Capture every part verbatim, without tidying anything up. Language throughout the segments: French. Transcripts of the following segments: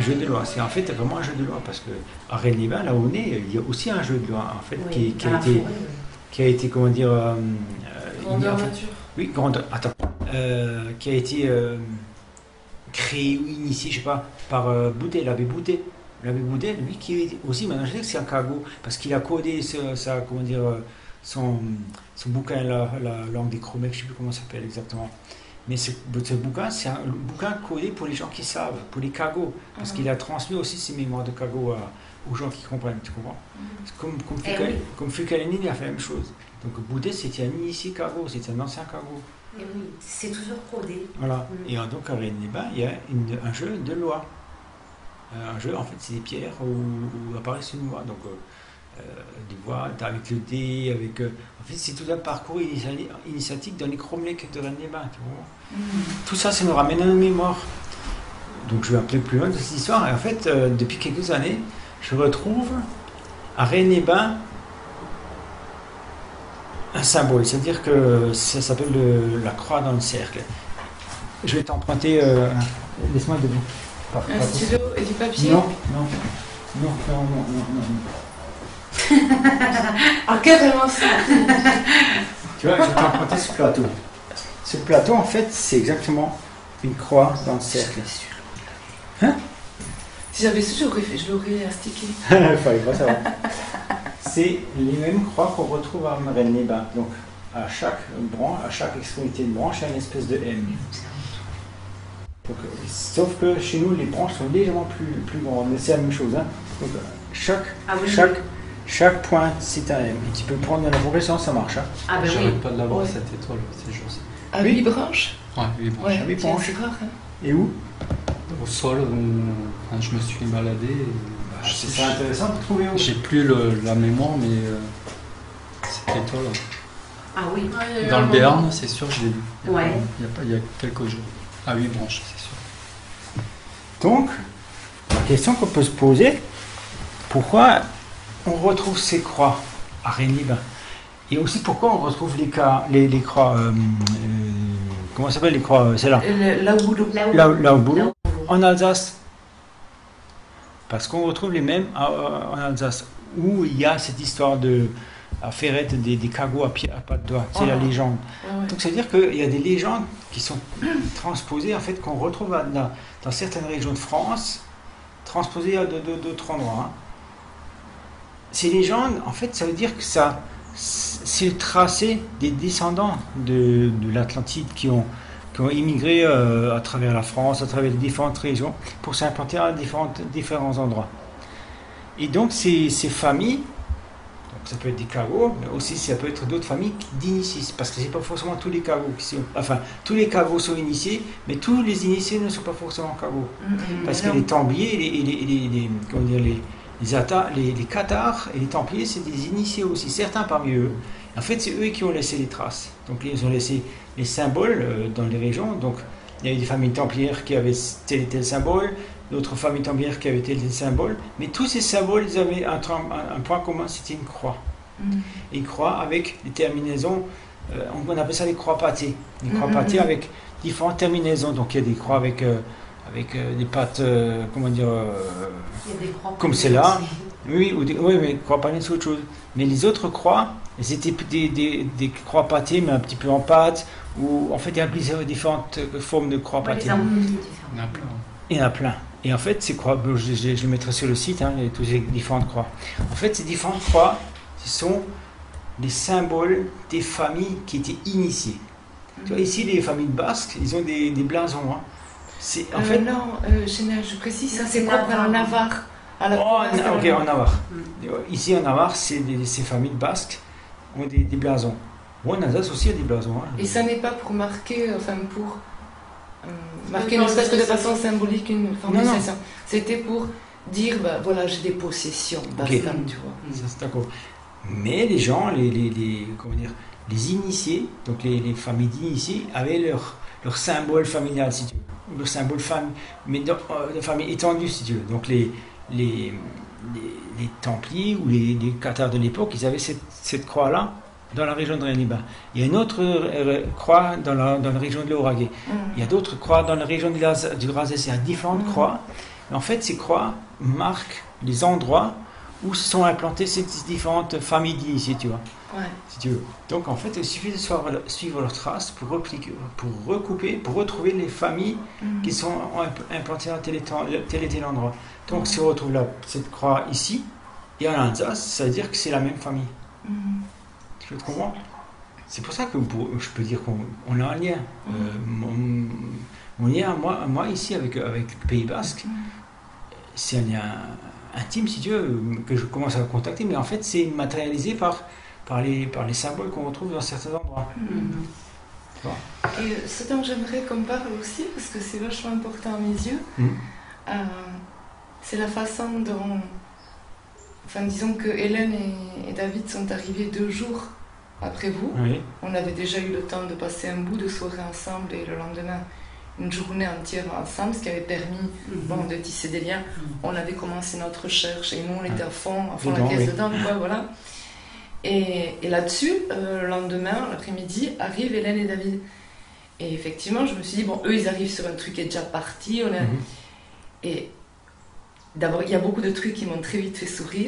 jeu de loi. C'est en fait vraiment un jeu de loi parce qu'à Rennes-les-Bains, là où on est, il y a aussi un jeu de loi en fait oui, qui, qui, a été, forêt, oui. qui a été, comment dire, euh, Grandeur en fait, nature. oui, grandeur. Attends, euh, qui a été euh, créé ou initié, je sais pas, par euh, Boudet, l'abbé Boudet. L'abbé Boudet, lui, qui est aussi, maintenant je sais que c'est un cagot parce qu'il a codé ce, ça, comment dire, son, son bouquin, la, la langue des Chromèques, je sais plus comment ça s'appelle exactement. Mais ce, ce bouquin, c'est un bouquin codé pour les gens qui savent, pour les cagots, parce qu'il a transmis aussi ses mémoires de cagots à, aux gens qui comprennent, tu comprends? Mm-hmm. Comme, comme, eh Fucal, oui. comme Fucalini, il a fait la même chose. Donc Boudet, c'était un initié cagot, c'était un ancien cagot. Eh oui, c'est toujours codé. Voilà. Mm. Et donc à Rennes-les-Bains, il y a une, un jeu de loi. Un jeu, en fait, c'est des pierres où, où apparaissent une loi. Donc, euh, euh, des voix avec le dé, avec. Euh, en fait, c'est tout un parcours initiali- initiatique dans les cromlechs de Rennes-les-Bains. Tu vois. Mm. Tout ça, ça nous ramène à nos mémoires. Donc, je vais un peu plus loin de cette histoire. Et en fait, euh, depuis quelques années, je retrouve à Rennes-les-Bains un symbole. C'est-à-dire que ça s'appelle le, la croix dans le cercle. Je vais t'emprunter. Euh, laisse-moi debout. Pas, un pas stylo possible. Et du papier? Non, non, non, non, non, non, non. Ah, carrément ça. Tu vois, je vais t'emprunter ce plateau. Ce plateau, en fait, c'est exactement une croix dans le cercle. Hein? Si j'avais su, je l'aurais astiqué. Il fallait pas savoir. C'est les mêmes croix qu'on retrouve à Rennes-les-Bains. Donc, à chaque branche, à chaque extrémité de branche, il y a une espèce de M. Donc, sauf que chez nous, les branches sont légèrement plus, plus grandes, mais c'est la même chose. Hein. Donc, chaque, ah oui, chaque, oui. chaque pointe, c'est un M. Et tu peux prendre dans la progression, ça marche. Hein. Ah ben J'arrête oui. pas de l'avoir, ouais. cette étoile, ces jours-ci. À huit oui. branches? Ouais, huit branches. Ouais, huit branches. C'est rare. Hein. Et où? Au sol, où je me suis baladé. Et, bah, c'est ça intéressant de trouver où. J'ai plus le, la mémoire, mais euh, cette étoile. Ah oui. Ouais, dans le Béarn, c'est sûr, je l'ai vu. Il y a, ouais. il y a, pas, il y a quelques jours. À huit branches, c'est sûr. Donc, la question qu'on peut se poser, pourquoi on retrouve ces croix à Rennes-les-Bains? Et aussi pourquoi on retrouve les, cas, les, les croix, euh, euh, comment ça s'appelle les croix, c'est là Là au boulot. Là au boulot, en Alsace. Parce qu'on retrouve les mêmes en Alsace, où il y a cette histoire de à Ferrette des, des cagots à, pied, à pas de doigts, c'est oh. la légende. Oh ouais. Donc ça veut dire qu'il y a des légendes qui sont transposées, en fait, qu'on retrouve dans, dans certaines régions de France, transposées à d'autres endroits. Hein. Ces légendes, en fait, ça veut dire que ça, c'est le tracé des descendants de, de l'Atlantide qui ont, qui ont immigré euh, à travers la France, à travers les différentes régions, pour s'implanter à différentes, différents endroits. Et donc ces, ces familles, donc ça peut être des cagots, mais aussi ça peut être d'autres familles d'initiés, parce que c'est pas forcément tous les cagots qui sont, enfin tous les cagots sont initiés, mais tous les initiés ne sont pas forcément cagots, mmh, parce que non. les Templiers, les, les, les, les, comment dire, les, les, Atta, les, les Cathares et les Templiers, c'est des initiés aussi, certains parmi eux. En fait, c'est eux qui ont laissé les traces, donc ils ont laissé les symboles euh, dans les régions. Donc il y a eu des familles templières qui avaient tel et tel symbole, d'autres familles templières qui avaient tel et tel symbole, mais tous ces symboles, ils avaient un, un, un point commun, c'était une croix. Mm. Une croix avec des terminaisons, euh, on appelle ça les croix pâtées. Les croix mm-hmm. pâtées avec différentes terminaisons. Donc il y a des croix avec, euh, avec euh, des pattes, euh, comment dire, euh, comme celle-là. Oui, ou des, oui, mais croix pâtées, c'est autre chose. Mais les autres croix, c'était des, des, des croix pâtées, mais un petit peu en pâte, où en fait il y a plusieurs différentes formes de croix pâtées. Ouais, il y en a plein. Il y en a plein. Et en fait, ces croix, je, je, je le mettrai sur le site, hein, il y a toutes les différentes croix. En fait, ces différentes croix, ce sont les symboles des familles qui étaient initiées. Mm-hmm. Tu vois, ici, les familles basques, ils ont des, des blasons. Hein. C'est, en euh, fait, non, euh, je, je précise, ça c'est propre à Navarre. À la oh, na, ok, en Navarre. Mm. Ici, en Navarre, c'est des, ces familles basques ont des, des blasons. Ou en Alsace aussi, il y a des blasons. Hein. Et ça n'est pas pour marquer, enfin pour euh, marquer ne serait-ce que de façon symbolique une forme de possession. C'était pour dire, bah, voilà, j'ai des possessions basques, okay. tu vois. Ça, c'est d'accord. Mais les gens, les, les, les, comment dire, les initiés, donc les, les familles d'initiés, avaient leur, leur symbole familial, si tu veux. Leur symbole fam, mais de, euh, de famille étendue, si tu veux. Donc les, les, les, les Templiers ou les, les Cathares de l'époque, ils avaient cette, cette croix-là dans la région de Rennes-les-Bains. Il y a une autre euh, croix dans la, dans la région de l'Auragais. Mm. Il y a d'autres croix dans la région du Razès. Il y a différentes mm. croix, Mais en fait, ces croix marquent les endroits où se sont implantées ces différentes familles d'initiés, tu vois. Ouais. Si tu veux. Donc en fait, il suffit de suivre, suivre leurs traces pour, repliquer, pour recouper, pour retrouver les familles mm-hmm. qui sont implantées à tel et tel, tel endroit. Donc mm-hmm. si on retrouve là, cette croix ici, et en Alsace, ça veut dire que c'est la même famille. Mm-hmm. Tu te comprends? C'est pour ça que pour, je peux dire qu'on on a un lien. Mm-hmm. Euh, mon, mon lien, moi, moi ici, avec, avec le Pays Basque, mm-hmm. c'est un lien intime, si tu veux, que je commence à contacter, mais en fait, c'est matérialisé par... Par les, par les symboles qu'on retrouve dans certains endroits. Mmh. Et ce dont j'aimerais qu'on parle aussi, parce que c'est vachement important à mes yeux, mmh. euh, c'est la façon dont... Enfin, disons que Hélène et, et David sont arrivés deux jours après vous. Oui. On avait déjà eu le temps de passer un bout de soirée ensemble et le lendemain, une journée entière ensemble, ce qui avait permis mmh. bon, de tisser des liens. Mmh. On avait commencé notre recherche et nous, on était à fond, à fond dedans, la caisse oui. dedans, quoi, voilà. Et, et là-dessus, euh, le lendemain, l'après-midi, arrivent Hélène et David. Et effectivement, je me suis dit, bon, eux, ils arrivent sur un truc qui est déjà parti. On a... mm-hmm. Et d'abord, il y a beaucoup de trucs qui m'ont très vite fait sourire.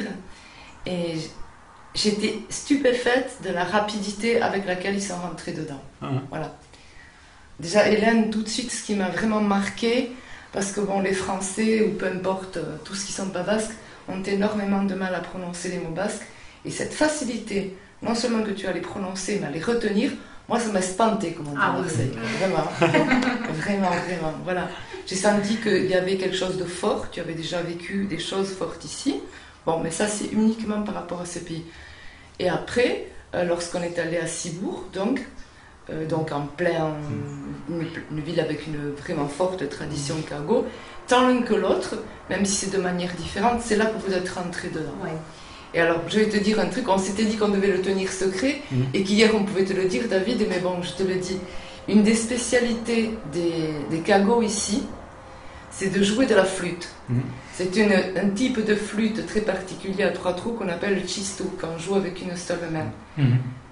Et j'étais stupéfaite de la rapidité avec laquelle ils sont rentrés dedans. Mm-hmm. Voilà. Déjà, Hélène, tout de suite, ce qui m'a vraiment marqué, parce que bon, les Français, ou peu importe, tous ceux qui ne sont pas basques, ont énormément de mal à prononcer les mots basques. Et cette facilité, non seulement que tu as les prononcer, mais à les retenir, moi ça m'a espanté, comme on dit à Marseille. Vraiment, vraiment, vraiment. Voilà. J'ai senti qu'il y avait quelque chose de fort, tu avais déjà vécu des choses fortes ici. Bon, mais ça c'est uniquement par rapport à ce pays. Et après, euh, lorsqu'on est allé à Cibourg, donc, euh, donc en plein, une, une ville avec une vraiment forte tradition Kago, tant l'un que l'autre, même si c'est de manière différente, c'est là que vous êtes rentrés dedans. Ouais. Et alors, je vais te dire un truc, on s'était dit qu'on devait le tenir secret, mmh. et qu'hier on pouvait te le dire, David, mais bon, je te le dis. Une des spécialités des, des Kagos ici, c'est de jouer de la flûte. Mmh. C'est une, un type de flûte très particulier à trois trous qu'on appelle le chistu, qu'on joue avec une seule main. Mmh.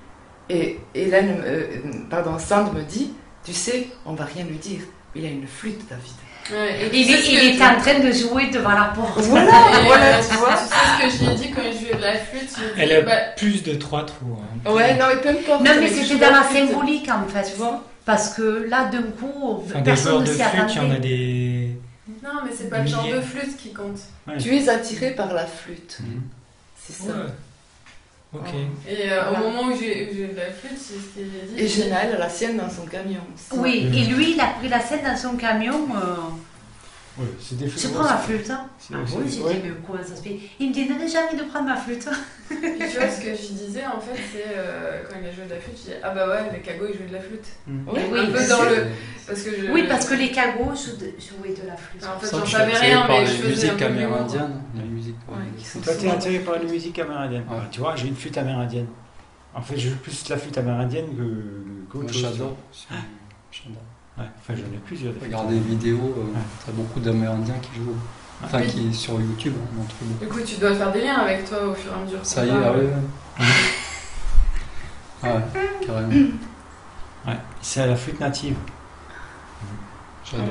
Et Hélène, euh, pardon, Sand me dit, tu sais, on va rien lui dire, il a une flûte, David. Ouais, il est, il est en train de jouer devant la porte. Voilà, et voilà, euh, tu vois. Tu sais ce que je lui ai dit quand il jouait de la flûte. Elle a bah... plus de trois trous. Hein. Ouais, non, mais peu importe. Non, mais c'était dans la symbolique en fait. Tu vois. Parce que là, d'un coup, enfin, des joueurs de flûte, il y en a des. Non, mais c'est pas le genre de flûte qui compte. Ouais. Tu es attiré par la flûte. Mmh. C'est ça. Ouais. Ok. Et euh, voilà. Au moment où j'ai eu de la flûte, c'est ce qu'il a dit. Et Genal a la sienne dans son camion. Oui, mmh. et lui, il a pris la sienne dans son camion. Euh... Oui, c'est des flûtes. Je prends ma flûte. Hein. C'est ah oui, j'ai ouais. dit, mais comment ça se fait? Il me dit, non, j'ai envie de prendre ma flûte. Puis tu vois, ce que je disais, en fait, c'est euh, quand il a joué de la flûte, je dis, ah bah ouais, les Kagos, ils jouent de la flûte. Mmh. Oui, oui, un peu dans le... Parce que je... oui, parce que les Kagos jouaient de la flûte. En fait, j'en savais rien, mais je faisais musique amérindienne. La musique. Ouais, toi, t'es attiré par la musique amérindienne. Ouais. Tu vois, j'ai une flûte amérindienne. En fait, je joue plus la flûte amérindienne que qu'autre chose. J'adore. J'adore. Ouais, enfin, j'en ai plusieurs. Regardez les vidéos, euh, ouais. T'as beaucoup d'Amérindiens qui jouent. Enfin, oui. Qui sur YouTube, on en trouve. Du coup, tu dois faire des liens avec toi au fur et à mesure. Ça y est, ah ouais. Ah ouais, carrément. Ouais, c'est à la flûte native. J'adore.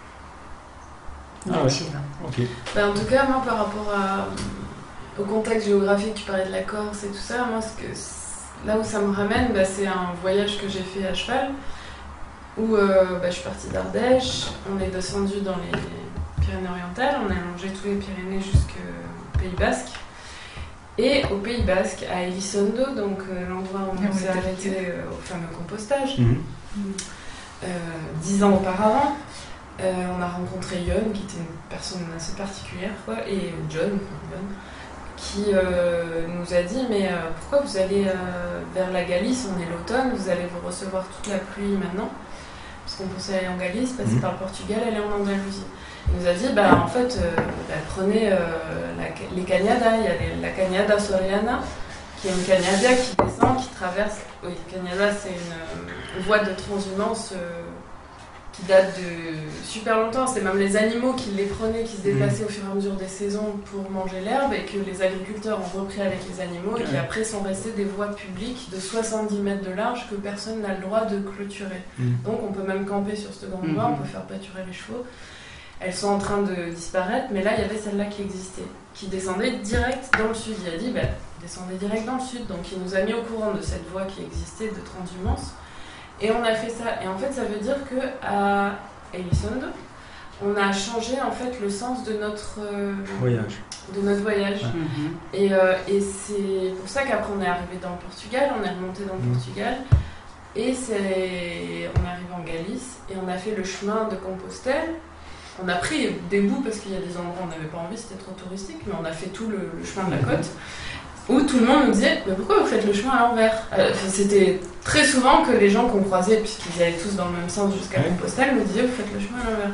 Ah ouais. Ok. Bah, en tout cas, moi, par rapport à, au contexte géographique, tu parlais de la Corse et tout ça, moi, ce que, là où ça me ramène, bah, c'est un voyage que j'ai fait à cheval. Où euh, bah, je suis partie d'Ardèche, on est descendu dans les Pyrénées-Orientales, on a longé tous les Pyrénées jusqu'au Pays Basque. Et au Pays Basque, à Elizondo, donc euh, l'endroit où on s'est arrêté euh, au fameux compostage, mmh. euh, dix ans auparavant, euh, on a rencontré Yon, qui était une personne assez particulière, quoi, et John, John qui euh, nous a dit, mais euh, pourquoi vous allez euh, vers la Galice, on est l'automne, vous allez vous recevoir toute la pluie maintenant? Parce qu'on pensait aller en Galice, passer mmh. par le Portugal, aller en Andalousie. Il nous a dit, bah, en fait, euh, bah, prenez euh, la, les cañadas. Il y a les, la cañada Soriana, qui est une cañada qui descend, qui traverse. Oui, cañada, c'est une, une voie de transhumance euh, qui date de super longtemps. C'est même les animaux qui les prenaient, qui se déplaçaient mmh. au fur et à mesure des saisons pour manger l'herbe, et que les agriculteurs ont repris avec les animaux, et qui après sont restés des voies publiques de soixante-dix mètres de large que personne n'a le droit de clôturer. Mmh. Donc on peut même camper sur cette grande voie, mmh. on peut faire pâturer les chevaux. elles sont en train de disparaître, mais là il y avait celle-là qui existait, qui descendait direct dans le sud. Il a dit, bah, descendez direct dans le sud, donc il nous a mis au courant de cette voie qui existait de transhumance, et on a fait ça. Et en fait, ça veut dire qu'à Elizondo, on a changé en fait le sens de notre euh, voyage. De notre voyage. Ouais. Et, euh, et c'est pour ça qu'après on est arrivé dans le Portugal, on est remonté dans le mmh. Portugal, et c'est... on est arrivé en Galice, et on a fait le chemin de Compostelle. On a pris des bouts parce qu'il y a des endroits où on n'avait pas envie, c'était trop touristique, mais on a fait tout le, le chemin de la côte, où tout le monde nous disait, mais pourquoi vous faites le chemin à l'envers? euh, C'était très souvent que les gens qu'on croisait, puisqu'ils allaient tous dans le même sens jusqu'à Compostelle, nous disaient, vous faites le chemin à l'envers.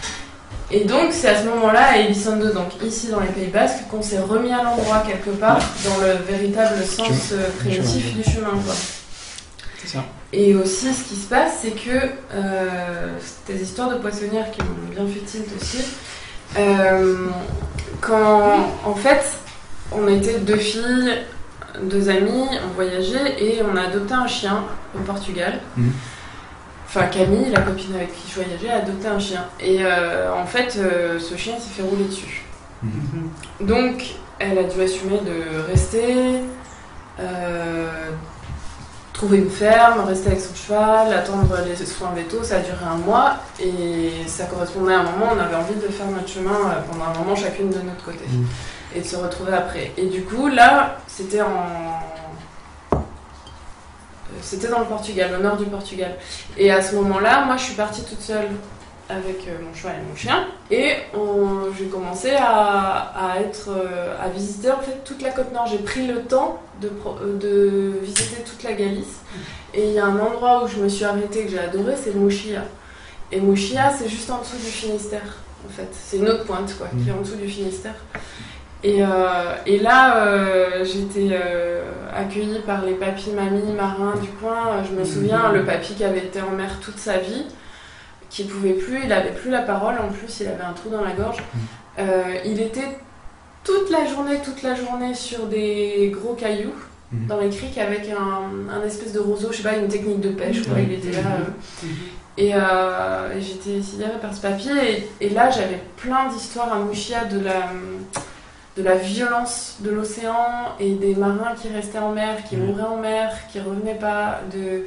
Et donc c'est à ce moment-là, à Elizondo, donc ici dans les Pays Basques, qu'on s'est remis à l'endroit quelque part, dans le véritable sens euh, primitif du chemin, quoi. C'est ça. Et aussi, ce qui se passe, c'est que euh, des histoires de poissonnières qui m'ont bien fait tilt aussi. Euh, quand, en fait, on était deux filles, deux amies, on voyageait et on a adopté un chien au Portugal. Mmh. Enfin, Camille, la copine avec qui je voyageais, a adopté un chien. Et euh, en fait, euh, ce chien s'est fait rouler dessus. Mmh. Donc, elle a dû assumer de rester. Euh, trouver une ferme, rester avec son cheval, attendre les soins vétos, ça a duré un mois et ça correspondait à un moment où on avait envie de faire notre chemin pendant un moment chacune de notre côté mmh. et de se retrouver après. Et du coup là, c'était en... c'était dans le Portugal, au nord du Portugal. Et à ce moment-là, moi je suis partie toute seule avec mon cheval et mon chien et on... j'ai commencé à... à être à visiter en fait toute la côte nord. J'ai pris le temps de, de visiter toute la Galice et il y a un endroit où je me suis arrêtée que j'ai adoré, c'est Mouchia. Et Mouchia, c'est juste en dessous du Finistère en fait, c'est une autre pointe quoi, qui est en dessous du Finistère. Et, euh, et là, euh, j'étais euh, accueillie par les papis, mamies, marins du coin. Je me souviens, le papy qui avait été en mer toute sa vie, qui pouvait plus, il avait plus la parole, en plus il avait un trou dans la gorge. Euh, il était toute la journée, toute la journée sur des gros cailloux mmh. dans les criques avec un, un espèce de roseau, je sais pas, une technique de pêche, quoi. Il était là. Euh, et, euh, et j'étais sidérée par ce papier. Et, et là, j'avais plein d'histoires à Mouchia de la, de la violence de l'océan et des marins qui restaient en mer, qui mouraient en mer, qui revenaient pas, de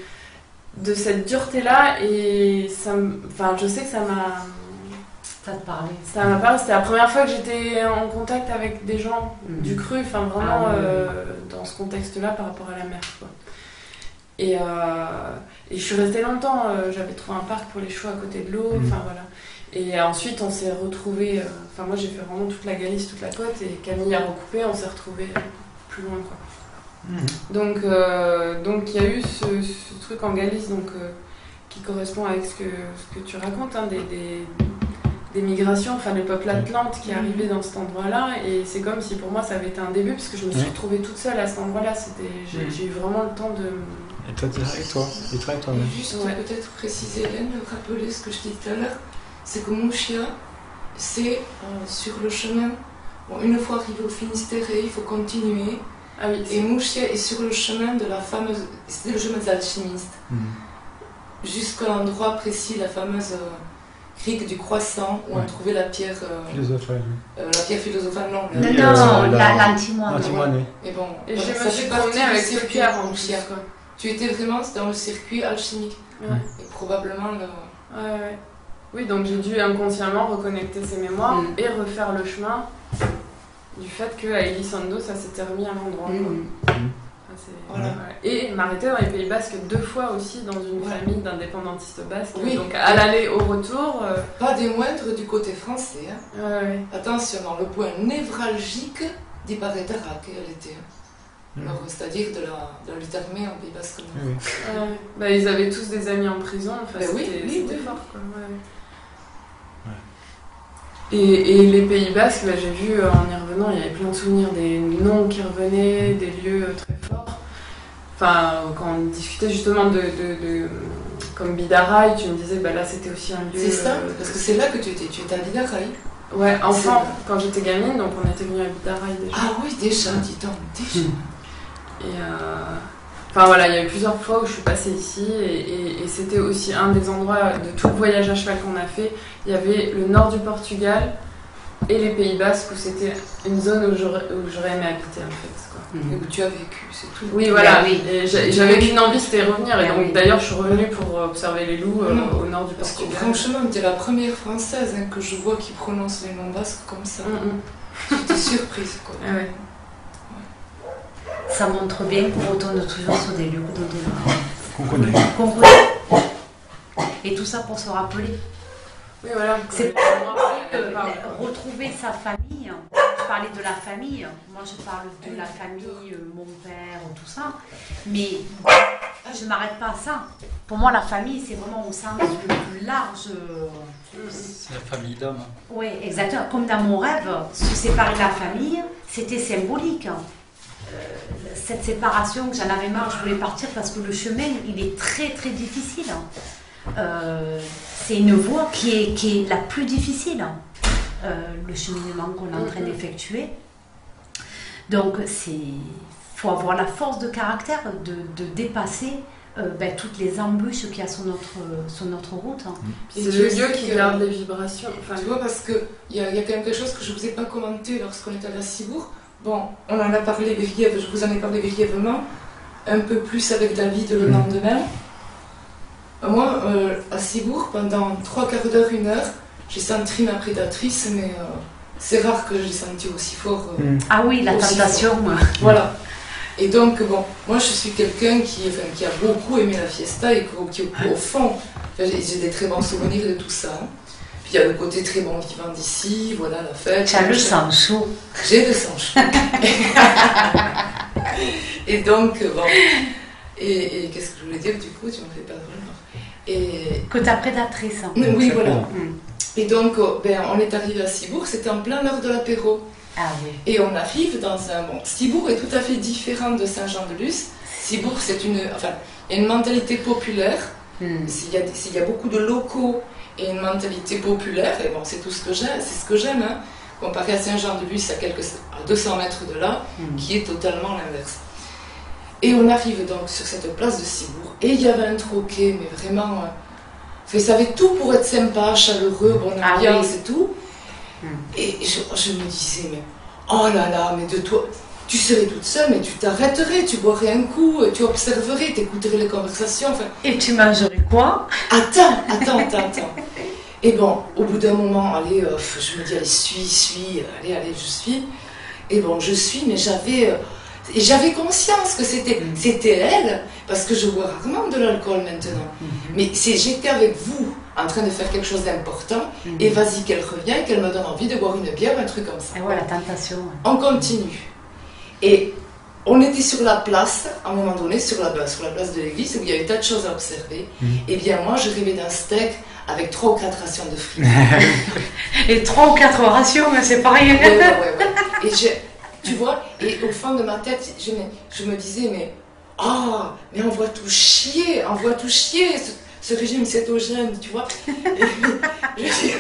de cette dureté-là, et ça me... enfin, je sais que ça m'a... Ça te parlait. Ça m'a parlé, c'était la première fois que j'étais en contact avec des gens mmh. du cru, enfin vraiment ah, euh, oui. dans ce contexte-là par rapport à la mer, quoi. Et, euh, et je suis restée longtemps, euh, j'avais trouvé un parc pour les chevaux à côté de l'eau, enfin mmh. voilà. Et ensuite on s'est retrouvés, enfin euh, moi j'ai fait vraiment toute la Galice, toute la côte, et Camille a recoupé, on s'est retrouvés plus loin, quoi. Mmh. Donc, euh, donc il y a eu ce, ce truc en Galice donc, euh, qui correspond avec ce que, ce que tu racontes, hein, des, des, des migrations, enfin le peuple atlante qui est arrivé dans cet endroit-là, et c'est comme si pour moi ça avait été un début, parce que je me suis mmh. retrouvée toute seule à cet endroit-là, c'était, j'ai, mmh. j'ai eu vraiment le temps de... Et toi, tu avec toi, et toi, et toi et juste ouais. peut-être préciser, Hélène, rappeler ce que je disais tout à l'heure, c'est que Mouchia, c'est euh, sur le chemin, bon, une fois arrivé au Finistère, il faut continuer. Ah oui, et Mouchia est sur le chemin de la fameuse... C'était le chemin des alchimistes. Mmh. Jusqu'à l'endroit précis, la fameuse euh, crique du croissant, où ouais. on trouvait la pierre... Euh, philosophale. Euh, la pierre philosophale, non. Non, non, la, l'antimoine. L'antimoine, oui. Et bon, et voilà, je me suis promenée avec ce pierre en Mouchia, quoi. Tu étais vraiment dans le circuit alchimique. Ouais. Et probablement le... Ouais, ouais. Oui, donc j'ai dû inconsciemment reconnecter ces mémoires mmh. et refaire le chemin du fait qu'à Elizondo, ça s'était remis à l'endroit. Mmh. Enfin, voilà. Ouais. Et m'arrêter dans les Pays Basques deux fois aussi, dans une ouais. famille d'indépendantistes basques. Oui. Donc à l'aller, au retour... Euh... Pas des moindres du côté français. Hein. Ouais, ouais. Attention, dans le point névralgique d'Ibarretarac, elle était. Mmh. Alors, c'est-à-dire de la, de la lutte armée en Pays Basque. Oui. Ouais. Bah, ils avaient tous des amis en prison, enfin, c'était, oui, oui, c'était oui. fort. Quoi. Ouais. Et, et les Pays Basques, bah, j'ai vu en y revenant, il y avait plein de souvenirs, des noms qui revenaient, des lieux très forts. Enfin, quand on discutait justement de, de, de comme Bidaraï, tu me disais, bah là c'était aussi un lieu. C'est ça, euh, parce que c'est là que tu étais, tu étais à Bidaraï. Ouais, enfant, quand j'étais gamine, donc on était venu à Bidaraï déjà. Ah oui, déjà, dis donc, déjà. Et, euh, Enfin voilà, il y a eu plusieurs fois où je suis passée ici et, et, et c'était aussi un des endroits de tout le voyage à cheval qu'on a fait. Il y avait le nord du Portugal et les Pays Basques où c'était une zone où j'aurais, où j'aurais aimé habiter en fait. Quoi. Mmh. Et où tu as vécu, c'est tout. Oui, voilà. Oui. Et j'avais qu'une envie, c'était revenir. Et Ah, donc oui. d'ailleurs, je suis revenue pour observer les loups euh, Non. au nord du Parce que Portugal. franchement, tu es la première française hein, que je vois qui prononce les noms basques comme ça. Mm, mm. J'étais surprise quoi. Ah ouais. Ça montre bien qu'on retourne toujours sur des lieux dont on Qu'on connaît. qu'on connaît. Et tout ça pour se rappeler. Oui, voilà. C'est Euh, Euh, retrouver sa famille. Je parlais de la famille. Moi, je parle de la famille, euh, mon père, tout ça. Mais je ne m'arrête pas à ça. Pour moi, la famille, c'est vraiment au sens le plus large. C'est la famille d'hommes. Oui, exactement. Comme dans mon rêve, se séparer de la famille, c'était symbolique. Euh, cette séparation, que j'en avais marre, je voulais partir parce que le chemin, il est très très difficile. Euh, c'est une voie qui est, qui est la plus difficile, euh, le cheminement qu'on est en train d'effectuer. Donc, il faut avoir la force de caractère de, de dépasser euh, ben, toutes les embûches qu'il y a sur notre, sur notre route. C'est le lieu qui garde les vibrations. Enfin, Tu vois, parce qu'il y, a- y a quelque chose que je ne vous ai pas commenté lorsqu'on est allé à Cibourg. Bon, on en a parlé brièvement, je vous en ai parlé brièvement, un peu plus avec David le lendemain. Moi, euh, à Cibourg, pendant trois quarts d'heure, une heure, j'ai senti ma prédatrice, mais euh, c'est rare que j'ai senti aussi fort. Euh, Mm. Ah oui, la Aussi tentation. Voilà. Et donc, bon, moi je suis quelqu'un qui, enfin, qui a beaucoup aimé la fiesta et qui, qui, au fond, enfin, j'ai j'ai des très bons souvenirs de tout ça. Puis il y a le côté très bon vivant d'ici, voilà la fête. Tu as le sang chaud. J'ai le sang chaud. Et donc, bon. Et, et qu'est-ce que je voulais dire du coup? Tu m'as fait perdre le nord. Et. Que ta prédatrice. Oui, voilà. Mm. Et donc, oh, ben, on est arrivé à Cibourg, c'était en plein l'heure de l'apéro. Ah oui. Et on arrive dans un... Bon, Cibourg est tout à fait différent de Saint-Jean-de-Luz. Cibourg, c'est une... Enfin, il y a une mentalité populaire. Mm. Il y a, il y a beaucoup de locaux et une mentalité populaire. Et bon, c'est tout ce que j'aime. C'est ce que j'aime, hein, comparé à Saint-Jean-de-Luz, à, quelques, à deux cents mètres de là, Mm. qui est totalement l'inverse. Et on arrive donc sur cette place de Cibourg. Et il y avait un troquet, mais vraiment... Euh, enfin, ça avait tout pour être sympa, chaleureux, bonne Ah ambiance oui. et tout. Mm. Et je, je me disais, mais oh là là, mais de toi, tu serais toute seule, mais tu t'arrêterais, tu boirais un coup, tu observerais, tu écouterais les conversations. Enfin, Et tu mangerais quoi? attends, attends, attends, attends. Et bon, au bout d'un moment, allez, euh, je me dis, allez, suis, suis, allez, allez, je suis. Et bon, je suis, mais j'avais... Euh, et j'avais conscience que c'était Mm. c'était elle, parce que je bois rarement de l'alcool maintenant. Mm. Mais c'est j'étais avec vous, en train de faire quelque chose d'important, Mm. et vas-y qu'elle revienne, qu'elle me donne envie de boire une bière, un truc comme ça. Et voilà, tentation. On continue. Et on était sur la place, à un moment donné, sur la, sur la place de l'église, où il y avait tas de choses à observer. Mm. Et bien moi, je rêvais d'un steak avec trois ou quatre rations de frites. Et trois ou quatre rations, mais c'est pareil. Ouais, ouais, ouais, ouais. Et je, tu vois, et au fond de ma tête, je me, je me disais, mais oh, mais on voit tout chier, on voit tout chier, ce, ce régime cétogène, tu vois. Et, je-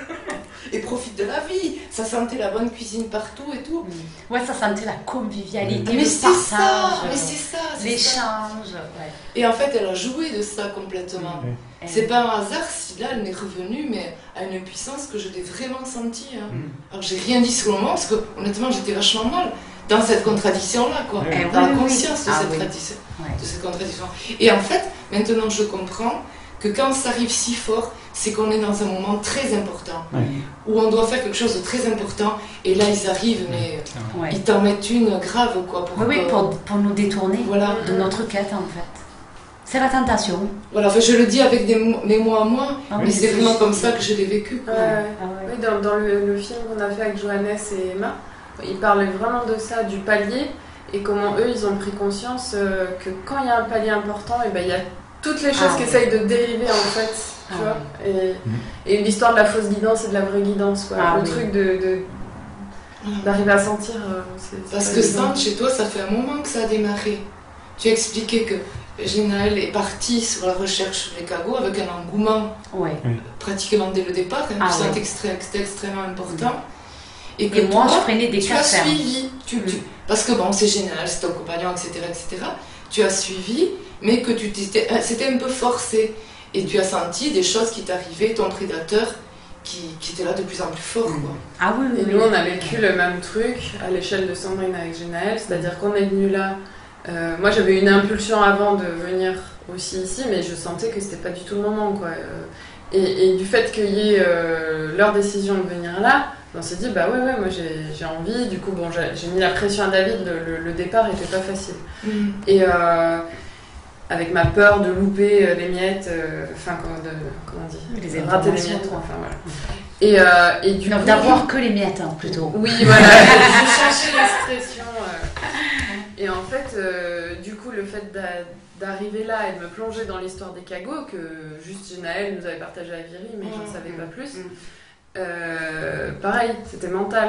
et profite de la vie, ça sentait la bonne cuisine partout et tout. Ouais, ça sentait la convivialité, Mais le c'est ça, partage, mais c'est ça, c'est ça. l'échange. Ouais. Et en fait, elle a joué de ça complètement. Ouais. C'est pas un hasard si là elle m'est revenue, mais à une puissance que je l'ai vraiment sentie. Hein. Mm. Alors j'ai rien dit sur le moment, parce que honnêtement j'étais vachement mal dans cette contradiction-là, quoi. Ouais. Dans Oui, la oui, conscience de, ah cette oui. tradition, Ouais. de cette contradiction. Et en fait, maintenant je comprends que quand ça arrive si fort, c'est qu'on est dans un moment très important, Ouais. où on doit faire quelque chose de très important, et là ils arrivent, mais Ouais. ils t'en mettent une grave, quoi. Pour, Oui, oui, que- pour, pour nous détourner Voilà. de notre quête, en fait. C'est la tentation. Voilà, enfin, je le dis avec des mots, mes mots à moi, Ah mais oui, c'est c'est vraiment juste. comme ça que je l'ai vécu, quoi. Ouais, ouais. Ah ouais. Oui, dans, dans le, le film qu'on a fait avec Johannes et Emma, ils parlaient vraiment de ça, du palier, et comment eux, ils ont pris conscience euh, que quand il y a un palier important, et ben, il y a toutes les choses Ah qui oui. essayent de dériver, en fait, tu Ah vois. Et, et l'histoire de la fausse guidance et de la vraie guidance, quoi. Ah le oui. truc de, de- d'arriver à sentir... euh, c'est- c'est Parce pas que évident. Sante, chez toi, ça fait un moment que ça a démarré. Tu as expliqué que Genaël est partie sur la recherche des cagots avec un engouement Ouais. pratiquement dès le départ, hein, Ah tu oui. sentais que c'était c'était extrêmement important. Et que Et moi, toi, je prenais des tu as cas fermes. suivi. Tu, tu- parce que bon, c'est Genaël, c'est ton compagnon, et cetera, et cetera. tu as suivi, mais que tu t'étais, c'était un peu forcé. Et tu as senti des choses qui t'arrivaient, ton prédateur, qui, qui était là de plus en plus fort. Quoi. Ah oui, oui. Et nous, on a vécu le même truc à l'échelle de Sandrine avec Genaël, c'est-à-dire qu'on est venu là. Euh, moi, j'avais une impulsion avant de venir aussi ici, mais je sentais que c'était pas du tout le moment, quoi. Euh, et, et du fait qu'il y ait euh, leur décision de venir là, on s'est dit, bah ouais, ouais, moi j'ai, j'ai envie. Du coup, bon, j'ai, j'ai mis la pression à David, le, le, le départ était pas facile. Mm. Et euh, avec ma peur de louper euh, les miettes, enfin, euh, de, comment on dit, les rater les miettes, enfin voilà. Et, euh, et du non, coup, d'avoir que les miettes, hein, plutôt. Oui, voilà, j'ai changé l'expression. Euh, et en fait, euh, du coup, le fait d'a, d'arriver là et de me plonger dans l'histoire des cagots, que juste Genaël nous avait partagé à Viry, mais j'en savais pas plus, euh, pareil, c'était mental.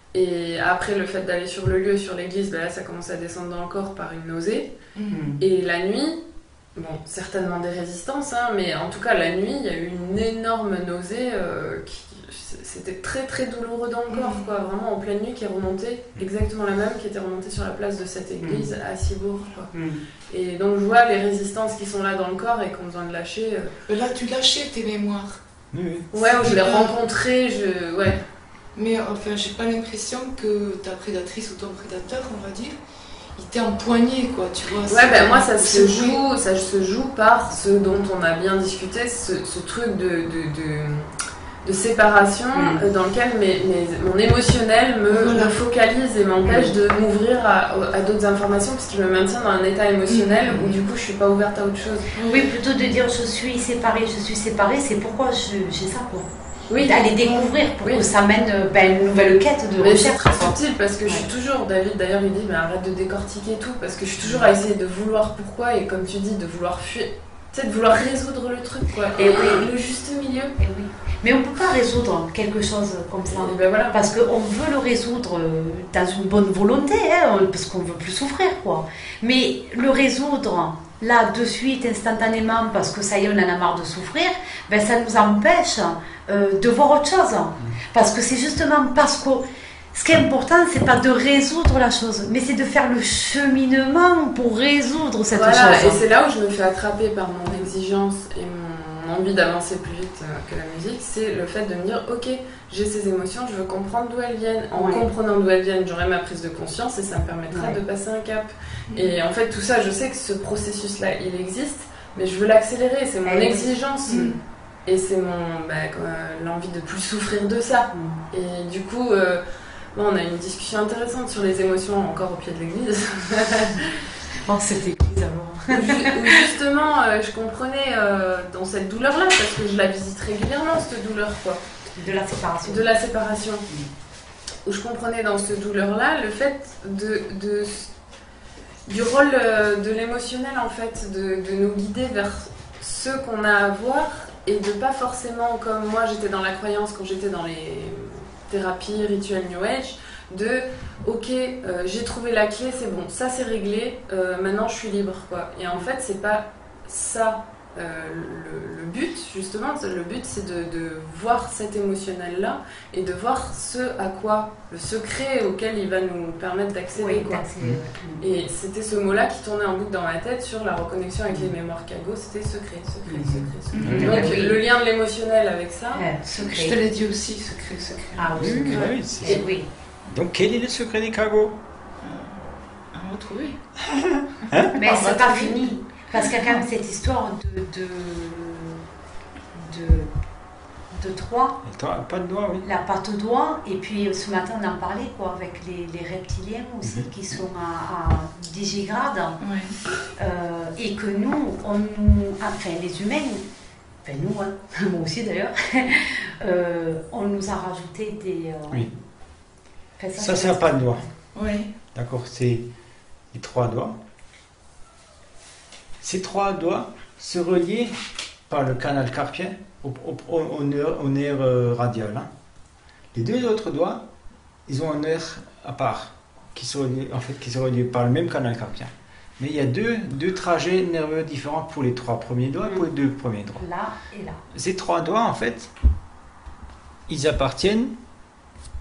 Et après, le fait d'aller sur le lieu, sur l'église, ben là, ça commençait à descendre dans le corps par une nausée. Mmh. Et la nuit, bon, certainement des résistances, hein, mais en tout cas, la nuit, il y a eu une énorme nausée euh, qui... C'était très très douloureux dans le corps, mmh. quoi. Vraiment en pleine nuit qui est remontée, exactement la même qui était remontée sur la place de cette église mmh. à Cibourg, quoi. Mmh. Et donc je vois les résistances qui sont là dans le corps et qui ont besoin de lâcher. Euh... Là, tu lâchais tes mémoires. Oui. Ouais, où je l'ai rencontré, je... ouais. Mais enfin, j'ai pas l'impression que ta prédatrice ou ton prédateur, on va dire, il t'est empoigné, quoi, tu vois. Ouais, ben moi, ça se joue, ça se joue par ce dont on a bien discuté, ce, ce truc de, de, de, de séparation mmh. dans lequel mes, mes, mon émotionnel me, voilà. me focalise et m'empêche mmh. de m'ouvrir à, à d'autres informations, puisqu'il me maintient dans un état émotionnel mmh. où du coup, je suis pas ouverte à autre chose. Oui, plutôt de dire je suis séparée, je suis séparée, c'est pourquoi je, j'ai ça, quoi. Oui, d'aller découvrir pour oui. que ça mène ben, une nouvelle quête de mais recherche. C'est très subtil parce que ouais. je suis toujours, David d'ailleurs il dit mais arrête de décortiquer tout, parce que je suis toujours à essayer de vouloir pourquoi et comme tu dis de vouloir fuir, tu sais, de vouloir résoudre le truc, quoi. Et, et oui. le juste milieu. Et oui. Mais on ne peut pas résoudre quelque chose comme ça, et ben voilà. parce qu'on veut le résoudre dans une bonne volonté, hein, parce qu'on veut plus souffrir, quoi. Mais le résoudre là de suite, instantanément, parce que ça y est, on en a marre de souffrir, ben ça nous empêche euh, de voir autre chose. Parce que c'est justement parce que ce qui est important, c'est pas de résoudre la chose, mais c'est de faire le cheminement pour résoudre cette voilà, chose. Et c'est là où je me fais attraper par mon exigence et mon envie d'avancer plus vite que la musique, c'est le fait de me dire, ok, j'ai ces émotions, je veux comprendre d'où elles viennent. En ouais. comprenant d'où elles viennent, j'aurai ma prise de conscience et ça me permettra ouais. de passer un cap. Mmh. Et en fait, tout ça, je sais que ce processus-là, il existe, mais je veux l'accélérer, c'est mon ouais. exigence. Mmh. Et c'est mon bah, euh, l'envie de plus souffrir de ça. Mmh. Et du coup, euh, bon, on a une discussion intéressante sur les émotions encore au pied de l'église. Oh, cette église alors. Où justement, euh, je comprenais euh, dans cette douleur-là, parce que je la visite régulièrement, cette douleur, quoi. De la séparation. De la séparation. Mmh. Où je comprenais dans cette douleur-là le fait de, de, du rôle de l'émotionnel, en fait, de, de nous guider vers ce qu'on a à voir et de pas forcément, comme moi j'étais dans la croyance quand j'étais dans les thérapies, rituels New Age, de ok, euh, j'ai trouvé la clé, c'est bon, ça c'est réglé, euh, maintenant je suis libre, quoi. Et en fait, c'est pas ça euh, le, le but, justement. Le but, c'est de, de voir cet émotionnel-là et de voir ce à quoi, le secret auquel il va nous permettre d'accéder, oui, quoi. Et c'était ce mot-là qui tournait en boucle dans ma tête sur la reconnexion avec les mémoires cagots, c'était secret, secret, secret, secret. Mmh. Donc oui. le lien de l'émotionnel avec ça, ouais, secret. Je te l'ai dit aussi, secret, secret. Ah oui, oui, ouais. oui c'est... Et oui. Donc quel est le secret des cagots? À retrouver. Hein? Mais c'est pas fini. Parce qu'il y a quand même cette histoire de, de, de, de Troie. Pas de doigts, oui. La patte aux doigts. Et puis ce matin, on en parlait, quoi, avec les, les reptiliens aussi, mm-hmm. qui sont à, à digigrade. Ouais. Euh, et que nous, on nous, enfin les humains, enfin nous, hein, moi aussi d'ailleurs, euh, on nous a rajouté des... Euh, oui. Enfin, ça, ça c'est un pas de doigts. Oui. D'accord, c'est les trois doigts. Ces trois doigts se relient par le canal carpien au, au, au nerf, au nerf euh, radial. Hein. Les deux autres doigts, ils ont un nerf à part, qui se relie, en fait, qui se relie par le même canal carpien. Mais il y a deux, deux trajets nerveux différents pour les trois premiers doigts et pour les deux premiers doigts. Là et là. Ces trois doigts, en fait, ils appartiennent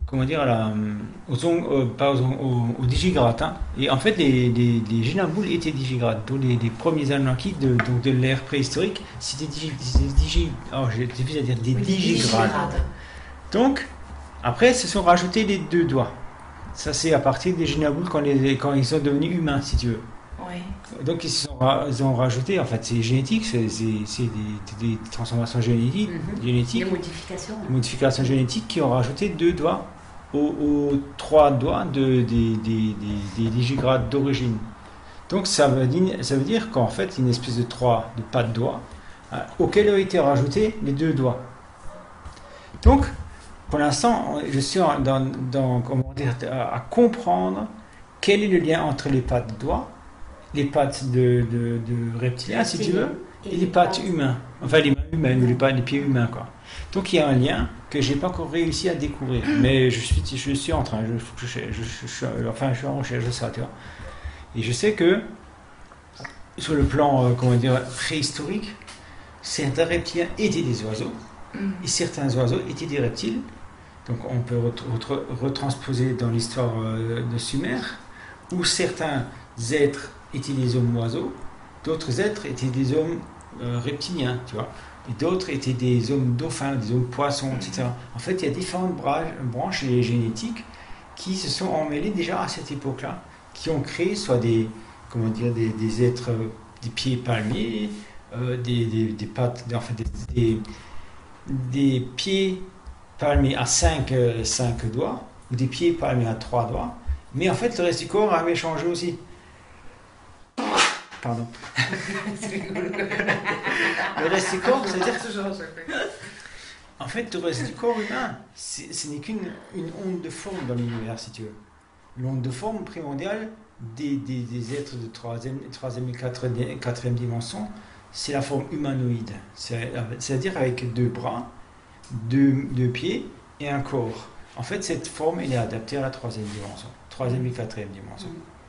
comment dire, à la, aux, ong- euh, pas aux, ong- aux- aux digigrates. Hein. Et en fait, les, les, les Génaboules étaient digigrates. Donc les, les premiers Anunnaki de, donc de l'ère préhistorique, c'était digi, des digi, oh, j'ai difficile à dire, des Oui, digigrades. digigrades. Donc, après, se sont rajoutés les deux doigts. Ça, c'est à partir des Génaboules quand, les, quand ils sont devenus humains, si tu veux. Oui. Donc, ils, se sont, ra- ils ont rajouté, en fait, c'est génétique, c'est c'est- c'est des, des transformations génétiques, Mhm. génétiques, Des modifications. des modifications génétiques qui ont rajouté deux doigts aux, aux trois doigts de, des, des, des, des digigrades d'origine. Donc, ça veut dire, ça veut dire qu'en fait, une espèce de trois, de pas de doigts, hein, auxquels ont été rajoutés les deux doigts. Donc, pour l'instant, je suis en- dans, dans- comment dire, à, à comprendre quel est le lien entre les pattes de doigts, les pattes de, de, de reptiliens, si tu veux, et les pattes humaines. Enfin, les mains humaines ou les, pattes, les pieds humains, quoi. Donc, il y a un lien que je n'ai pas encore réussi à découvrir. Mais je suis, je suis en train, je, faut que je, je, je- je- enfin, je suis en recherche de ça, tu vois. Et je sais que, sur le plan, euh, comment dire, préhistorique, certains reptiliens étaient des oiseaux, Mm. et certains oiseaux étaient des reptiles. Donc on peut ret- ret- retransposer dans l'histoire euh, de Sumer, où certains êtres étaient des hommes oiseaux, d'autres êtres étaient des hommes euh, reptiliens, tu vois, et d'autres étaient des hommes dauphins, des hommes poissons, et cetera. En fait, il y a différentes bra- branches génétiques qui se sont emmêlées déjà à cette époque-là, qui ont créé soit des, comment dire, des, des êtres, euh, des pieds palmiers, euh, des, des, des pattes, en fait, des, des, des pieds palmés à cinq doigts, ou des pieds palmés à trois doigts, mais en fait le reste du corps avait changé aussi. Pardon. Le reste du corps, c'est-à-dire, en fait, le reste du corps humain, c'est- ce n'est qu'une une onde de forme dans l'univers, si tu veux. L'onde de forme primordiale des, des, des êtres de troisième, troisième et quatrième, quatrième dimension, c'est la forme humanoïde. C'est- C'est-à-dire avec deux bras, deux, deux pieds et un corps. En fait, cette forme, elle est adaptée à la troisième dimension, troisième et quatrième dimension.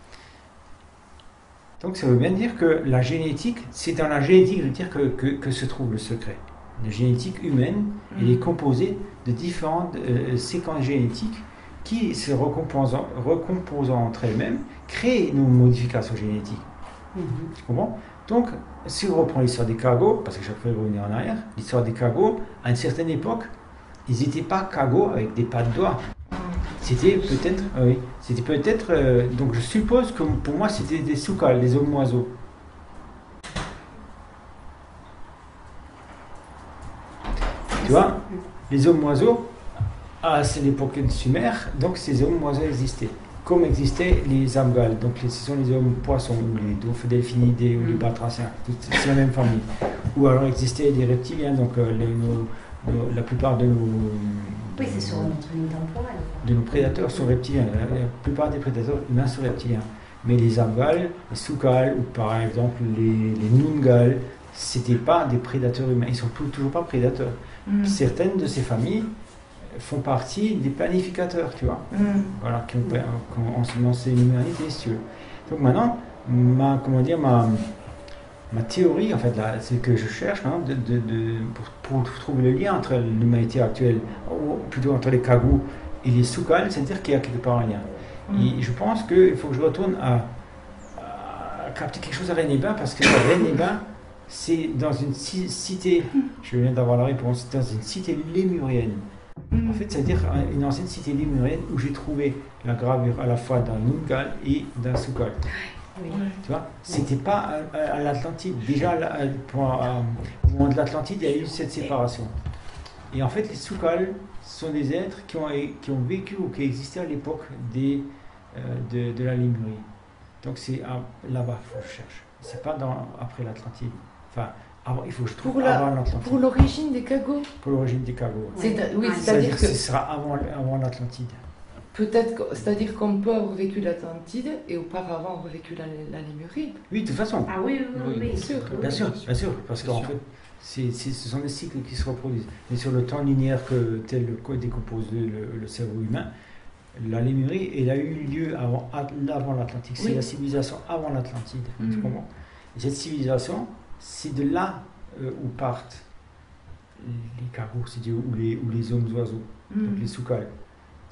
Donc, ça veut bien dire que la génétique, c'est dans la génétique, je veux dire, que, que, que se trouve le secret. La génétique humaine, elle est composée de différentes euh, séquences génétiques qui, se recomposant, recomposant entre elles-mêmes, créent nos modifications génétiques. Mhm. Tu comprends? Donc, si on reprend l'histoire des Kagos, parce que chaque fois il revenir en arrière, l'histoire des Kagos, à une certaine époque, ils n'étaient pas Kagos avec des pas de doigts. C'était peut-être, euh, oui, c'était peut-être, euh, donc je suppose que pour moi c'était des soukals, des hommes oiseaux. Tu vois, les hommes oiseaux, à l'époque de Sumer, donc ces hommes oiseaux existaient. Comme existaient les Amgals, donc les- ce sont les hommes poissons, ou les dauphins delphinidés, ou les batraciens, toutes- c'est la même famille. Ou alors existaient des reptiliens, donc euh, les- nos- nos- la plupart de nos, Oui, c'est sur notre ligne temporelle. de nos prédateurs sont reptiliens. La, la plupart des prédateurs humains sont reptiliens. Mais les Amgals, les Soukals, ou par exemple les, les Nungal, c'était pas des prédateurs humains. Ils sont plus- toujours pas prédateurs. Mm. Certaines de ces familles font partie des planificateurs, tu vois. Mm. Voilà, qui ont, qui ont enseigné l'humanité, si tu veux. Donc maintenant, ma, comment dire, ma, ma théorie, en fait, là, c'est que je cherche hein, de, de, de, pour, pour trouver le lien entre l'humanité actuelle, ou plutôt entre les Kagous et les Soukals, c'est-à-dire qu'il y a quelque part un lien. Mm. Et je pense qu'il faut que je retourne à, à capter quelque chose à Rennes-les-Bains, parce que Rennes-les-Bains, c'est dans une ci- cité, je viens d'avoir la réponse, c'est dans une cité lémurienne. En fait, c'est-à-dire une ancienne cité lémurienne où j'ai trouvé la gravure à la fois d'un Nungal et d'un Soukal. Oui. Tu vois, c'était pas à, à- à l'Atlantide. Déjà, là, pour, euh, au moment de l'Atlantide, il y a eu cette séparation. Et en fait, les Soukals sont des êtres qui ont, qui ont vécu ou qui existaient à l'époque des, euh, de, de la Lémurie. Donc c'est à- là-bas qu'il faut que je cherche. C'est pas dans, après l'Atlantide. Enfin, avant, il faut que je trouve Pour la- avant l'Atlantide. Pour l'origine des Kagos. Pour l'origine des Kagos. Ouais. C'est- Oui, Ouais. c'est-à-dire que que ce sera avant, avant l'Atlantide. peut-être, que- c'est-à-dire qu'on peut avoir vécu l'Atlantide et auparavant avoir vécu la, la Lémurie. Oui, de toute façon. Ah oui, oui, oui, Oui, oui. bien sûr. Bien sûr, bien sûr, parce C'est qu'en sûr. fait, c'est, c'est- ce sont des cycles qui se reproduisent. Mais sur le temps linéaire que tel que décompose le, le- le cerveau humain, la Lémurie, elle a eu lieu avant, avant l'Atlantique. C'est Oui. la civilisation avant l'Atlantide. Tu Mhm. comprends? Et cette civilisation, c'est de là euh, où partent les Kagos, si tu veux, ou les, ou les hommes oiseaux, donc les Soukals.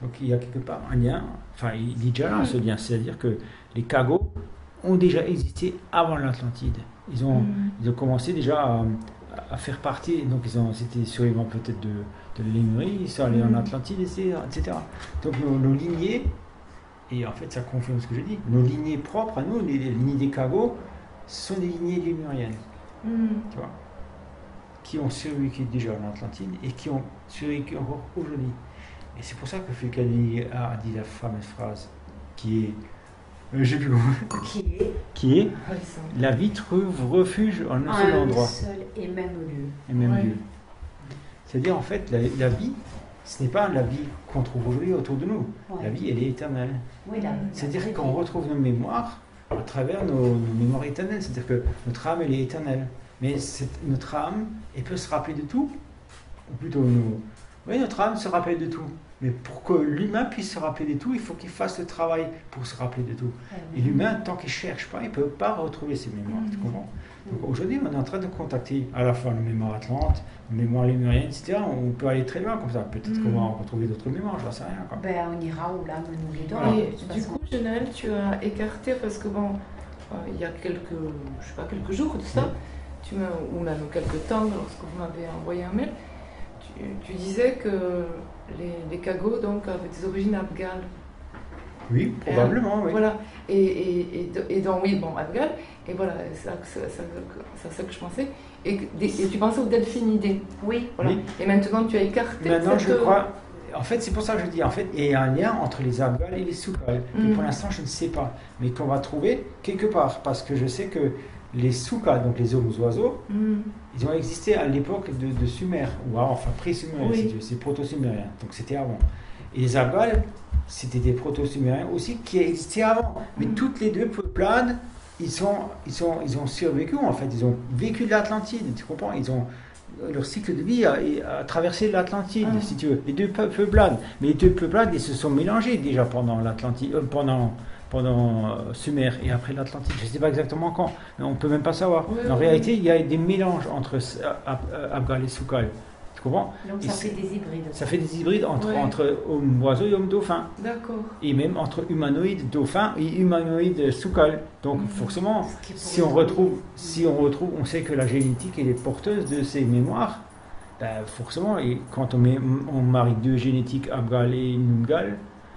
Donc il y a quelque part un lien, enfin il est déjà là ce lien, c'est-à-dire que les Kagos ont déjà existé avant l'Atlantide. Ils ont, mm. ils ont commencé déjà à, à faire partie, donc ils ont, c'était survivants peut-être de, de Lémurie, ils sont allés mm. en Atlantide, et cetera. Donc nos, nos lignées, et en fait ça confirme ce que je dis, nos lignées propres à nous, les, les lignées des Kagos, ce sont des lignées lémuriennes, mm. tu vois, qui ont survécu déjà en Atlantide et qui ont survécu encore aujourd'hui. Et c'est pour ça que Fulcani a dit la fameuse phrase qui est, euh, j'ai plus qui est, qui est la vie trouve refuge en un seul endroit. Un seul et même lieu. Et même ouais. lieu. C'est-à-dire en fait la, la vie, ce n'est pas la vie qu'on trouve aujourd'hui autour de nous. Ouais. La vie, elle est éternelle. Oui, c'est-à-dire qu'on retrouve nos mémoires à travers nos, nos mémoires éternelles. C'est-à-dire que notre âme, elle est éternelle. Mais cette, notre âme, elle peut se rappeler de tout. Ou plutôt, nous, oui, notre âme se rappelle de tout. Mais pour que l'humain puisse se rappeler de tout, il faut qu'il fasse le travail pour se rappeler de tout. Et l'humain, tant qu'il ne cherche pas, il ne peut pas retrouver ses mémoires. Tu comprends ? Donc aujourd'hui, on est en train de contacter à la fois la mémoire atlante, la mémoire lémurienne, et cetera. On peut aller très loin comme ça. Peut-être mm. qu'on va retrouver d'autres mémoires, je ne sais rien. Quoi. Ben, on ira où l'âme nous les donne. Voilà. Et du coup, Geneviève, tu as écarté, parce que bon, euh, il y a quelques, je sais pas, quelques jours de ça, mm. tu m'as, ou même quelques temps, lorsque vous m'avez envoyé un mail, tu, tu disais que les, les Kagos donc, avaient des origines afghanes. Oui, probablement, euh, oui. Voilà. Et, et, et, et donc, oui, bon, afghane. Et voilà, c'est ça, ça, ça, ça que je pensais. Et, et tu pensais aux delphinidés. Oui. Voilà. Oui. Et maintenant, tu as écarté. Maintenant, cette... je crois. En fait, c'est pour ça que je dis, en fait, il y a un lien entre les Afghans et les Soukals. Mm. Pour l'instant, je ne sais pas. Mais qu'on va trouver quelque part. Parce que je sais que les Soukals, donc les hommes aux oiseaux, mm. ils ont existé à l'époque de, de Sumer. Ou alors, enfin, pré-sumérien, oui. c'est proto-sumérien. Donc, c'était avant. Et les Afghans, c'était des proto-sumériens aussi qui existaient avant. Mais mm. toutes les deux peuplades, ils, sont, ils, sont, ils ont survécu en fait. Ils ont vécu de l'Atlantide, tu comprends ? Ils ont, leur cycle de vie a, a traversé l'Atlantide, mm. si tu veux. Les deux peuplades. Mais les deux peuplades, ils se sont mélangés déjà pendant l'Atlantide, euh, pendant, pendant euh, Sumer et après l'Atlantide. Je ne sais pas exactement quand, mais on ne peut même pas savoir. Oui, en oui, réalité, oui. il y a des mélanges entre Afghans et Soukal. Donc ça fait des hybrides. Ça fait des hybrides entre, ouais. entre homme oiseau et homme dauphin. D'accord. Et même entre humanoïdes dauphin et humanoïdes soukal. Donc mmh. forcément, si on retrouve, si on retrouve, on sait que la génétique elle est porteuse de ces mémoires. Ben forcément, et quand on, met, on marie deux génétiques Abgal et Nungal,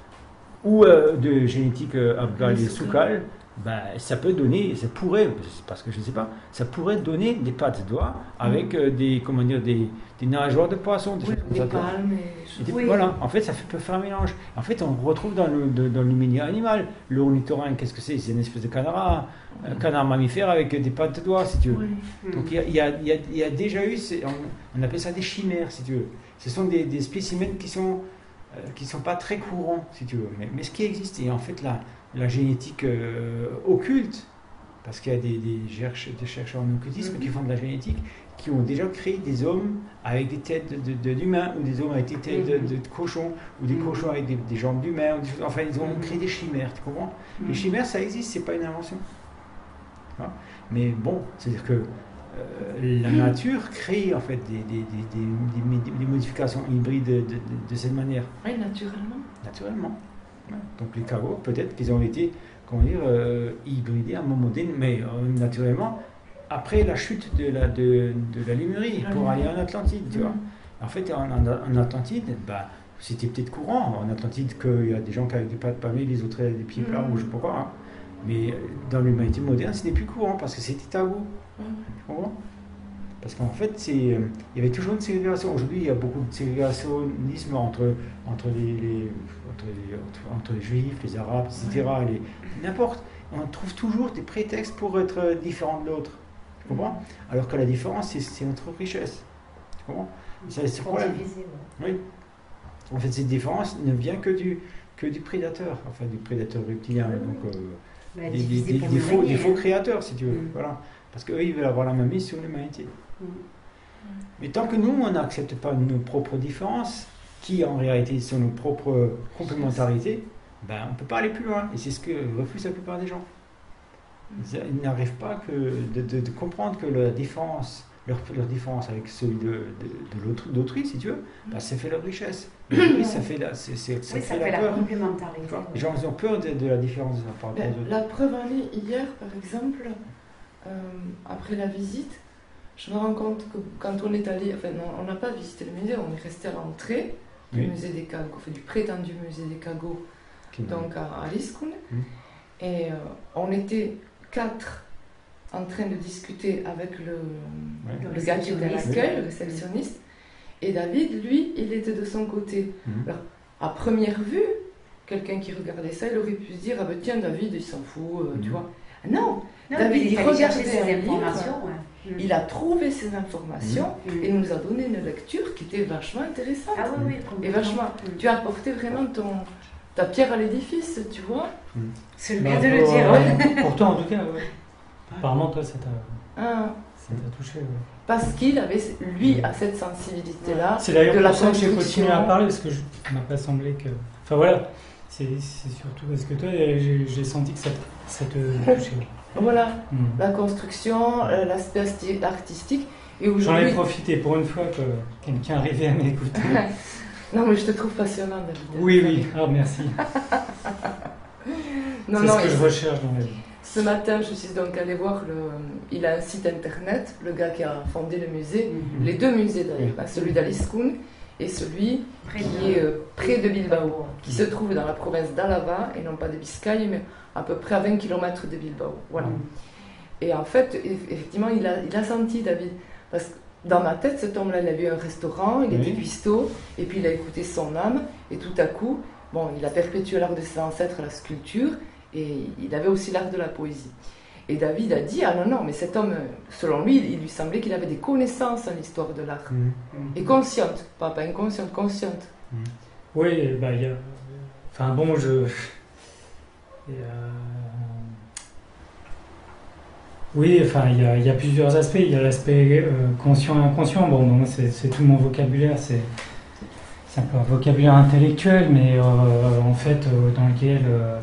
ou euh, deux génétiques euh, Abgal et soukal, ben, ça peut donner, ça pourrait, parce que je ne sais pas, ça pourrait donner des pattes d'oie avec mmh. euh, des, comment dire, des, des nageoires de poissons, des oui, choses comme des ça. Palmes et... Des, oui. Voilà, en fait, ça fait, peut faire un mélange. En fait, on retrouve dans le, de, dans le milieu animal. Le ornithorynque, qu'est-ce que c'est ? C'est une espèce de canard, un mmh. canard mammifère avec des pattes d'oie, si tu veux. Oui. Mmh. Donc, il y a, y, a, y, a, y a déjà eu, on, on appelle ça des chimères, si tu veux. Ce sont des, des spécimens qui sont, euh, qui sont pas très courants, si tu veux. Mais, mais ce qui existe, et en fait, là, la génétique euh, occulte, parce qu'il y a des, des, cherche, des chercheurs en occultisme mm-hmm. qui font de la génétique, qui ont déjà créé des hommes avec des têtes de, de, de, d'humains, ou des hommes avec des têtes mm-hmm. de, de cochons, ou des mm-hmm. cochons avec des, des jambes d'humains, enfin ils ont mm-hmm. créé des chimères, tu comprends ? mm-hmm. Les chimères ça existe, c'est pas une invention. Hein ? Mais bon, c'est-à-dire que euh, la nature crée en fait des, des, des, des, des, des modifications hybrides de, de, de, de cette manière. Oui, naturellement. Naturellement. Donc les Kagos, peut-être qu'ils ont été, comment dire, euh, hybridés à un moment donné, mais euh, naturellement, après la chute de la, de, de la Lémurie, pour mmh. aller en Atlantide, tu mmh. vois. En fait, en, en, en Atlantide, bah, c'était peut-être courant, en Atlantide, qu'il y a des gens qui avaient des pattes palmées, les autres avaient des pieds plats, mmh. ou je sais pas quoi. Hein. Mais dans l'humanité moderne, ce n'est plus courant, parce que c'était tabou. Mmh. Tu comprends ? Parce qu'en fait, c'est, euh, il y avait toujours une ségrégation. Aujourd'hui, il y a beaucoup de ségrégationnisme entre, entre, les, les, entre, les, entre, entre les juifs, les arabes, et cetera. Les, n'importe. On trouve toujours des prétextes pour être différent de l'autre. Tu comprends ? Alors que la différence, c'est, c'est notre richesse. Tu comprends ? C'est ce problème. Oui. En fait, cette différence ne vient que du, que du prédateur, enfin du prédateur reptilien. Donc, euh, bah, des, des, des, des, faux, des faux créateurs, si tu veux. Mm. Voilà. Parce qu'eux, ils veulent avoir la main mise sur l'humanité. Mmh. Mais tant que nous, on n'accepte pas nos propres différences, qui en réalité sont nos propres complémentarités, ben, on ne peut pas aller plus loin. Et c'est ce que refusent la plupart des gens. Ils, ils n'arrivent pas que de, de, de comprendre que la différence leur, leur différence avec celui de, de, de l'autre, d'autrui, si tu veux, bah, ça fait leur richesse. L'autrui, ça fait la, c'est, c'est, ça oui, fait ça la fait la peur. complémentarité. Les gens ils ont peur de, de la différence par rapport Ben, aux autres. la preuve en est, hier par exemple, euh, après la visite, je me rends compte que quand on est allé, enfin non, on n'a pas visité le musée, on est resté à l'entrée du Oui. musée des Cagots, enfin, du prétendu musée des Cagots, donc à, à Liskoun. Mm. Et euh, on était quatre en train de discuter avec le, Ouais. le gars qui était à l'accueil, le réceptionniste. Et David, lui, il était de son côté. Mm. Alors, à première vue, quelqu'un qui regardait ça, il aurait pu se dire, ah ben tiens, David, il s'en fout, euh, tu Mm. vois. Ah non, Non, David, il il fallait regardait chercher un ses livre. informations. Ouais. il a trouvé ces informations Mm. et il nous a donné une lecture qui était vachement intéressante. Ah oui, oui, Et complètement. vachement. Mm. Tu as apporté vraiment ton, ta pierre à l'édifice, tu vois. C'est le Bah, bien de le pour, dire. euh, Ouais. Pour toi, en tout cas, ouais. Apparemment, toi, ça t'a, Hein, ça t'a touché. Ouais. parce qu'il avait, lui, a cette sensibilité-là. C'est d'ailleurs de la pour ça que j'ai construction. continué à parler, parce que je, ça m'a pas semblé que... Enfin voilà, c'est, c'est surtout parce que toi, j'ai, j'ai senti que ça, ça te touchait. Voilà, Mm. la construction, euh, l'aspect asti- artistique. Et J'en ai aujourd'hui. profité pour une fois que quelqu'un arrivait à m'écouter. Non, mais je te trouve passionnant, David. Oui, oui, ah merci. Non, c'est non, ce que et je recherche dans la vie. ce matin, je suis donc allée voir le. Il a un site internet, le gars qui a fondé le musée, Mhm. les deux musées d'ailleurs, Oui. hein, celui d'Aliskoun et celui Près qui de- est euh, près de Bilbao, qui se trouve dans la province d'Alava et non pas de Biscaye, mais à peu près à vingt kilomètres de Bilbao. Voilà. Mhm. Et en fait, eff- effectivement, il a, il a senti, David, parce que dans ma tête, cet homme-là, il a vu un restaurant, il était Oui. cuistot, et puis il a écouté son âme, et tout à coup, bon, il a perpétué l'art de ses ancêtres, la sculpture, et il avait aussi l'art de la poésie. Et David a dit, ah non, non, mais cet homme, selon lui, il lui semblait qu'il avait des connaissances en l'histoire de l'art. Mm. Et consciente, pas, pas inconsciente, consciente. Oui, bah il y a... Enfin bon, je... il y a- Oui, enfin, il y, a, il y a plusieurs aspects. Il y a l'aspect euh, conscient et inconscient. Bon, moi, c'est, c'est tout mon vocabulaire. C'est, c'est un peu un vocabulaire intellectuel, mais euh, en fait, euh, dans lequel... euh,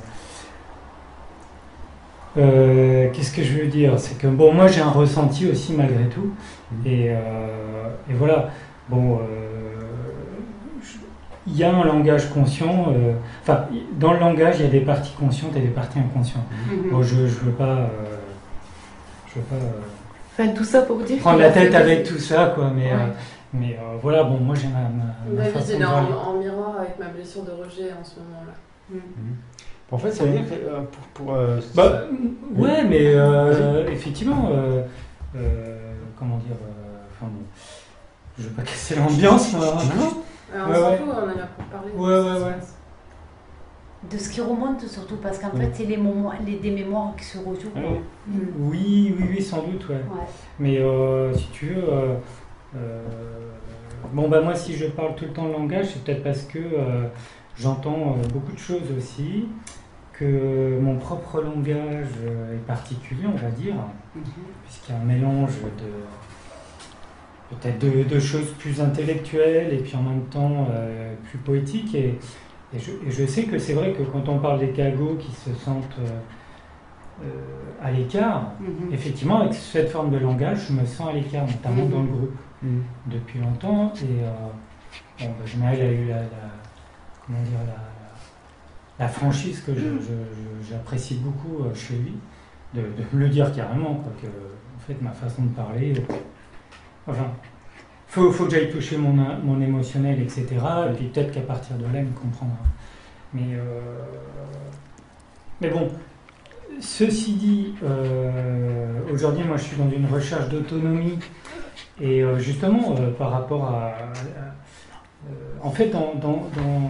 euh, qu'est-ce que je veux dire? C'est que, bon, moi, j'ai un ressenti aussi, malgré tout. Et, euh, et voilà. Bon... euh, il y a un langage conscient, euh, enfin, dans le langage, il y a des parties conscientes et des parties inconscientes. Mhm. Bon, je ne veux pas, euh, je veux pas euh, Enfin, tout ça pour dire prendre qu'il la a fait tête des- avec tout ça, quoi, mais, Ouais. euh, mais euh, voilà, bon, moi j'ai ma, ma, ma David, façon il de est voir en, les- en miroir avec ma blessure de rejet en ce moment-là. Mhm. En fait, ça veut dire que euh, pour. pour euh, Bah, ouais, mais euh, effectivement, euh, euh, comment dire, euh, enfin bon, je veux pas casser l'ambiance, moi. Non. Alors, on Ouais, s'en ouais. fout, on en a pour parler. Ouais, ouais, ouais. De ce qui remonte surtout, parce qu'en Ouais. fait, c'est les, moments, les, des mémoires qui se rejouent. Ouais. Mhm. Oui, oui, oui, sans doute, ouais. Ouais. Mais euh, si tu veux, euh, euh, bon bah moi si je parle tout le temps le langage, c'est peut-être parce que euh, j'entends euh, beaucoup de choses aussi, que mon propre langage euh, est particulier, on va dire, Mhm. puisqu'il y a un mélange de peut-être de, de choses plus intellectuelles et puis en même temps euh, plus poétiques. Et, et, je, et je sais que c'est vrai que quand on parle des cagots qui se sentent euh, euh, à l'écart, Mhm. effectivement, avec cette forme de langage, je me sens à l'écart, notamment Mhm. dans le groupe, Mm. depuis longtemps. Et euh, bon, bah, Genaël a eu la, la- comment dire, la, la- la franchise que je- je- je- j'apprécie beaucoup euh, chez lui, de, de me le dire carrément, quoi, que en fait, ma façon de parler, euh, enfin, faut, faut que j'aille toucher mon, mon émotionnel, et cetera. Et puis peut-être qu'à partir de là, il me comprendra. Mais, euh, mais bon. Ceci dit, euh, aujourd'hui, moi, je suis dans une recherche d'autonomie et euh, justement, euh, par rapport à, à- euh, en fait, dans, dans, dans,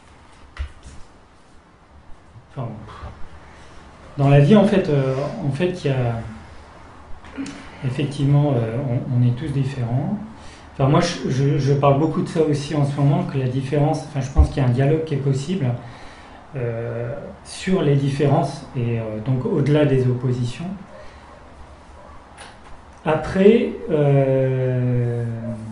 enfin, dans la vie, en fait, euh, en fait, il y a effectivement, euh, on, on est tous différents. Enfin, moi, je, je, je parle beaucoup de ça aussi en ce moment, que la différence. Enfin, je pense qu'il y a un dialogue qui est possible. Euh, sur les différences et euh, donc au-delà des oppositions. Après, euh,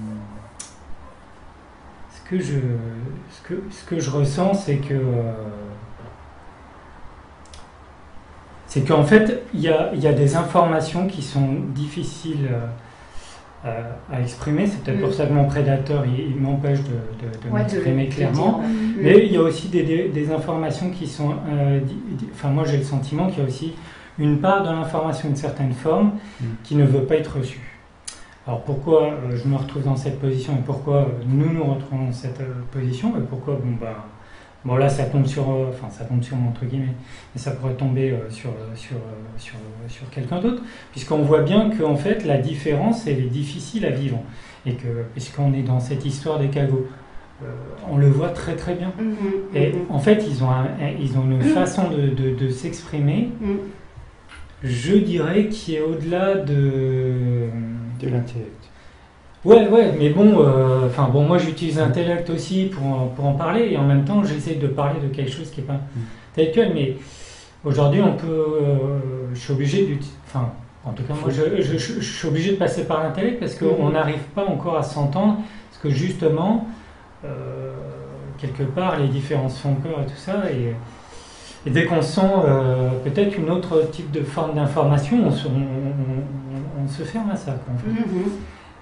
ce que je ce que ce que je ressens, c'est que euh, c'est qu'en fait il y a il y a des informations qui sont difficiles à, à exprimer. C'est peut-être Mm. pour ça que mon prédateur, il, il m'empêche de, de, de Ouais, m'exprimer de- de clairement. dire, ouais. Mais il y a aussi des, des, des informations qui sont... euh, di- di- enfin, moi, j'ai le sentiment qu'il y a aussi une part de l'information, une certaine forme, Mm. qui ne veut pas être reçue. Alors pourquoi euh, je me retrouve dans cette position et pourquoi euh, nous nous retrouvons dans cette euh, position et pourquoi, bon, bah, bon là ça tombe sur... euh, enfin, ça tombe sur moi, entre guillemets, mais ça pourrait tomber euh, sur, euh, sur, euh, sur, euh, sur quelqu'un d'autre, puisqu'on voit bien qu'en fait, la différence, elle est difficile à vivre. Et que, puisqu'on est dans cette histoire des cagots, euh, on le voit très très bien. Mhm, Et mhm. en fait, ils ont, un- un- ils ont une façon de, de, de s'exprimer, Mhm. je dirais, qui est au-delà de... De l'intellect. Ouais, ouais, mais bon, euh, enfin bon, moi j'utilise l'intellect aussi pour, en- pour en parler, et en même temps, j'essaie de parler de quelque chose qui n'est pas intellectuel, mais aujourd'hui, on peut... euh, je suis obligé d'utiliser... Enfin, en tout cas, moi, je, je, je, je suis obligé de passer par l'intellect parce qu'on Mhm. n'arrive pas encore à s'entendre, parce que justement, euh, quelque part, les différences font peur et tout ça, et, et dès qu'on sent euh, peut-être une autre type de forme d'information, on se, on, on- on se ferme à ça, quoi, en fait. Mhm.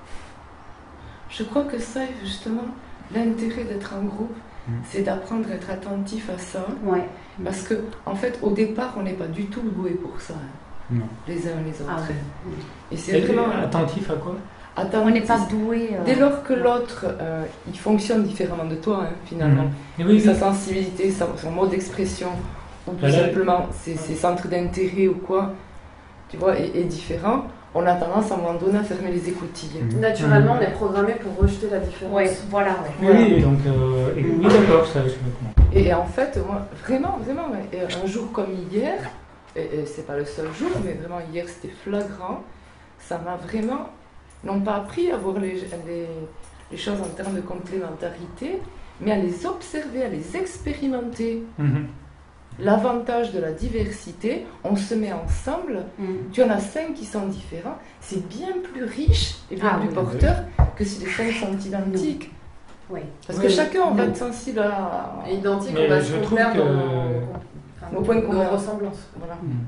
Je crois que ça, justement, l'intérêt d'être en groupe, Mm. c'est d'apprendre à être attentif à ça. Ouais. Parce que, en fait, au départ, on n'est pas du tout doué pour ça, hein, Non. les uns les autres. Ah ouais. Et c'est Et vraiment attentif à quoi? attentif. On n'est pas doué. euh, Dès lors que l'autre, euh, il fonctionne différemment de toi, hein, finalement, Mhm. Et oui, sa oui. sensibilité, sa- son mode d'expression, ou tout Voilà. simplement ses, ses centres d'intérêt ou quoi, tu vois, est, est différent, on a tendance à un moment donné à fermer les écoutilles. Mhm. Naturellement, Mhm. on est programmé pour rejeter la différence. Ouais, voilà, ouais. Oui, Voilà. oui, donc, euh, et- oui, d'accord, ça, je comprends. Et en fait, moi, vraiment, vraiment, ouais, et un jour comme hier, et, et c'est pas le seul jour, mais vraiment hier c'était flagrant, ça m'a vraiment, non pas appris à voir les, les, les choses en termes de complémentarité, mais à les observer, à les expérimenter. Mhm. L'avantage de la diversité, on se met ensemble, Mhm. tu en as cinq qui sont différents, c'est bien plus riche et bien Ah plus oui. porteur que si les cinq sont identiques. Oui. Parce Oui, que chacun, on va non. être sensible à... Et identique, Mais on va je se trouve complaire que- dans, enfin, Nos points de dans convergence. ressemblance. Voilà. Mhm.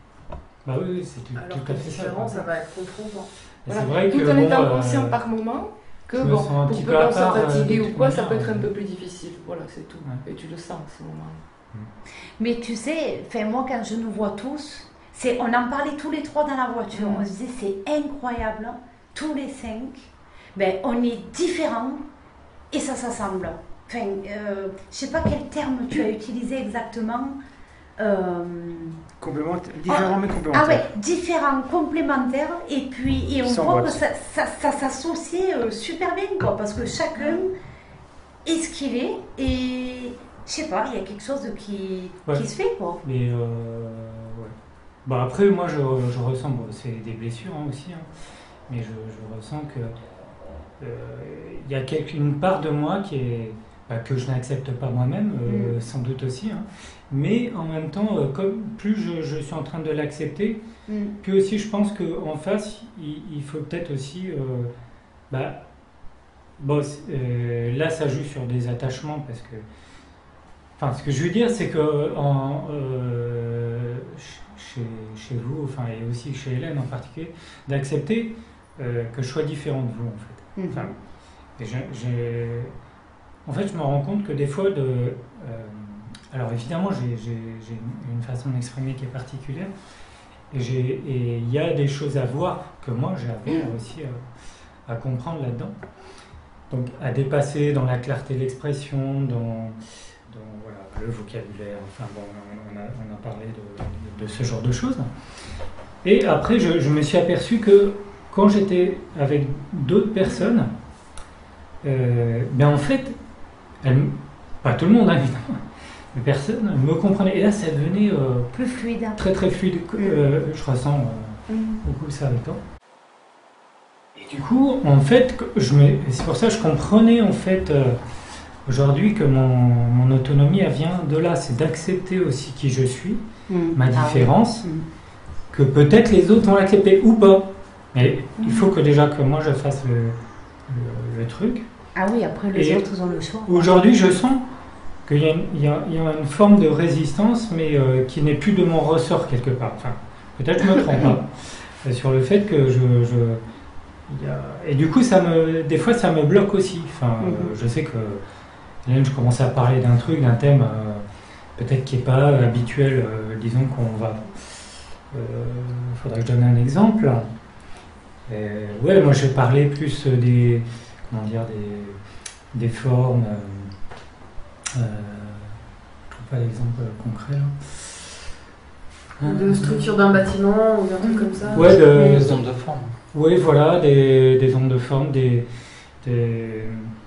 Bah oui, oui, c'est tout, Alors tout que à fait ça. différent, quoi. ça va être confrontant. Et Voilà. C'est vrai que Tout en bon, étant euh, conscient par moment que je me bon, sens un pour petit peu peu à qu'on soit part, euh, fatigué de ou toute quoi, ça manière, peut être un euh. peu plus difficile. Voilà, c'est tout. Ouais. Et tu le sens à ce moment-là. Mais tu sais, enfin, moi, quand je nous vois tous, c'est, on en parlait tous les trois dans la voiture. Mm. On se disait, c'est incroyable, hein, tous les cinq, ben, on est différents et ça s'assemble. Enfin, euh, je sais pas quel terme tu as utilisé exactement. Euh, Complémentaire. Différent mais ah complémentaire. ouais, différents, complémentaires, et puis et on Sans voit vote. que ça, ça, ça s'associe euh, super bien, quoi, parce que chacun est ce qu'il est, et je sais pas, il y a quelque chose de qui, Ouais. qui se fait, quoi. Mais euh, ouais. Bon, après, moi, je, je ressens, bon, c'est des blessures hein, aussi, hein, mais je, je ressens que euh, il y a quelque, une part de moi qui est bah, que je n'accepte pas moi-même, euh, Mm. sans doute aussi, hein, mais en même temps, euh, comme plus je, je suis en train de l'accepter, Mm. puis aussi je pense qu'en face, il, il faut peut-être aussi, euh, bah, bon, c'est- euh, là, ça joue sur des attachements parce que. Enfin, ce que je veux dire, c'est que en, euh, chez, chez vous, enfin, et aussi chez Hélène en particulier, d'accepter euh, que je sois différent de vous, en fait. Mhm. Enfin, et j'ai- j'ai- en fait, je me rends compte que des fois, de, euh, alors évidemment, j'ai j'ai- j'ai une façon d'exprimer qui est particulière, et j'ai- et il y a des choses à voir que moi, j'avais aussi à, à comprendre là-dedans. Donc, à dépasser dans la clarté de l'expression, dans dans voilà, le vocabulaire, enfin bon, on a, on a parlé de, de ce genre de choses. Et après, je, je me suis aperçu que quand j'étais avec d'autres personnes, euh, ben en fait, elles, pas tout le monde, hein, évidemment, mais personne me comprenait. Et là, ça devenait euh, Plus fluide. très très fluide. Euh, je ressens euh, Mm. beaucoup ça avec toi. Et du coup, en fait, je me, c'est pour ça que je comprenais en fait euh, aujourd'hui que mon, mon autonomie elle vient de là, c'est d'accepter aussi qui je suis, Mm. ma Ah oui. différence, Mm. que peut-être les autres vont l'accepter ou pas. Mais il faut que déjà que moi je fasse le, le, le truc. Ah oui, après les Et autres ils ont le choix. Aujourd'hui, je sens qu'il y a une, il y a, il y a une forme de résistance, mais euh, qui n'est plus de mon ressort quelque part. Enfin, peut-être que je me trompe pas, euh, sur le fait que je, je, il y a... Et du coup, ça me, des fois, ça me bloque aussi. Enfin, Mhm. euh, je sais que Hélène, je commence à parler d'un truc, d'un thème euh, peut-être qui n'est pas habituel. Euh, disons qu'on va. Il faudrait que je donne un exemple. Et, ouais, moi, je vais parler plus des, comment dire, des, des formes. Euh, euh, je trouve pas d'exemple concret là. De structure d'un bâtiment ou d'un truc comme ça. Ouais, de, Des ondes de forme. Oui, voilà, des, des ondes de forme, des. des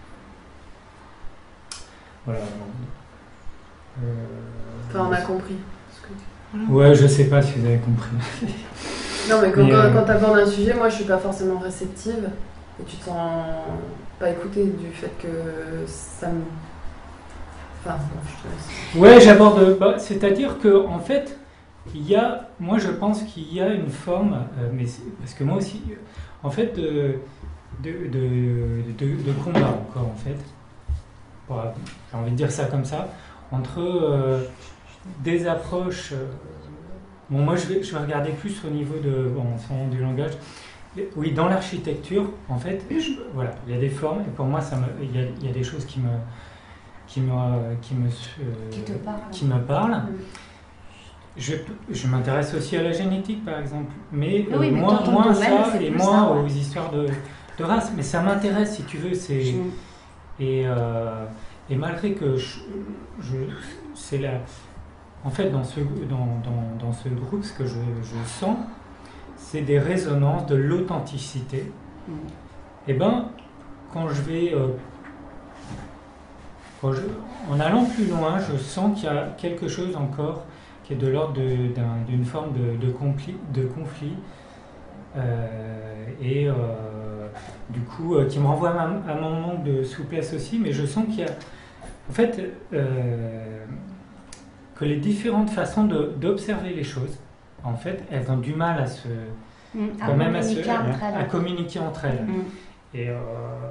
voilà. Euh, Enfin, on a compris. Ouais, je sais pas si vous avez compris. Non, mais quand, Mais, euh, quand tu abordes un sujet, moi je suis pas forcément réceptive et tu te sens pas écoutée du fait que ça me. Enfin, bon, je te laisse. Ouais, j'aborde. Bah, c'est-à-dire que, en fait, il y a. Moi, je pense qu'il y a une forme. Euh, mais c'est- parce que moi aussi. En fait, de, de, de, de, de combat encore, en fait. Bon, j'ai envie de dire ça comme ça. Entre euh, des approches. euh, bon, moi, je vais, je vais regarder plus au niveau de. Bon, sans du langage. Oui, dans l'architecture, en fait, je- voilà, il y a des formes, et pour moi, ça me, il y a, il y a des choses qui me, qui me, qui me, euh, Qui te parle. qui me parlent. Mm. Je, je m'intéresse aussi à la génétique, par exemple, mais, Oui, euh, mais moins, ton- ton moins domaine, ça c'est et plus moins ça, ouais. aux histoires de, de race. Mais ça m'intéresse, si tu veux. C'est Mm. et, euh, et malgré que je, je c'est la, en fait, dans ce, dans, dans, dans ce groupe, ce que je, je sens, c'est des résonances de l'authenticité. Mm. Et ben, quand je vais, euh, quand je- en allant plus loin, je sens qu'il y a quelque chose encore qui est de l'ordre de- d'un- d'une forme de, de conflit, de conflit euh, et euh, du coup euh, qui me renvoie à, ma- à mon manque de souplesse aussi. Mais je sens qu'il y a, en fait, euh, que les différentes façons de- d'observer les choses, en fait, elles ont du mal à se, Mm. À quand même à, se, communiquer entre à elles. communiquer entre elles. Mm. Et euh,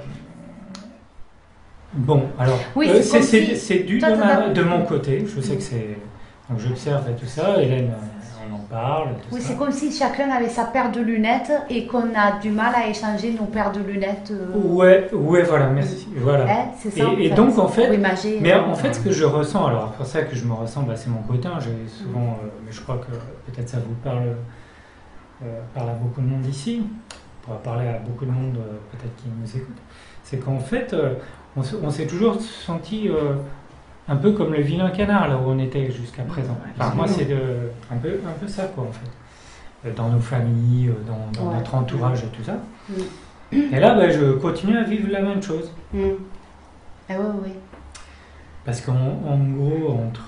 bon, alors, Oui, euh, c'est c'est comme c'est- si- c'est dû Toi, de, t'as ma- d'abord- de mon côté. Je sais Mm. que c'est. Donc j'observe et tout ça. Hélène, euh, on en parle. Tout Oui, ça. c'est comme si chacun avait sa paire de lunettes et qu'on a du mal à échanger nos paires de lunettes. euh, Ouais, ouais, voilà, merci. Voilà. hein, c'est ça. Et- en et fait, donc, en pour fait, imager, Mais euh, en fait, ce que je ressens, alors pour ça que je me ressens, bah, c'est mon côté. hein, J'ai souvent, euh, mais je crois que peut-être ça vous parle, euh, parle à beaucoup de monde ici. On pourra parler à beaucoup de monde, euh, peut-être qui nous écoute. C'est qu'en fait, euh, on, se- on s'est toujours senti euh, un peu comme le vilain canard là où on était jusqu'à présent. Enfin, moi, c'est de, un peu, un peu ça quoi en fait. Euh, Dans nos familles, euh, dans, dans Ouais. notre entourage et tout ça. Mm. Et là, bah, je continue à vivre la même chose. Mm. Ah oui, oui. Parce qu'en en gros, entre,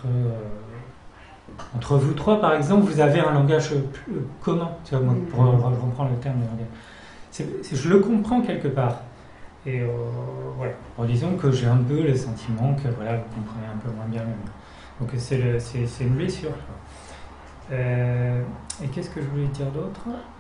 euh, entre vous trois, par exemple, vous avez un langage euh, plus- euh, commun. Tu vois, moi, Mm. pour re- reprendre le terme de langage. C'est- c'est- je le comprends quelque part. Et euh, voilà. En disant que j'ai un peu le sentiment que voilà, vous comprenez un peu moins bien le mien. Donc c'est le- c'est- c'est une blessure. quoi. Euh, et qu'est-ce que je voulais dire d'autre euh,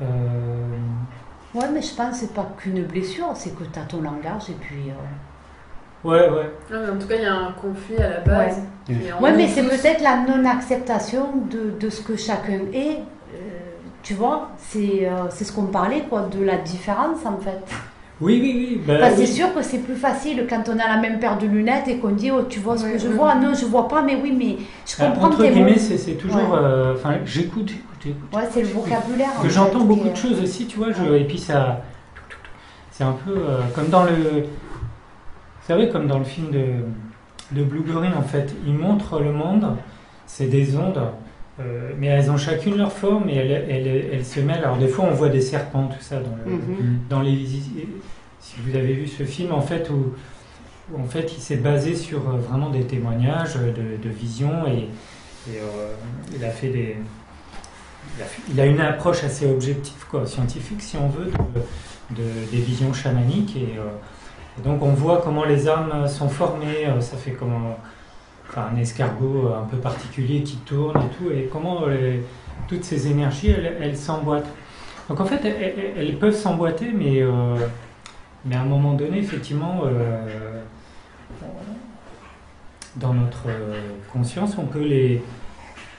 Ouais, mais je pense que c'est pas qu'une blessure, c'est que tu as ton langage et puis. euh, Ouais, ouais. Non, mais en tout cas, il y a un conflit à la base. Ouais. Et en Ouais, nous mais c'est tous- peut-être la non-acceptation de, de ce que chacun est. Euh, tu vois, c'est euh, c'est ce qu'on parlait, quoi, de la différence en fait. Oui, oui, oui. bah Enfin, c'est oui. sûr que c'est plus facile quand on a la même paire de lunettes et qu'on dit oh tu vois ce Ouais, que je ouais. vois, non je vois pas, mais oui mais je Ah, comprends entre tes mots. guillemets, c'est c'est toujours. Ouais. euh, Enfin, j'écoute, j'écoute, j'écoute. Ouais, c'est le vocabulaire. en Que fait, j'entends qui beaucoup est- de choses aussi, tu vois, je- Ouais. et puis ça, c'est un peu euh, comme dans le, vous savez, comme dans le film de, de Blueberry, en fait, ils montrent le monde, c'est des ondes, euh, mais elles ont chacune leur forme et elles, elles, elles se mêlent. Alors des fois, on voit des serpents, tout ça, dans, le, Mhm. dans les, si vous avez vu ce film, en fait, où, où, en fait, il s'est basé sur euh, vraiment des témoignages de, de visions et, et, euh, il a fait des il a, fait- il a une approche assez objective, quoi, scientifique si on veut, de, de- des visions chamaniques. Et, euh, et donc on voit comment les âmes sont formées, euh, ça fait comme un, enfin, un escargot un peu particulier qui tourne et tout, et comment euh, les- toutes ces énergies, elles, elles s'emboîtent. Donc en fait, elles, elles- elles peuvent s'emboîter, mais, euh, mais à un moment donné, effectivement, euh, dans notre euh, conscience, on peut les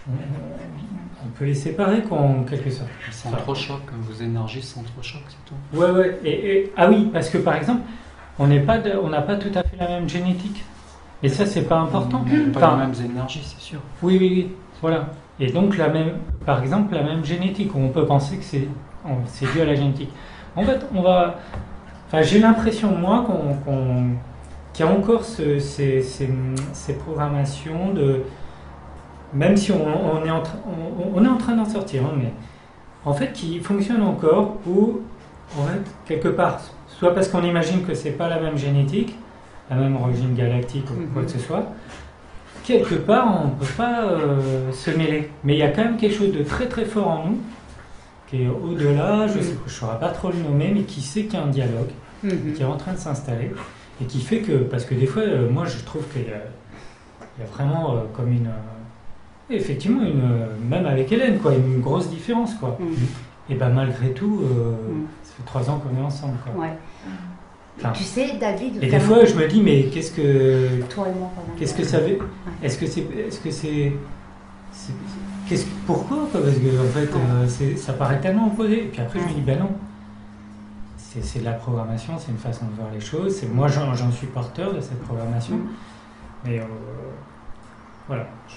on, on peut les séparer quoi, en quelque sorte. S'entrechoquent, vos énergies s'entrechoquent, c'est tout. Ouais, ouais. Et, et, ah oui, parce que par exemple, on n'est pas, de, on n'a pas tout à fait la même génétique. Et ça, c'est pas important. On n'a pas enfin, les mêmes énergies, c'est sûr. Oui, oui, oui. Voilà. Et donc, la même, par exemple, la même génétique, où on peut penser que c'est, c'est dû à la génétique. En fait, on va. Enfin, j'ai l'impression, moi, qu'on, qu'on, qu'il y a encore ce, ces, ces, ces programmations de. Même si on, on, est, en tra- on, on est en train d'en sortir, hein, mais en fait, qui fonctionnent encore où, en fait, quelque part, soit parce qu'on imagine que c'est pas la même génétique, la même origine galactique ou quoi que ce soit, quelque part, on ne peut pas euh, se mêler. Mais il y a quand même quelque chose de très très fort en nous, qui est au-delà, je ne saurais pas trop le nommer, mais qui sait qu'il y a un dialogue, mm-hmm. qui est en train de s'installer, et qui fait que, parce que des fois, euh, moi je trouve qu'il y a, il y a vraiment euh, comme une... Euh, effectivement, une, euh, même avec Hélène, quoi, une grosse différence, quoi. Mm-hmm. Et bien malgré tout, euh, mm. ça fait trois ans qu'on est ensemble, quoi. Ouais. Enfin, tu sais, David. Et des fois, je me dis, mais qu'est-ce que. Toi et moi, qu'est-ce que ça veut. Ouais. Est-ce que c'est. Est-ce que c'est. c'est qu'est-ce que, pourquoi Parce que, en fait, ouais. euh, c'est, ça paraît tellement opposé. Et puis après, ouais. je me dis, ben non. C'est, c'est de la programmation, c'est une façon de voir les choses. C'est, moi, j'en, j'en suis porteur de cette programmation. Mm. Mais. Euh, voilà. Je...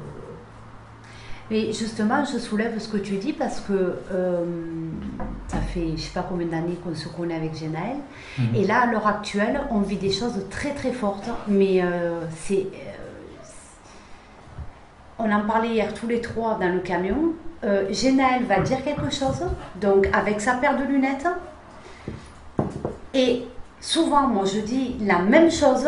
Mais justement, je soulève ce que tu dis parce que euh, ça fait je ne sais pas combien d'années qu'on se connaît avec Genaël. Mmh. Et là, à l'heure actuelle, on vit des choses très très fortes. Mais euh, c'est, euh, on en parlait hier tous les trois dans le camion. Euh, Genaël va dire quelque chose, donc avec sa paire de lunettes. Et souvent, moi je dis la même chose.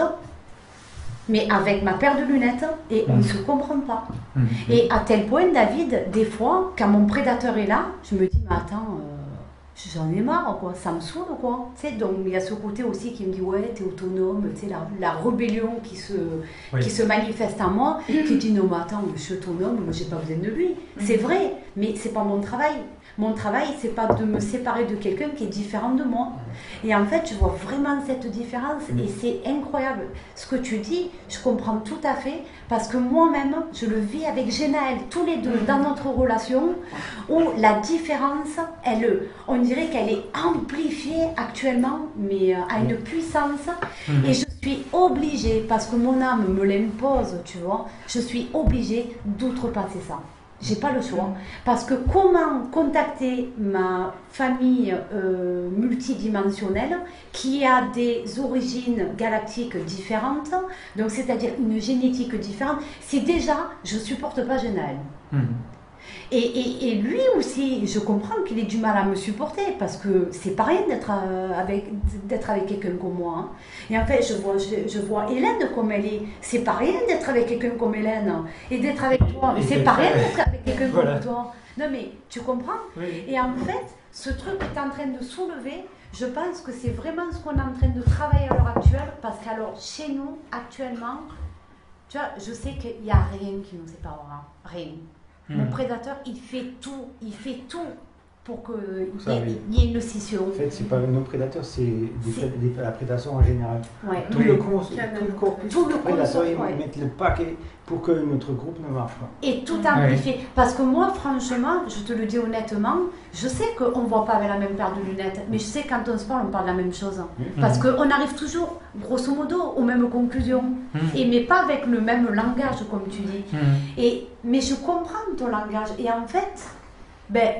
Mais avec ma paire de lunettes, et on ne mmh. se comprend pas. Mmh. Et à tel point, David, des fois, quand mon prédateur est là, je me dis, mais attends, euh, j'en ai marre, quoi, ça me saoule, quoi. Tu sais, donc il y a ce côté aussi qui me dit, ouais, t'es autonome, tu sais, la, la rébellion qui se, oui. qui se manifeste en moi, mmh. qui dit, non, mais attends, je suis autonome, moi, j'ai pas besoin de lui. Mmh. C'est vrai, mais c'est pas mon travail. Mon travail, c'est pas de me séparer de quelqu'un qui est différent de moi. Et en fait, je vois vraiment cette différence et c'est incroyable. Ce que tu dis, je comprends tout à fait parce que moi-même, je le vis avec Genaël, tous les deux, dans notre relation, où la différence, elle, on dirait qu'elle est amplifiée actuellement, mais à une puissance. Et je suis obligée, parce que mon âme me l'impose, tu vois, je suis obligée d'outrepasser ça. J'ai pas le choix. Parce que comment contacter ma famille euh, multidimensionnelle qui a des origines galactiques différentes, donc c'est-à-dire une génétique différente, si déjà je supporte pas Genaël. Mmh. Et, et, et lui aussi, je comprends qu'il ait du mal à me supporter parce que c'est pas rien d'être euh, avec, d'être avec quelqu'un comme moi. Hein. Et en fait, je vois, je, je vois Hélène comme elle est. C'est pas rien d'être avec quelqu'un comme Hélène et d'être avec toi. Mais c'est pas rien d'être avec quelqu'un voilà. comme toi. Non mais tu comprends oui. Et en fait, ce truc est en train de soulever. Je pense que c'est vraiment ce qu'on est en train de travailler à l'heure actuelle parce qu'alors chez nous actuellement, tu vois, je sais qu'il n'y a rien qui nous séparera, rien. Mon prédateur, il fait tout, il fait tout pour qu'il y, y ait une scission. En fait, c'est pas nos prédateurs, c'est, des, c'est... Des, la prédation en général. Ouais. Tout, oui. le con, tout le corpus tout le prédateur, ils ouais. mettent le paquet pour que notre groupe ne marche pas. Et tout amplifié. Ouais. Parce que moi, franchement, je te le dis honnêtement, je sais qu'on ne voit pas avec la même paire de lunettes, mais je sais quand on se parle, on parle de la même chose. Mmh. Parce qu'on arrive toujours, grosso modo, aux mêmes conclusions. Mmh. Et, mais pas avec le même langage, comme tu dis. Mmh. Et, mais je comprends ton langage. Et en fait, ben...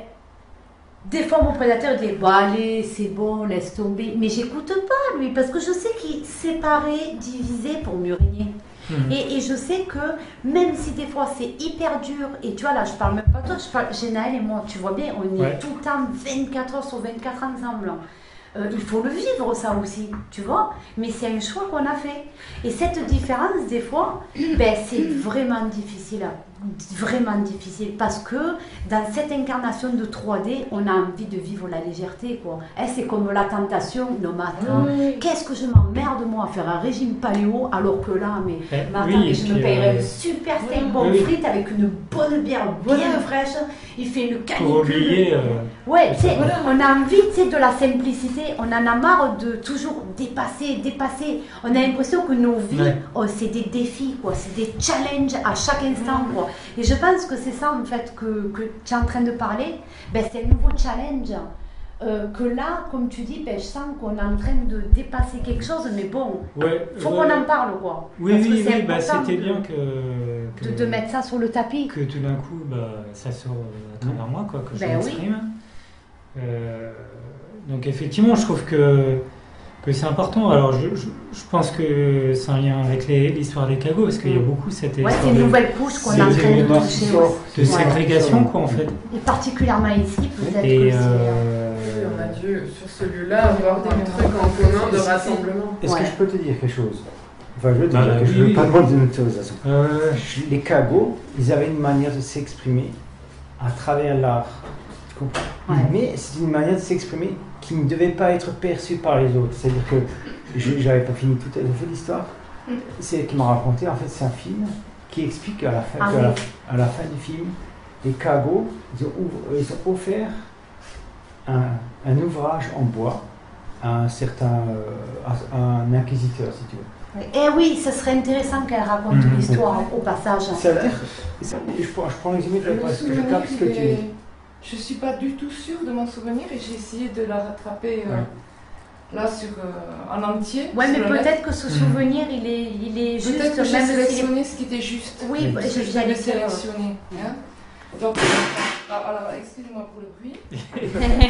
Des fois, mon prédateur dit bah, « allez, c'est bon, laisse tomber ». Mais j'écoute pas, lui, parce que je sais qu'il séparait, divisé pour mieux régner. Mmh. Et, et je sais que même si des fois, c'est hyper dur, et tu vois, là, je parle même pas de toi, je parle Genaël et moi, tu vois bien, on ouais. est tout le temps vingt-quatre heures sur vingt-quatre ensemble. Euh, il faut le vivre, ça aussi, tu vois. Mais c'est un choix qu'on a fait. Et cette différence, des fois, ben, c'est vraiment difficile. Vraiment difficile. Parce que dans cette incarnation de trois D, on a envie de vivre la légèreté, quoi. Eh, c'est comme la tentation. Non, mais attends, oui. qu'est-ce que je m'emmerde, moi, à faire un régime paléo, alors que là, mais, eh, mais attends, oui, je me payerais euh... un super steak bon oui. frites avec une bonne bière bien voilà. fraîche. Il fait une canicule. Pour oublier. Euh... Ouais, tu sais, voilà. on a envie, tu sais, de la simplicité. On en a marre de toujours dépasser, dépasser. On a l'impression que nos vies, ouais. oh, c'est des défis, quoi. C'est des challenges à chaque instant, quoi. Et je pense que c'est ça en fait que, que tu es en train de parler. Ben, c'est un nouveau challenge. Euh, que là, comme tu dis, ben, je sens qu'on est en train de dépasser quelque chose, mais bon, il ouais, faut ouais. qu'on en parle, quoi. Oui, Parce oui, que c'est oui, bah, important c'était de- bien que, que, De, de mettre ça sur le tapis. que tout d'un coup, bah, ça sort euh, à travers moi, quoi, que je Ben oui. m'exprime. Euh, donc effectivement, je trouve que, que c'est important. Alors, je, je, je pense que c'est un lien avec les- l'histoire des cagots, parce qu'il y a beaucoup cette Ouais, histoire c'est une de, nouvelle couche qu'on c'est est en train de élément toucher. sort. aussi. de Ouais. ségrégation, quoi, en fait. Et particulièrement ici, peut-être Et que c'est... euh, euh, Oui, on a dû, sur ce lieu-là, avoir des trucs en commun de rassemblement. Est-ce Ouais. que je peux te dire quelque chose? Enfin, je veux te Bah, dire que je oui, ne veux oui. pas demander une autorisation. euh, Les cagots, ils avaient une manière de s'exprimer à travers l'art. Tu comprends? Ouais. Mais c'est une manière de s'exprimer qui ne devait pas être perçue par les autres. C'est-à-dire que je n'avais pas fini tout à fait l'histoire. C'est elle qui m'a raconté, en fait, c'est un film qui explique à la fin, Ah qu'à la, oui. à la fin du film, les cagots, ils ont, ouv- ils ont offert un, un ouvrage en bois à un certain euh, à un inquisiteur, si tu veux. Eh oui, ce serait intéressant qu'elle raconte Mhm. l'histoire au passage. C'est-à-dire, ça- je prends, je prends l'exemple Je me parce que je souvenais capte ce que qu'il tu est- dis. Je suis pas du tout sûre de mon souvenir et j'ai essayé de la rattraper euh, Ouais. là sur euh, en entier. Ouais, mais sur le net. peut-être que ce Mhm. souvenir, il est, il est juste, Peut-être que j'ai même s'il est- sélectionné ce qui était juste. Oui, Oui. je- Je j'allais l'ai dire. sélectionné. Hein. Donc, ah, alors, excusez-moi pour le bruit. Il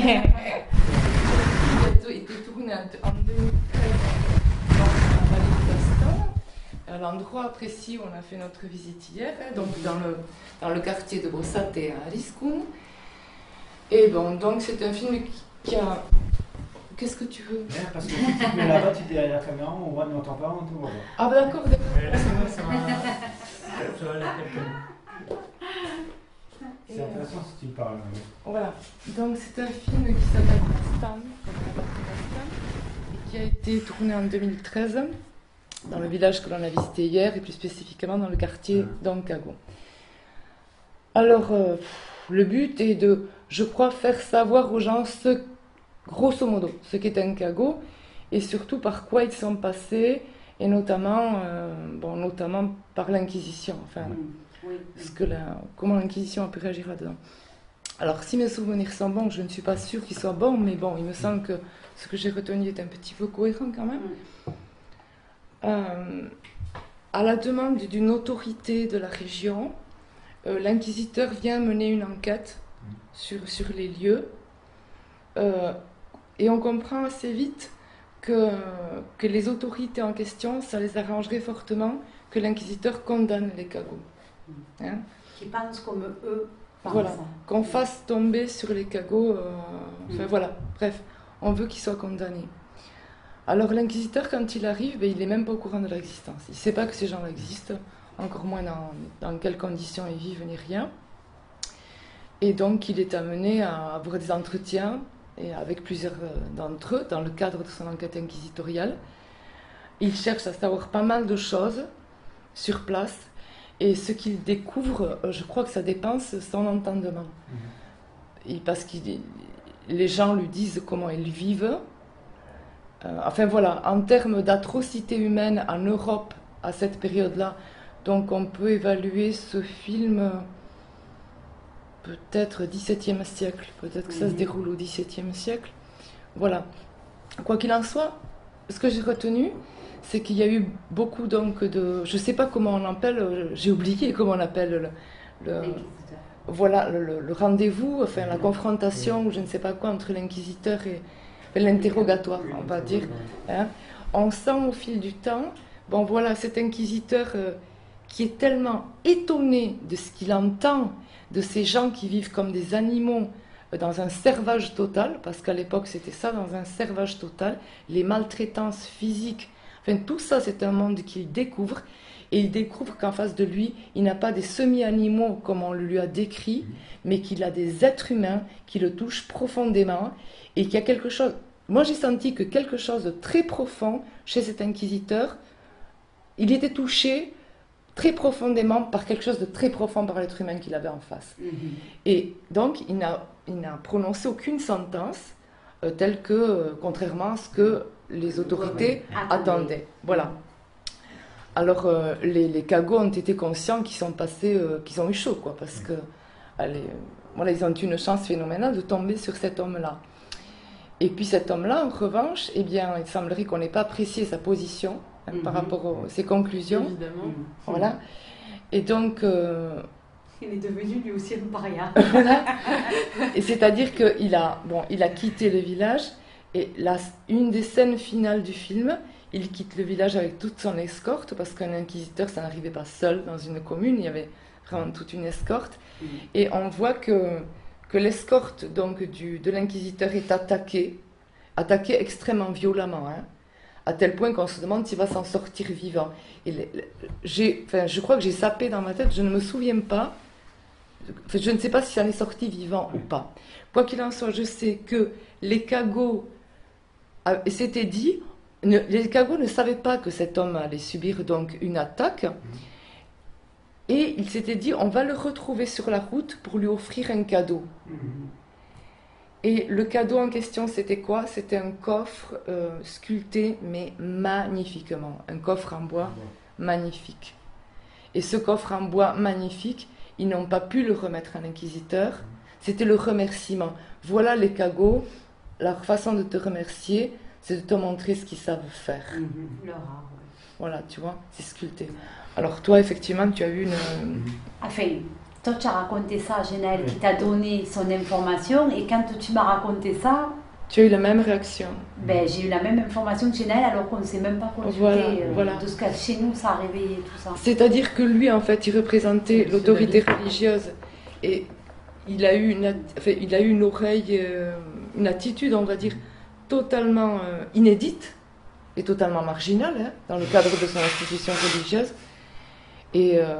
a été tourné en en deux mille treize dans la vallée de Gaston, à l'endroit précis où on a fait notre visite hier, hein, donc dans le, dans le quartier de Brossat et à Riscoun. Et bon, donc c'est un film qui, qui a... Qu'est-ce que tu veux? Parce que si tu te mets là-bas, tu es derrière la caméra, on voit, n'entend pas, on te voit. Ah bah d'accord, d'accord. ouais, ça va, ça va. Ça va, la tête. Et, C'est euh, intéressant si tu parles. mais- Voilà, donc c'est un film qui s'appelle Stan, comme la marque Stan, et qui a été tourné en deux mille treize dans le village que l'on a visité hier, et plus spécifiquement dans le quartier d'Ancago. Alors, euh, le but est de, je crois, faire savoir aux gens ce, grosso modo, ce qu'est Ancago, et surtout par quoi ils sont passés, et notamment, euh, bon, notamment par l'Inquisition, enfin, Oui. ce que la, comment l'Inquisition a pu réagir là-dedans. Alors, si mes souvenirs sont bons, je ne suis pas sûre qu'ils soient bons, mais bon, il me semble que ce que j'ai retenu est un petit peu cohérent quand même. Euh, à la demande d'une autorité de la région, euh, l'inquisiteur vient mener une enquête sur, sur les lieux, euh, et on comprend assez vite que, que les autorités en question, ça les arrangerait fortement que l'inquisiteur condamne les cagots. Hein? Qui pensent comme eux pensent. Voilà. Qu'on fasse tomber sur les cagots, euh, enfin voilà, bref, on veut qu'ils soient condamnés. Alors l'inquisiteur, quand il arrive, ben, il n'est même pas au courant de leur existence. Il ne sait pas que ces gens existent, encore moins dans, dans quelles conditions ils vivent ni rien. Et donc il est amené à avoir des entretiens et avec plusieurs euh, d'entre eux dans le cadre de son enquête inquisitoriale. Il cherche à savoir pas mal de choses sur place. Et ce qu'il découvre, je crois que ça dépense son entendement. Et parce que les gens lui disent comment ils vivent. Euh, enfin voilà, en termes d'atrocité humaine en Europe à cette période-là, donc on peut évaluer ce film euh, peut-être dix-septième siècle, peut-être que ça se déroule au dix-septième siècle. Voilà. Quoi qu'il en soit, ce que j'ai retenu, c'est qu'il y a eu beaucoup donc de... Je ne sais pas comment on appelle, j'ai oublié comment on appelle le... le voilà, le, le, le rendez-vous, enfin la confrontation, ou je ne sais pas quoi, entre l'inquisiteur et l'interrogatoire, on va dire. Hein. On sent au fil du temps, bon voilà, cet inquisiteur euh, qui est tellement étonné de ce qu'il entend, de ces gens qui vivent comme des animaux, dans un servage total, parce qu'à l'époque c'était ça, dans un servage total, les maltraitances physiques, enfin tout ça c'est un monde qu'il découvre, et il découvre qu'en face de lui, il n'a pas des semi-animaux comme on le lui a décrit, mais qu'il a des êtres humains qui le touchent profondément, et qu'il y a quelque chose... Moi j'ai senti que quelque chose de très profond chez cet inquisiteur, il était touché très profondément par quelque chose de très profond par l'être humain qu'il avait en face. Mm-hmm. Et donc, il n'a, il n'a prononcé aucune sentence euh, telle que, euh, contrairement à ce que les autorités attendaient. Voilà. Alors euh, les, les cagots ont été conscients qu'ils sont passés, euh, qu'ils ont eu chaud, quoi, parce que allez, voilà, ils ont eu une chance phénoménale de tomber sur cet homme-là. Et puis cet homme-là, en revanche, eh bien, il semblerait qu'on n'ait pas apprécié sa position hein, mm-hmm. par rapport à ses conclusions. Évidemment. Mm-hmm. Voilà. Et donc... Euh, il est devenu lui aussi un paria. Voilà. Et c'est-à-dire qu'il a, bon, il a quitté le village, et la, une des scènes finales du film, il quitte le village avec toute son escorte, parce qu'un inquisiteur, ça n'arrivait pas seul dans une commune, il y avait vraiment toute une escorte. Mm. Et on voit que, que l'escorte donc, du, de l'inquisiteur est attaquée, attaquée extrêmement violemment, hein, à tel point qu'on se demande s'il va s'en sortir vivant. Et les, j'ai, enfin, je crois que j'ai sapé dans ma tête, je ne me souviens pas, enfin, je ne sais pas si ça en est sorti vivant ou pas. Quoi qu'il en soit, je sais que les cagots s'étaient dit... Ne, les cagots ne savaient pas que cet homme allait subir donc une attaque et ils s'étaient dit on va le retrouver sur la route pour lui offrir un cadeau. Et le cadeau en question c'était quoi? C'était un coffre euh, sculpté mais magnifiquement, un coffre en bois magnifique. Et ce coffre en bois magnifique, ils n'ont pas pu le remettre à l'inquisiteur, c'était le remerciement. Voilà les cagots, leur façon de te remercier, c'est de te montrer ce qu'ils savent faire. Mmh. Leur art, ouais. Voilà, tu vois, c'est sculpté. Alors toi, effectivement, tu as eu une... Enfin, toi, tu as raconté ça à Genaël, oui. qui t'a donné son information, et quand tu m'as raconté ça... Tu as eu la même réaction. Ben, j'ai eu la même information que Genaël, alors qu'on ne s'est même pas consulté voilà, euh, voilà. de ce que chez nous, ça a réveillé tout ça. C'est-à-dire que lui, en fait, il représentait l'autorité religieuse, et il a eu une, enfin, il a eu une oreille, euh, une attitude, on va dire, totalement euh, inédite et totalement marginale hein, dans le cadre de son institution religieuse. Et, euh,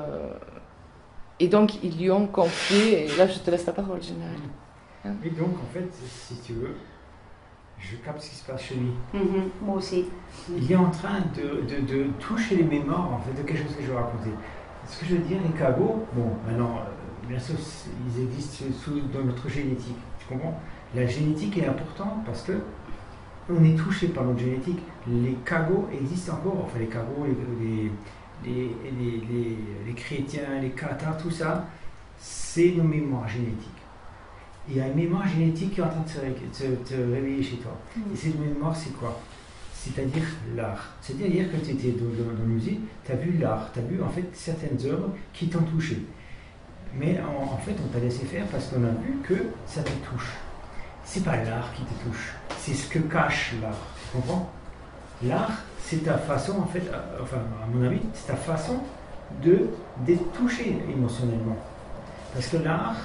et donc, ils lui ont confié, et là, je te laisse la parole, Genaël. Hein? Et donc, en fait, si tu veux, je capte ce qui se passe chez lui. Mm-hmm, moi aussi. Il est en train de, de, de toucher les mémoires, en fait, de quelque chose que je vais raconter. Ce que je veux dire, les cagots, bon, maintenant, euh, bien sûr, ils existent sous, dans notre génétique, tu comprends? La génétique est importante parce que on est touché par notre génétique. Les cagots existent encore, enfin les cagots, les, les, les, les, les, les chrétiens, les cathares, tout ça, c'est nos mémoires génétiques. Il y a une mémoire génétique qui est en train de se, de, de réveiller chez toi. Mm. Et cette mémoire, c'est quoi? C'est-à-dire l'art. C'est-à-dire que tu étais dans, dans, dans le musée, tu as vu l'art, tu as vu en fait certaines œuvres qui t'ont touché. Mais en, en fait, on t'a laissé faire parce qu'on a vu que ça te touche. C'est pas l'art qui te touche, c'est ce que cache l'art, tu comprends? L'art, c'est ta façon, en fait, euh, enfin, à mon avis, c'est ta façon de, d'être touché émotionnellement. Parce que l'art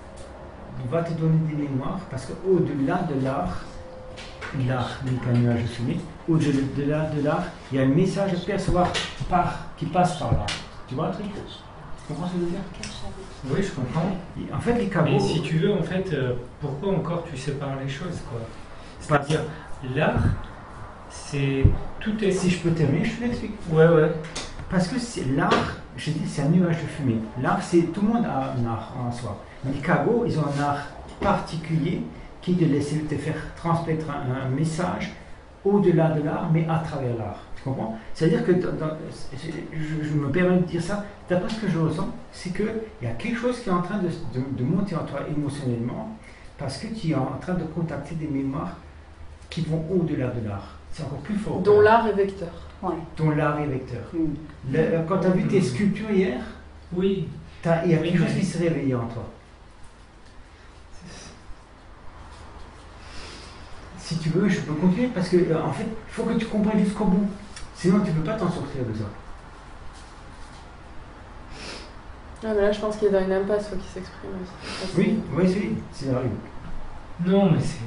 va te donner des mémoires, parce qu'au-delà de l'art, l'art n'est qu'un nuage de fumée, au-delà de l'art, il y a un message à percevoir par, qui passe par l'art. Tu vois le truc? Tu comprends ce que je veux dire? Oui, je comprends. En fait, les cagots... Mais si tu veux, en fait, euh, pourquoi encore tu sépares les choses, quoi? C'est-à-dire, l'art, c'est... Tout est... Si je peux terminer, je te l'explique. Ouais, ouais. Parce que c'est l'art, je dis, c'est un nuage de fumée. L'art, c'est... Tout le monde a un art en soi. Les cagots, ils ont un art particulier qui te laisse te faire transmettre un, un message au-delà de l'art, mais à travers l'art. Tu comprends? C'est-à-dire que, dans, dans, je, je me permets de dire ça, d'après ce que je ressens, c'est qu'il y a quelque chose qui est en train de, de, de monter en toi émotionnellement, parce que tu es en train de contacter des mémoires qui vont au-delà de l'art. C'est encore plus fort. Dont l'art est vecteur. Ouais. Dont l'art est vecteur. Mm. Le, quand tu as vu tes sculptures hier, oui. il y a quelque oui, chose mais... qui s'est réveillé en toi. Si tu veux, je peux continuer parce que euh, en fait, il faut que tu comprennes jusqu'au bout. Sinon, tu ne peux pas t'en sortir de ça. Ah, mais là, je pense qu'il est dans une impasse, il faut qu'il s'exprime aussi. Oui, oui, oui, c'est vrai. Non, mais c'est...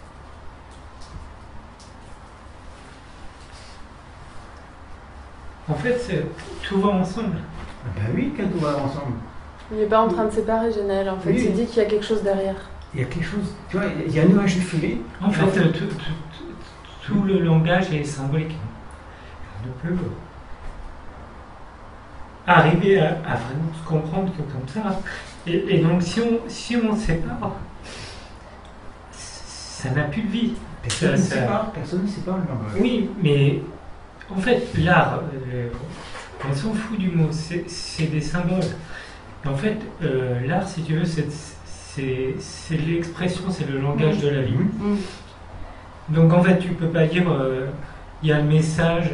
En fait, c'est... tout va ensemble. Ben oui, quand tout va ensemble. Il n'est pas en train de séparer, Genaël, en fait. Oui. Il dit qu'il y a quelque chose derrière. Il y a quelque chose, tu vois, il y a un nuage de fumée. En fait, tout, tout, tout, tout le langage est symbolique. On ne peut arriver à, à vraiment se comprendre que comme ça. Et, et donc, si on si on sépare, ça n'a plus de vie. Personne ne sépare, personne ne sépare le langage. Oui, mais en fait, l'art, euh, On s'en fout du mot, c'est c'est des symboles. En fait, euh, l'art, si tu veux, c'est c'est- c'est l'expression, c'est le langage de la vie. Mm. Donc en fait, tu peux pas dire euh, il y a le message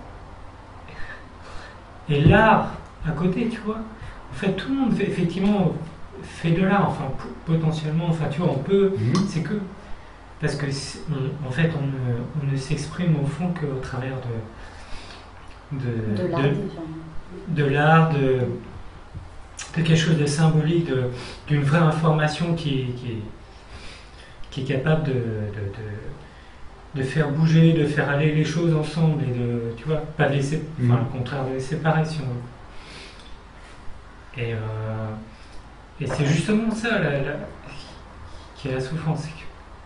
et l'art à côté, tu vois. En fait, tout le monde fait, effectivement fait de l'art, enfin p- potentiellement, enfin tu vois, on peut, Mhm. c'est que parce que c'est- on- en fait, on ne, on ne s'exprime au fond qu'au travers de de, De l'art de- déjà. de l'art, de, de quelque chose de symbolique, de- d'une vraie information qui, qui, est, qui est capable de, de, de- de faire bouger, de faire aller les choses ensemble et de, tu vois, pas de les sé- enfin, Mhm. le contraire de les séparer si on veut. Et, euh, et c'est justement ça la, la- qui est la souffrance. c'est que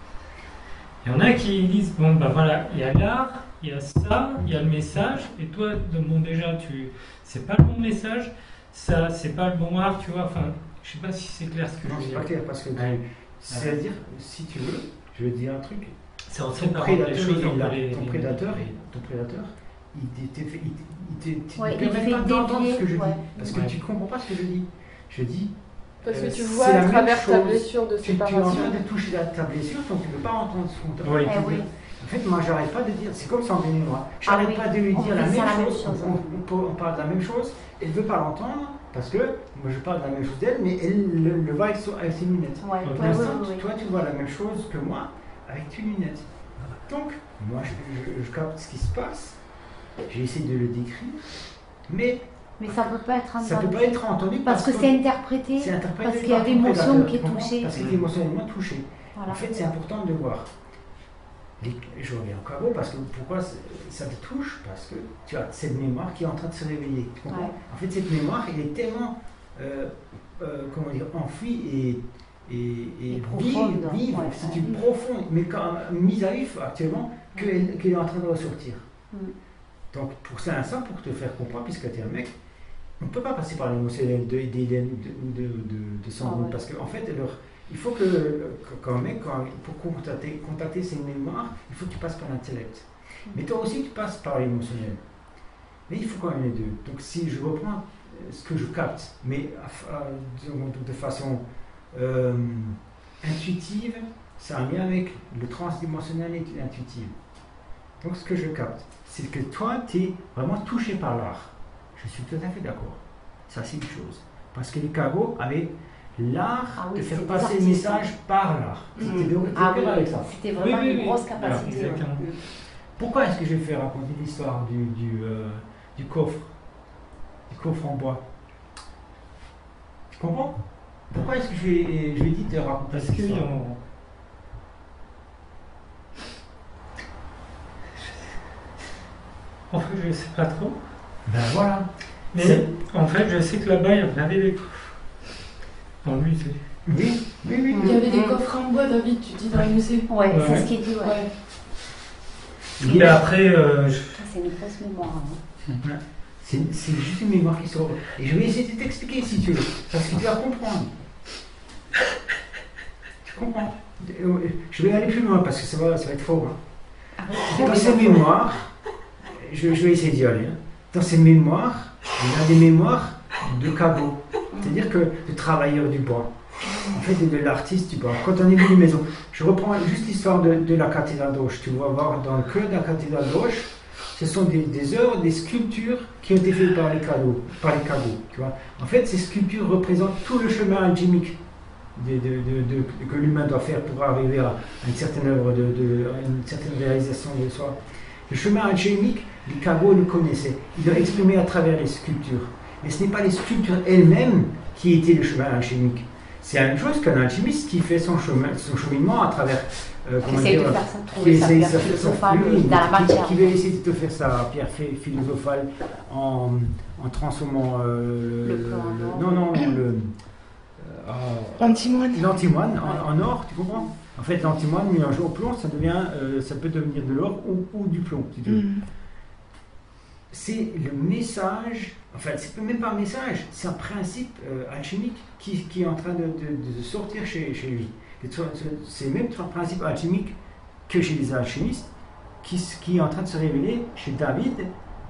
Il y en a qui disent, bon ben voilà, il y a l'art, il y a ça, il y a le message, et toi, bon déjà, tu, c'est pas le bon message, ça, c'est pas le bon art, tu vois, enfin, je sais pas si c'est clair ce que Non, je veux c'est dire. pas clair parce que tu- Ouais. c'est-à-dire, si tu veux, je vais te dire un truc. C'est en Ton séparant les prédateur, choses, il est on là. peut les- Ton les prédateur, manipuler. ton prédateur, il te il te- il te- il te- Ouais, il te il permet fait pas d'entendre dévier, ce que je ouais. dis. Parce que Ouais. tu comprends pas ce que je dis. Je dis, Parce que Euh, tu c'est vois la à même travers ta chose. blessure de tu, tu es en train séparation. de toucher ta, ta blessure, donc tu ne peux pas entendre ce qu'on t'a Oui. Eh oui. En fait, moi, j'arrête pas de dire, c'est comme ça en moi. J'arrête Ah oui. pas de lui On dire fait la ça même, la même chose. chose, On, hein. on peut- on parle de la même chose. Elle ne veut pas l'entendre parce que moi, je parle de la même chose d'elle, mais elle le, le voit avec, son- avec ses lunettes. Ouais, Ok. ouais, Pour ouais, l'instant, ouais, ouais. toi, tu vois la même chose que moi avec tes lunettes. Donc, moi, je, je- je capte ce qui se passe. J'ai essayé de le décrire, mais Mais ça peut pas être ça ne entendu. peut pas être entendu Parce que que c'est interprété. c'est interprété parce qu'il y a par ton l'émotion prédateur, qui est tu comprends? touchée. Parce qu'il est émotionnellement touché. Voilà. En fait, c'est important de voir. Les- je reviens au carreau parce que pourquoi c'est- ça te touche? Parce que tu as cette mémoire qui est en train de se réveiller. Tu comprends? Ouais. En fait, cette mémoire, elle est tellement euh, euh, comment dire, enfouie et, et, et Et profonde, vive, vive, ouais, c'est ouais. une profonde, mais quand, mise à vif actuellement, qu'elle qu'elle est en train de ressortir. Mm. Donc, pour ça, instant, pour te faire comprendre, puisque tu es un mec, on ne peut pas passer par l'émotionnel de- d'Hélène ou de, de, de, de Sandrine, Ah ouais. parce qu'en fait, leur- il faut que, que- qu'un mec, quand- pour contacter, contacter ses mémoires, il faut que tu passes par l'intellect. Mais toi aussi, tu passes par l'émotionnel. Mais il faut quand même les deux. Donc, si je reprends euh, ce que je capte, mais euh, de, de façon euh, intuitive, c'est un lien avec le transdimensionnel et l'intuitif. Donc, ce que je capte, c'est que toi, tu es vraiment touché par l'art. Je suis tout à fait d'accord. Ça, c'est une chose. Parce que les cagots avaient l'art Ah oui, de faire c'était passer des le artistes, message par l'art. Mm. C'était de- Ah de- oui, avec ça. c'était vraiment Oui, oui, une oui. grosse Voilà, capacité. ouais. exactement. Mm. Pourquoi est-ce que j'ai fait raconter l'histoire du, du, euh, du coffre Du coffre en bois. Tu comprends? Pourquoi est-ce que je lui ai, je lui ai dit de raconter Parce cette que histoire? on- En fait, je sais pas trop. Ben voilà. Mais C'est- en fait, je sais que là-bas, il y avait des coffres. Dans le musée. Oui, oui, oui. Il y avait des Mm. coffres en bois, David, tu dis dans le musée. Ouais, Ouais. c'est ce qu'il dit, ouais. Ouais. Il Mais est- après, euh, je- Ça, c'est une grosse mémoire. hein. C'est c'est juste une mémoire qui sort. Et je vais essayer de t'expliquer si tu veux. Parce que tu vas comprendre. Tu comprends? Je vais aller plus loin parce que ça va, ça va être fort. hein. Ah ouais, Dans ces mémoires, je, je vais essayer d'y aller. hein. Dans ces mémoires, il y a des mémoires de cagots. C'est-à-dire que de travailleurs du bois. En fait, de l'artiste du bois. Quand on est venu une maison, je reprends juste l'histoire de, de la cathédrale d'Auch. Tu vas voir dans le cœur de la cathédrale d'Auch, ce sont des, des œuvres, des sculptures qui ont été faites par les cagots. Par les cagots tu vois. En fait, ces sculptures représentent tout le chemin alchimique de, de, de, de- que l'humain doit faire pour arriver à une certaine œuvre, de, de- à une certaine réalisation de soi. Le chemin alchimique, les cagots le connaissaient. Ils l'ont exprimé à travers les sculptures. Mais ce n'est pas les sculptures elles-mêmes qui étaient le chemin alchimique. C'est la même chose qu'un alchimiste qui fait son, chemin, son cheminement à travers. Euh, Qui comment essaye de dire, faire ça, qui trouver sa essaye pierre sa- sa- philosophale oui, dans la qui- matière. Qui, va essayer de te faire sa pierre phi- philosophale en, en transformant euh, Le plomb en or. non, non, non, le. euh, ah, Antimoine. L'antimoine en, en or, tu comprends? En fait, l'antimoine mélangé au plomb, ça, devient, euh, ça peut devenir de l'or ou, ou du plomb, si tu veux. Mm. C'est le message, enfin, c'est même pas un message, c'est un principe euh, alchimique qui, qui est en train de, de- de sortir chez, chez lui. Et ce- ce- C'est le même principe alchimique que chez les alchimistes qui, s- qui est en train de se révéler chez David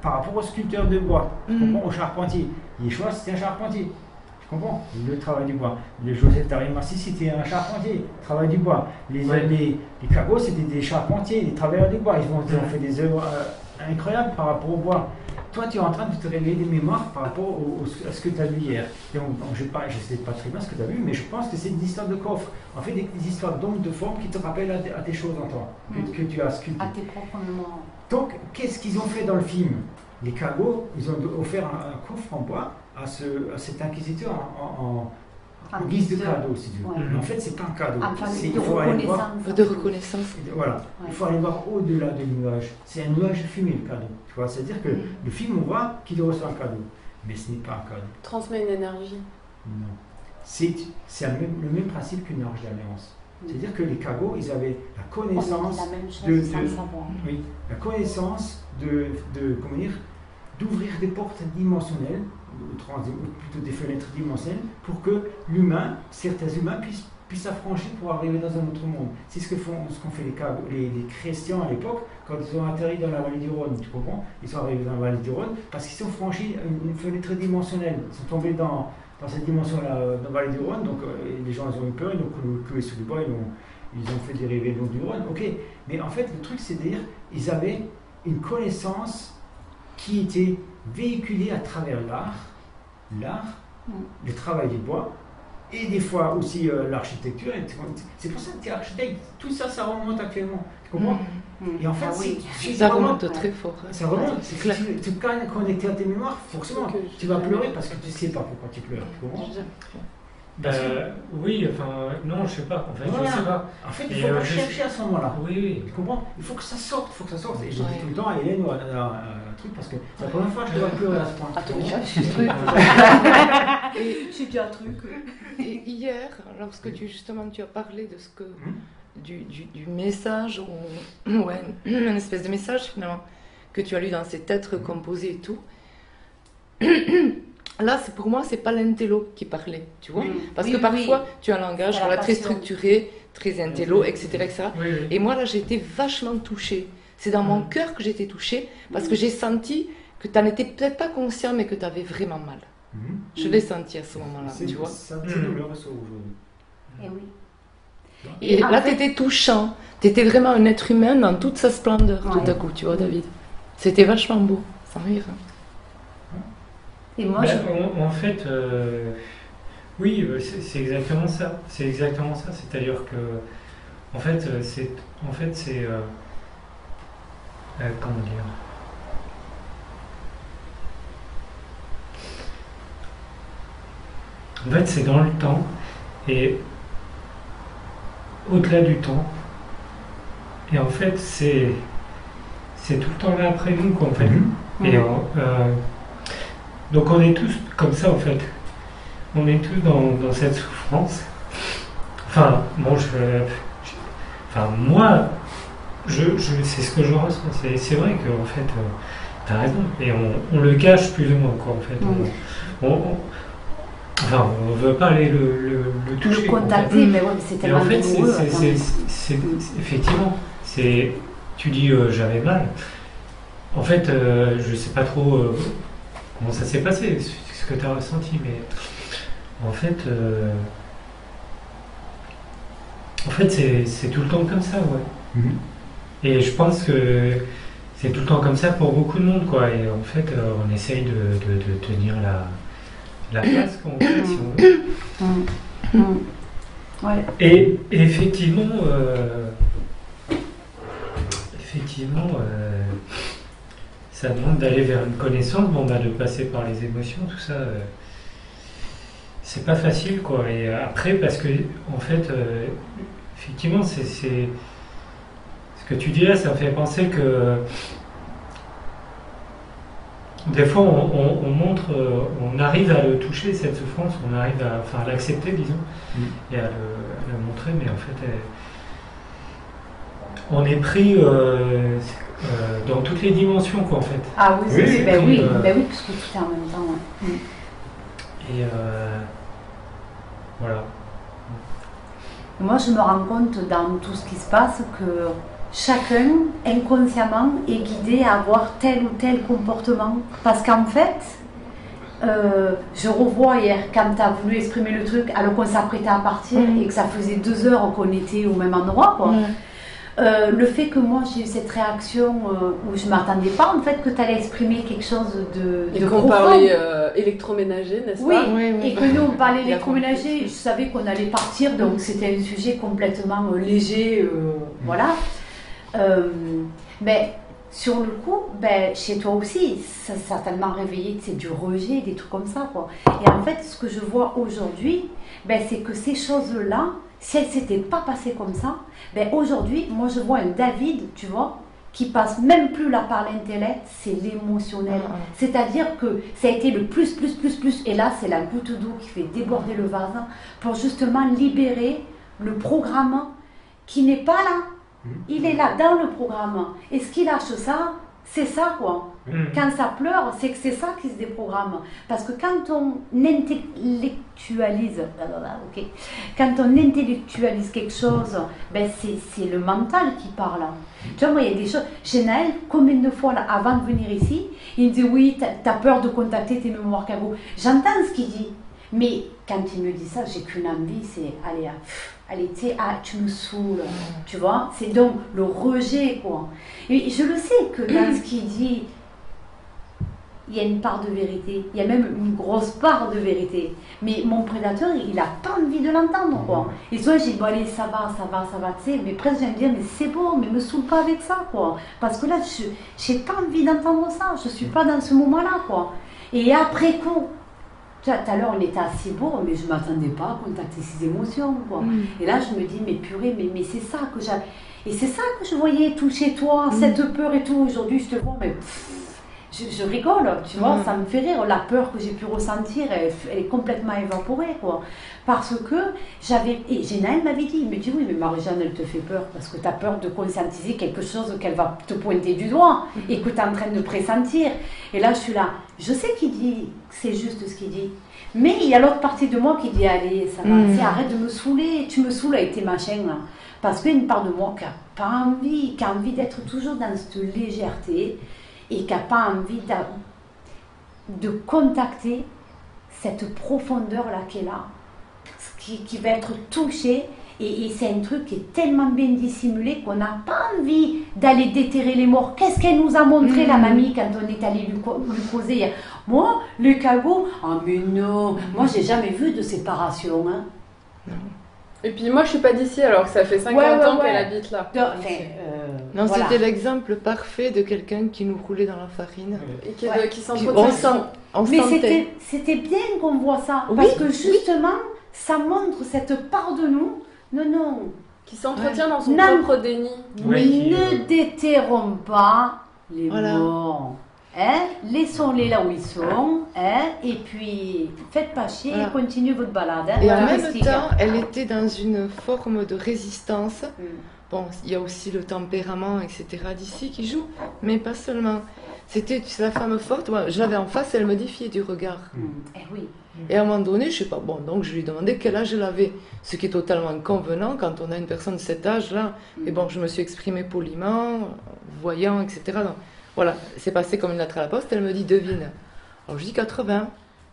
par rapport au sculpteur de bois, tu Mm. comprends, au charpentier. Yeshua, c'était un charpentier. Tu comprends? Le travail du bois. Le Joseph Tarimassi, c'était un charpentier, travail du bois. Les, Ouais. les, les Kagos, c'était des charpentiers, des travailleurs du bois. Ils ont, ils ont fait des œuvres euh, incroyables par rapport au bois. Toi, tu es en train de te révéler des mémoires par rapport au, au- à ce que tu as vu hier. Et on- on- je ne sais pas très bien ce que tu as vu, mais je pense que c'est une histoire de coffre. En fait, des, des histoires d'hommes, de formes qui te rappellent à, à tes choses en toi, que, Mm. que tu as sculptées. À tes propres mémoires. Donc, qu'est-ce qu'ils ont fait dans le film? Les Kagos, ils ont offert un, un coffre en bois à, ce, à cet inquisiteur en, en- en guise de cadeau, si tu veux. Ouais. Mais en fait, c'est pas un cadeau. Enfin, C'est- de il faut aller voir. reconnaissance. De reconnaissance. Voilà, Ouais. il faut aller voir au-delà du nuage. C'est un nuage de fumée, le cadeau. Tu vois, c'est-à-dire que Mm. le film, on voit qu'il reçoit un cadeau. Mais ce n'est pas un cadeau. Transmet une énergie. Non. C'est c'est un même- le même principe qu'une arche d'alliance. C'est-à-dire que les Kagos, ils avaient la On a dit connaissance, la même chose de- sans de- le savoir. oui, la connaissance de, de comment dire, d'ouvrir des portes dimensionnelles, ou trans- ou plutôt des fenêtres dimensionnelles, pour que l'humain, certains humains puissent, puissent s'affranchir pour arriver dans un autre monde. C'est ce que font, ce qu'ont fait les, Kagos- les, les chrétiens à l'époque, quand ils ont atterri dans la vallée du Rhône, tu comprends? Ils sont arrivés dans la vallée du Rhône parce qu'ils ont franchi une, une fenêtre dimensionnelle. Ils sont tombés dans, dans cette dimension-là, euh, dans la vallée du Rhône, donc euh, les gens ils ont eu peur, ils ont cloué, cloué sous le bois, ils ont, ils ont fait dériver le long du Rhône, ok. Mais en fait, le truc, c'est de dire, ils avaient une connaissance qui était véhiculée à travers l'art, l'art, Mm. le travail du bois, et des fois aussi euh, l'architecture. Et tu vois, c'est pour ça que tu es architecte. Tout ça, ça remonte actuellement. Tu comprends? Mm. Et en fait, Ah oui. c'est- c'est Ça vraiment- remonte très fort. hein. ça remonte. Ouais, C'est c'est clair. que tu, tu es connecté à tes mémoires, forcément. Que Tu vas je- pleurer parce que tu sais pas pourquoi tu pleures. Tu comprends? Bah, oui, enfin, non, je sais pas. En fait, Voilà. je sais pas. En fait, il Et, faut euh, pas je- chercher à ce moment-là. Oui, oui. Tu comprends? Il faut que ça sorte, il faut que ça sorte. Et je dis Ouais. tout le temps à Hélène ou à, à- à un truc parce que c'est la première fois que je dois pleurer à ce point. Attends, Tu comprends? je suis truc. Et, J'ai dit un truc. et hier, lorsque tu justement tu as parlé de ce que Hmm. du, du, du message ou ouais, une espèce de message finalement que tu as lu dans cet être composé et tout. Là, c'est pour moi, c'est pas l'intello qui parlait, tu vois, Oui. parce Oui, que oui, parfois oui. tu as un langage C'est la voilà, très passion. structuré, très intello, et cetera, et cetera. Oui, oui. Et moi là, j'ai été vachement touchée. C'est dans mon Mm. cœur que j'ai été touchée parce que j'ai senti que tu n'en étais peut-être pas conscient, mais que tu avais vraiment mal. Mhm. Je l'ai senti à ce moment-là, C'est- tu vois. Ça, Mhm. c'est nous le reçoit aujourd'hui. Et oui. Et en là, fait- tu étais touchant. Tu étais vraiment un être humain dans toute sa splendeur, tout Ouais. à coup, tu vois, David. C'était vachement beau, sans rire. Et moi, Bah, je... en, en fait, euh, oui, euh, c'est c'est exactement ça. C'est exactement ça. C'est-à-dire que, en fait, euh, c'est, en fait, c'est, euh, euh, comment dire. En fait, c'est dans le temps et au-delà du temps. Et en fait, c'est, c'est tout le temps là après nous, quoi, en fait. Mhm. Et on- euh, donc on est tous comme ça en fait. On est tous dans, dans cette souffrance. Enfin, bon, je, je- enfin moi, je, je, c'est ce que je ressens. C'est, c'est vrai que en fait, euh, t'as raison. Et on, on le cache plus ou moins quoi en fait. Mm. On, on- on- enfin, on veut pas aller le, le, le toucher. le quoi, en fait. contacter, mais ouais, mais c'est Et tellement en fait, c'est, douloureux. c'est- attends. c'est- c'est- c'est- effectivement, c'est, tu dis euh, j'avais mal. En fait, euh, je sais pas trop euh, comment ça s'est passé, ce ce que tu as ressenti, mais en fait, euh, en fait, c'est, c'est tout le temps comme ça, ouais. Mhm. Et je pense que c'est tout le temps comme ça pour beaucoup de monde, quoi. Et en fait, euh, on essaye de, de- de tenir la, la place, quoi, en fait, si on veut. Mm. Mm. Ouais. Et, et effectivement, euh, effectivement, euh, ça demande d'aller vers une connaissance, bon, bah, de passer par les émotions, tout ça. euh, c'est pas facile, quoi. Et après, parce que, en fait, euh, effectivement, c'est, c'est- ce que tu dis là, ça me fait penser que des fois, on, on- on montre, euh, on arrive à le toucher, cette souffrance, on arrive à, enfin, à l'accepter, disons, Mm. et à le, à le montrer, mais en fait, elle- on est pris euh, euh, dans toutes les dimensions, quoi, en fait. Ah oui, Oui, c'est- oui, ben oui, oui, euh, ben oui, parce que tout est en même temps. Ouais. Mm. Et euh, voilà. Et moi, je me rends compte dans tout ce qui se passe que chacun, inconsciemment, est guidé à avoir tel ou tel comportement. Parce qu'en fait, euh, je revois hier, quand tu as voulu exprimer le truc, alors qu'on s'apprêtait à partir mmh. et que ça faisait deux heures qu'on était au même endroit, quoi. Mmh. Euh, le fait que moi j'ai eu cette réaction euh, où je ne m'attendais pas en fait que tu allais exprimer quelque chose de, et de qu'on parlait euh, électroménager, n'est-ce oui, pas oui, oui, et que nous on parlait électroménager, je savais qu'on allait partir, donc c'était un sujet complètement euh, léger, euh, voilà. Euh, mais sur le coup, ben, chez toi aussi, ça a certainement réveillé du rejet, des trucs comme ça, quoi. Et en fait, ce que je vois aujourd'hui, ben, c'est que ces choses-là, si elles ne s'étaient pas passées comme ça, ben aujourd'hui, moi je vois un David, tu vois, qui passe même plus là par l'intellect, c'est l'émotionnel. Mmh. C'est-à-dire que ça a été le plus, plus, plus, plus, et là c'est la goutte d'eau qui fait déborder le vase pour justement libérer le programme qui n'est pas là. Mmh. Il est là dans le programme. Et ce qui lâche ça, c'est ça quoi. Mmh. Quand ça pleure, c'est que c'est ça qui se déprogramme. Parce que quand on intellectualise, okay, quand on intellectualise quelque chose, ben c'est, c'est le mental qui parle. Tu vois, moi, il y a des choses. Chez Naël, combien de fois, là, avant de venir ici, il me dit oui, t'as, t'as peur de contacter tes mémoires cargo. J'entends ce qu'il dit. Mais quand il me dit ça, j'ai qu'une envie, c'est allez, allez, tu sais, ah, tu me saoules, tu vois. C'est donc le rejet, quoi. Et je le sais que dans ce qu'il dit, il y a une part de vérité. Il y a même une grosse part de vérité. Mais mon prédateur, il n'a pas envie de l'entendre, quoi. Et soit j'ai dit, bon, allez, ça va, ça va, ça va, tu sais. Mais presque, je vais me dire, mais c'est bon, mais me saoule pas avec ça, quoi. Parce que là, je n'ai pas envie d'entendre ça. Je ne suis pas dans ce moment-là, quoi. Et après coup, tout à l'heure, on était assez beau, mais je ne m'attendais pas à contacter ces émotions, quoi. Mm. Et là, je me dis, mais purée, mais, mais c'est ça que j'ai... Et c'est ça que je voyais tout chez toi, mm. cette peur et tout. Aujourd'hui, je te vois, mais pff, je, je rigole, tu vois, mm. ça me fait rire. La peur que j'ai pu ressentir, elle, elle est complètement évaporée, quoi. Parce que j'avais... Et Génaël m'avait dit, il me dit, oui, mais Marie-Jeanne, elle te fait peur parce que tu as peur de conscientiser quelque chose qu'elle va te pointer du doigt mm. et que tu es en train de pressentir. Et là, je suis là, je sais qu'il dit, c'est juste ce qu'il dit. Mais il y a l'autre partie de moi qui dit, allez, ça va, mm. arrête de me saouler, tu me saoules avec tes machins, là. Parce qu'il y a une part de moi qui n'a pas envie, qui a envie d'être toujours dans cette légèreté et qui n'a pas envie de, de contacter cette profondeur-là qui est là, qui, qui va être touchée. Et, et c'est un truc qui est tellement bien dissimulé qu'on n'a pas envie d'aller déterrer les morts. Qu'est-ce qu'elle nous a montré, mmh. la mamie, quand on est allé lui, lui causer? Moi, le cagot, oh mais non, mmh. moi j'ai jamais vu de séparation. Hein. Non. Et puis moi je suis pas d'ici alors que ça fait cinquante ouais, ouais, ans ouais. qu'elle habite là. De, enfin, euh, non, voilà. C'était l'exemple parfait de quelqu'un qui nous roulait dans la farine. Et qui, ouais. qui s'entretenait. Mais c'était, c'était bien qu'on voit ça. Oui, parce que justement, oui. ça montre cette part de nous. Non, non. Qui s'entretient ouais. dans son non. propre déni. Oui, ne déterrons pas les voilà. morts. Hein? Laissons-les là où ils sont. Hein? Et puis, faites pas chier voilà. et continuez votre balade. Hein? Et en même temps, elle était dans une forme de résistance. Mm. Bon, il y a aussi le tempérament, et cetera d'ici qui joue, mais pas seulement. C'était la femme forte. Moi, je l'avais en face, elle me défiait du regard. Mm. Eh oui. Et à un moment donné, je sais pas, bon, donc je lui ai demandé quel âge elle avait, ce qui est totalement convenant quand on a une personne de cet âge-là. Mm. Et bon, je me suis exprimée poliment, voyant, et cetera. Donc, voilà, c'est passé comme une lettre à la poste, elle me dit devine. Alors je dis quatre-vingts.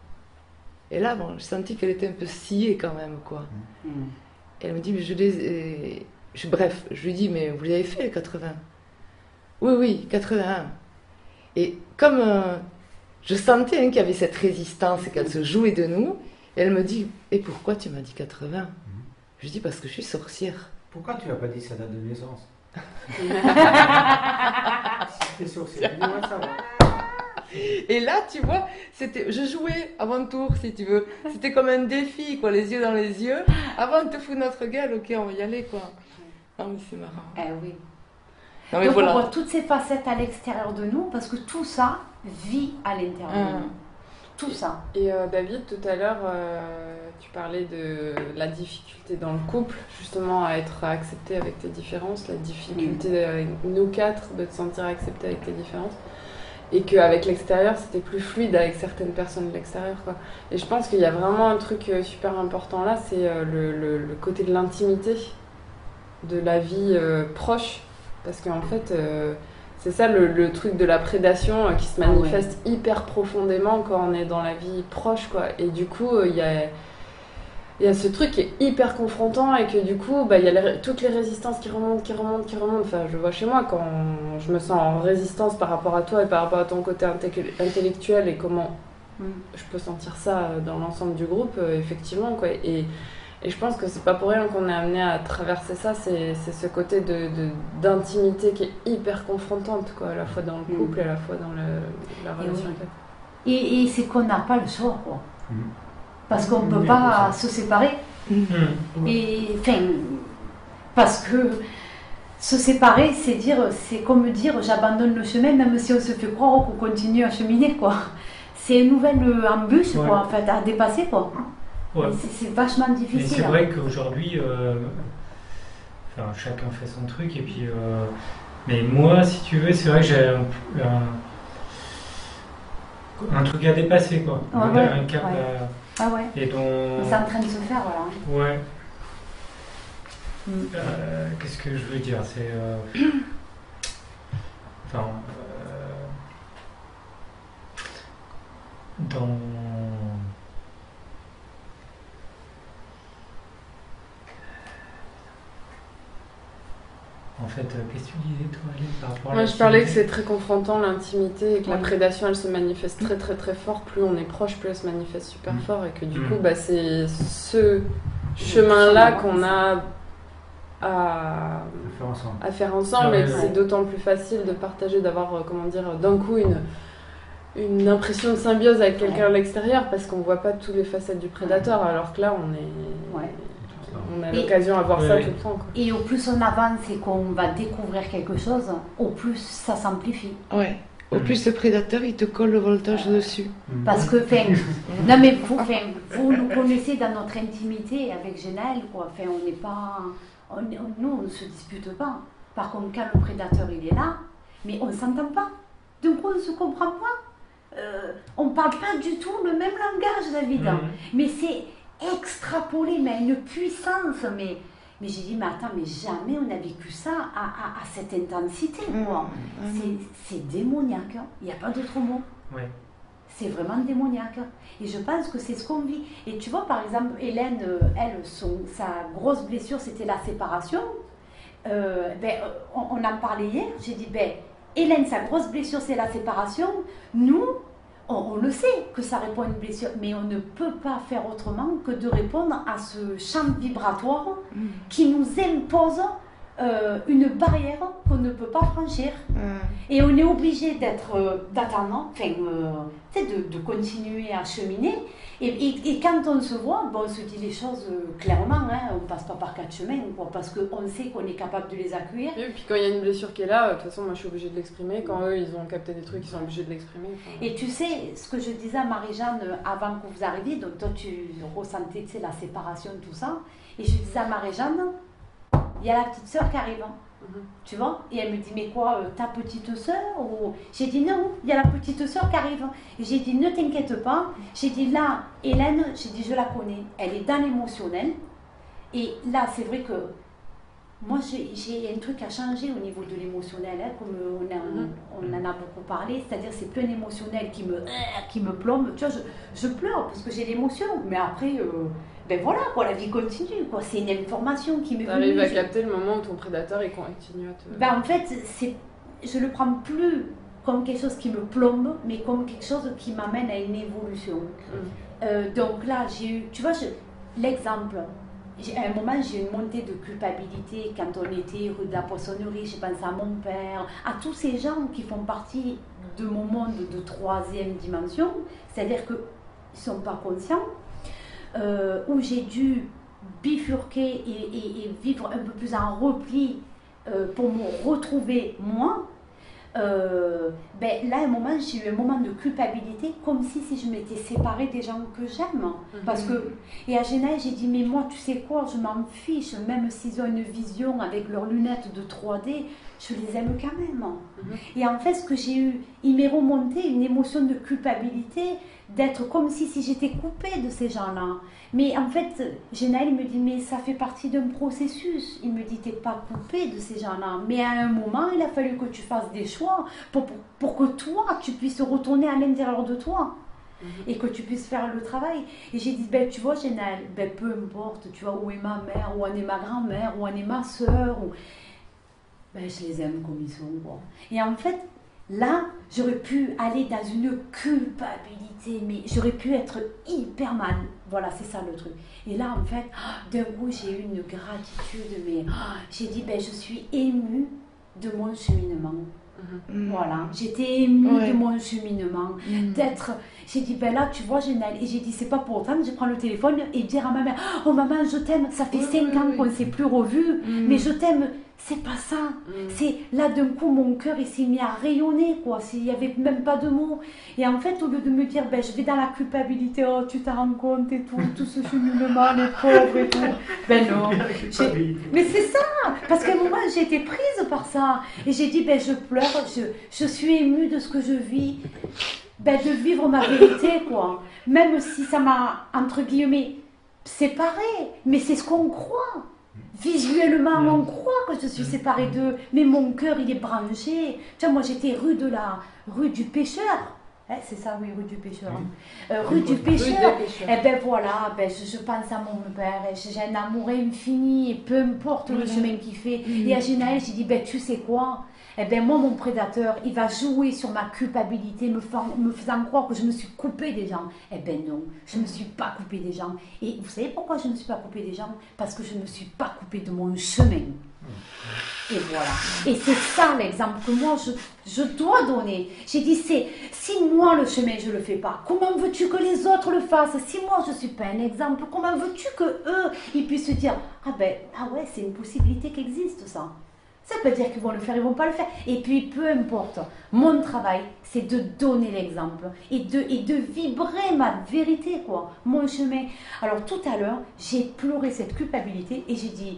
Et là, bon, j'ai senti qu'elle était un peu sciée quand même, quoi. Mm. Et elle me dit, mais je les. Je, bref, je lui dis, mais vous les avez fait les quatre-vingts? Oui, oui, quatre-vingt-un. Et comme. Euh, Je sentais hein, qu'il y avait cette résistance et qu'elle se jouait de nous. Et elle me dit, et pourquoi tu m'as dit quatre-vingts? mmh. Je dis, parce que je suis sorcière. Pourquoi tu n'as pas dit sa date de naissance? C'était sorcière, dis-moi ça. Et là, tu vois, c'était, je jouais avant tour, si tu veux. C'était comme un défi, quoi, les yeux dans les yeux. Avant de te foutre notre gueule, ok, on va y aller, quoi. Ah, mais c'est marrant. Eh oui. Non, mais donc voilà. On voit toutes ces facettes à l'extérieur de nous, parce que tout ça vit à l'intérieur mmh. de nous. Tout ça. Et euh, David, tout à l'heure, euh, tu parlais de la difficulté dans le couple, justement à être accepté avec tes différences, la difficulté avec nous quatre de te sentir accepté avec tes différences, et qu'avec l'extérieur, c'était plus fluide avec certaines personnes de l'extérieur, quoi. Et je pense qu'il y a vraiment un truc super important là, c'est euh, le, le, le côté de l'intimité, de la vie euh, proche. Parce qu'en fait, euh, c'est ça le, le truc de la prédation euh, qui se manifeste ah ouais. hyper profondément quand on est dans la vie proche, quoi. Et du coup, il euh, y a... Il y a ce truc qui est hyper confrontant et que du coup, bah, il y a les, toutes les résistances qui remontent, qui remontent, qui remontent. Enfin, je le vois chez moi quand je me sens en résistance par rapport à toi et par rapport à ton côté intellectuel et comment mm. je peux sentir ça dans l'ensemble du groupe, euh, effectivement, quoi. Et, et je pense que c'est pas pour rien qu'on est amené à traverser ça, c'est, c'est ce côté de, de, d'intimité qui est hyper confrontante, quoi, à la fois dans le couple mm. et à la fois dans le, la relation. Et, et, et c'est qu'on n'a pas le choix, quoi. Mm. Parce qu'on ne peut pas se séparer. Mmh. Et, enfin, parce que se séparer, c'est dire, c'est comme dire j'abandonne le chemin, même si on se fait croire qu'on continue à cheminer, quoi. C'est une nouvelle embûche, ouais. quoi, en fait, à dépasser, quoi. Ouais. C'est, c'est vachement difficile. Mais c'est vrai qu'aujourd'hui, euh, enfin, chacun fait son truc, et puis, euh, mais moi, si tu veux, c'est vrai que j'ai un, un, un truc à dépasser, quoi. Ouais, un, ouais, un cap ouais. à... Ah ouais. Et donc... C'est en train de se faire, voilà. Ouais. Mm. Euh, qu'est-ce que je veux dire? C'est... Euh... enfin... Euh... Dans... En fait, qu'est-ce que tu disais, toi, Aline, par rapport à Moi, je parlais que c'est très confrontant, l'intimité, et que ouais. la prédation, elle se manifeste très, très, très fort. Plus on est proche, plus elle se manifeste super mmh. fort. Et que du mmh. coup, bah, c'est ce chemin-là qu'on a à, à faire ensemble. À faire ensemble et que c'est d'autant plus facile de partager, d'avoir, comment dire, d'un coup, une, une impression de symbiose avec quelqu'un ouais. à l'extérieur, parce qu'on ne voit pas toutes les facettes du prédateur, alors que là, on est... Ouais. On a l'occasion à voir oui, ça oui. tout le temps. Quoi. Et au plus on avance et qu'on va découvrir quelque chose, au plus ça s'amplifie. Ouais. Au mmh. plus le prédateur, il te colle le voltage euh, dessus. Parce que, fin, non mais vous, fin, vous nous connaissez dans notre intimité avec Genaël, quoi. Fin, on n'est pas, on, on, nous on ne se dispute pas. Par contre, quand le prédateur il est là, mais on ne s'entend pas. Du coup, on ne se comprend pas. Euh, on ne parle pas du tout le même langage, David. Mmh. Mais c'est extrapolé, mais à une puissance, mais, mais j'ai dit, mais attends, mais jamais on a vécu ça à, à, à cette intensité, quoi. Mmh, mmh. C'est, c'est démoniaque, hein. Il n'y a pas d'autre mot. Ouais. C'est vraiment démoniaque. Et je pense que c'est ce qu'on vit. Et tu vois, par exemple, Hélène, elle, son, sa grosse blessure, c'était la séparation. Euh, ben, on, on en parlait hier, j'ai dit, ben, Hélène, sa grosse blessure, c'est la séparation. Nous, on, on le sait que ça répond à une blessure, mais on ne peut pas faire autrement que de répondre à ce champ vibratoire mmh. qui nous impose euh, une barrière qu'on ne peut pas franchir. Mmh. Et on est obligé d'être, euh, d'attendre, enfin, euh, de, de continuer à cheminer. Et, et, et quand on se voit, bon, on se dit les choses euh, clairement, hein, on ne passe pas par quatre chemins, quoi, parce qu'on sait qu'on est capable de les accueillir. Et puis quand il y a une blessure qui est là, de toute façon, moi je suis obligée de l'exprimer. Quand eux, ils ont capté des trucs, ils sont obligés de l'exprimer. Enfin... Et tu sais, ce que je disais à Marie-Jeanne avant que vous arriviez, donc toi tu ressentais, tu sais, la séparation, tout ça, et je disais à Marie-Jeanne, il y a la petite sœur qui arrive. Hein. Mmh. Tu vois? Et elle me dit, mais quoi, euh, ta petite sœur ou... J'ai dit, non, il y a la petite sœur qui arrive. Et j'ai dit, ne t'inquiète pas. J'ai dit, là, Hélène, j'ai dit, je la connais. Elle est dans l'émotionnel. Et là, c'est vrai que moi, j'ai, j'ai un truc à changer au niveau de l'émotionnel, hein, comme on, a, mmh. on, on en a beaucoup parlé. C'est-à-dire, c'est plein d'émotionnel qui me, qui me plombe. Tu vois, je, je pleure parce que j'ai l'émotion. Mais après... Euh, ben voilà, quoi, la vie continue, quoi. C'est une information qui me... Tu arrives à capter le moment où ton prédateur il continue à te... Ben en fait, c'est... je le prends plus comme quelque chose qui me plombe, mais comme quelque chose qui m'amène à une évolution. Mm. Euh, donc là, j'ai eu... Tu vois, je... l'exemple, j'ai... à un moment, j'ai eu une montée de culpabilité quand on était rue de la Poissonnerie, j'ai pensé à mon père, à tous ces gens qui font partie de mon monde de troisième dimension, c'est-à-dire qu'ils ne sont pas conscients. Euh, où j'ai dû bifurquer et, et, et vivre un peu plus en repli euh, pour me retrouver moi, euh, ben là à un moment j'ai eu un moment de culpabilité comme si, si je m'étais séparée des gens que j'aime. Mm-hmm. Parce que, et à Genaël j'ai dit, mais moi tu sais quoi, je m'en fiche, même s'ils ont une vision avec leurs lunettes de trois D, je les aime quand même. Mm-hmm. Et en fait ce que j'ai eu, il m'est remonté une émotion de culpabilité, d'être comme si, si j'étais coupée de ces gens-là. Mais en fait, Genaël me dit, mais ça fait partie d'un processus. Il me dit, t'es pas coupée de ces gens-là. Mais à un moment, il a fallu que tu fasses des choix pour, pour, pour que toi, tu puisses retourner à l'intérieur de toi. Mm-hmm. Et que tu puisses faire le travail. Et j'ai dit, ben, tu vois, Genaël, ben, peu importe, tu vois, où est ma mère, où en est ma grand-mère, où en est ma soeur, ou... ben, je les aime comme ils sont, quoi. Et en fait, là, j'aurais pu aller dans une culpabilité, mais j'aurais pu être hyper mal. Voilà, c'est ça le truc. Et là, en fait, d'un coup, j'ai eu une gratitude, mais j'ai dit, ben, je suis émue de mon cheminement. Mmh. Voilà, j'étais émue ouais. de mon cheminement, mmh. d'être, j'ai dit, ben là, tu vois, Genaël, et j'ai dit, c'est pas pour autant que je prends le téléphone et dire à ma mère, oh maman, je t'aime, ça fait cinq oui, ans oui, qu'on ne oui. s'est plus revus, mmh. mais je t'aime. C'est pas ça. Mm. C'est là d'un coup mon cœur il s'est mis à rayonner quoi. Il n'y avait même pas de mots. Et en fait au lieu de me dire ben je vais dans la culpabilité, oh tu t'en rends compte et tout, tout ce cheminement, les pauvres et tout. Ben non. Mais c'est ça. Parce qu'à un moment j'ai été prise par ça et j'ai dit ben je pleure, je, je suis émue de ce que je vis, ben de vivre ma vérité quoi. Même si ça m'a entre guillemets séparée, mais c'est ce qu'on croit. Visuellement, on croit que je suis séparée d'eux, mais mon cœur, il est branché. Tu vois, moi, j'étais rue de la rue du Pêcheur. Eh, c'est ça, oui, rue du Pêcheur. Oui. Euh, rue du Pêcheur. Et eh ben voilà, ben, je, je pense à mon père. J'ai un amour infini, et peu importe le chemin qu'il fait. Mmh. Et à Genaël, j'ai dit, ben tu sais quoi? Eh bien, moi, mon prédateur, il va jouer sur ma culpabilité, me, fa me faisant croire que je me suis coupée des gens. Eh bien, non, je ne me suis pas coupée des gens. Et vous savez pourquoi je ne me suis pas coupée des gens? Parce que je ne me suis pas coupée de mon chemin. Et voilà. Et c'est ça l'exemple que moi, je, je dois donner. J'ai dit, c'est, si moi, le chemin, je ne le fais pas, comment veux-tu que les autres le fassent? Si moi, je ne suis pas un exemple, comment veux-tu qu'eux, ils puissent se dire, ah ben, ah ouais, c'est une possibilité qui existe, ça. Ça peut dire qu'ils vont le faire, ils ne vont pas le faire. Et puis, peu importe, mon travail, c'est de donner l'exemple et de, et de vibrer ma vérité, quoi, mon chemin. Alors, tout à l'heure, j'ai pleuré cette culpabilité et j'ai dit,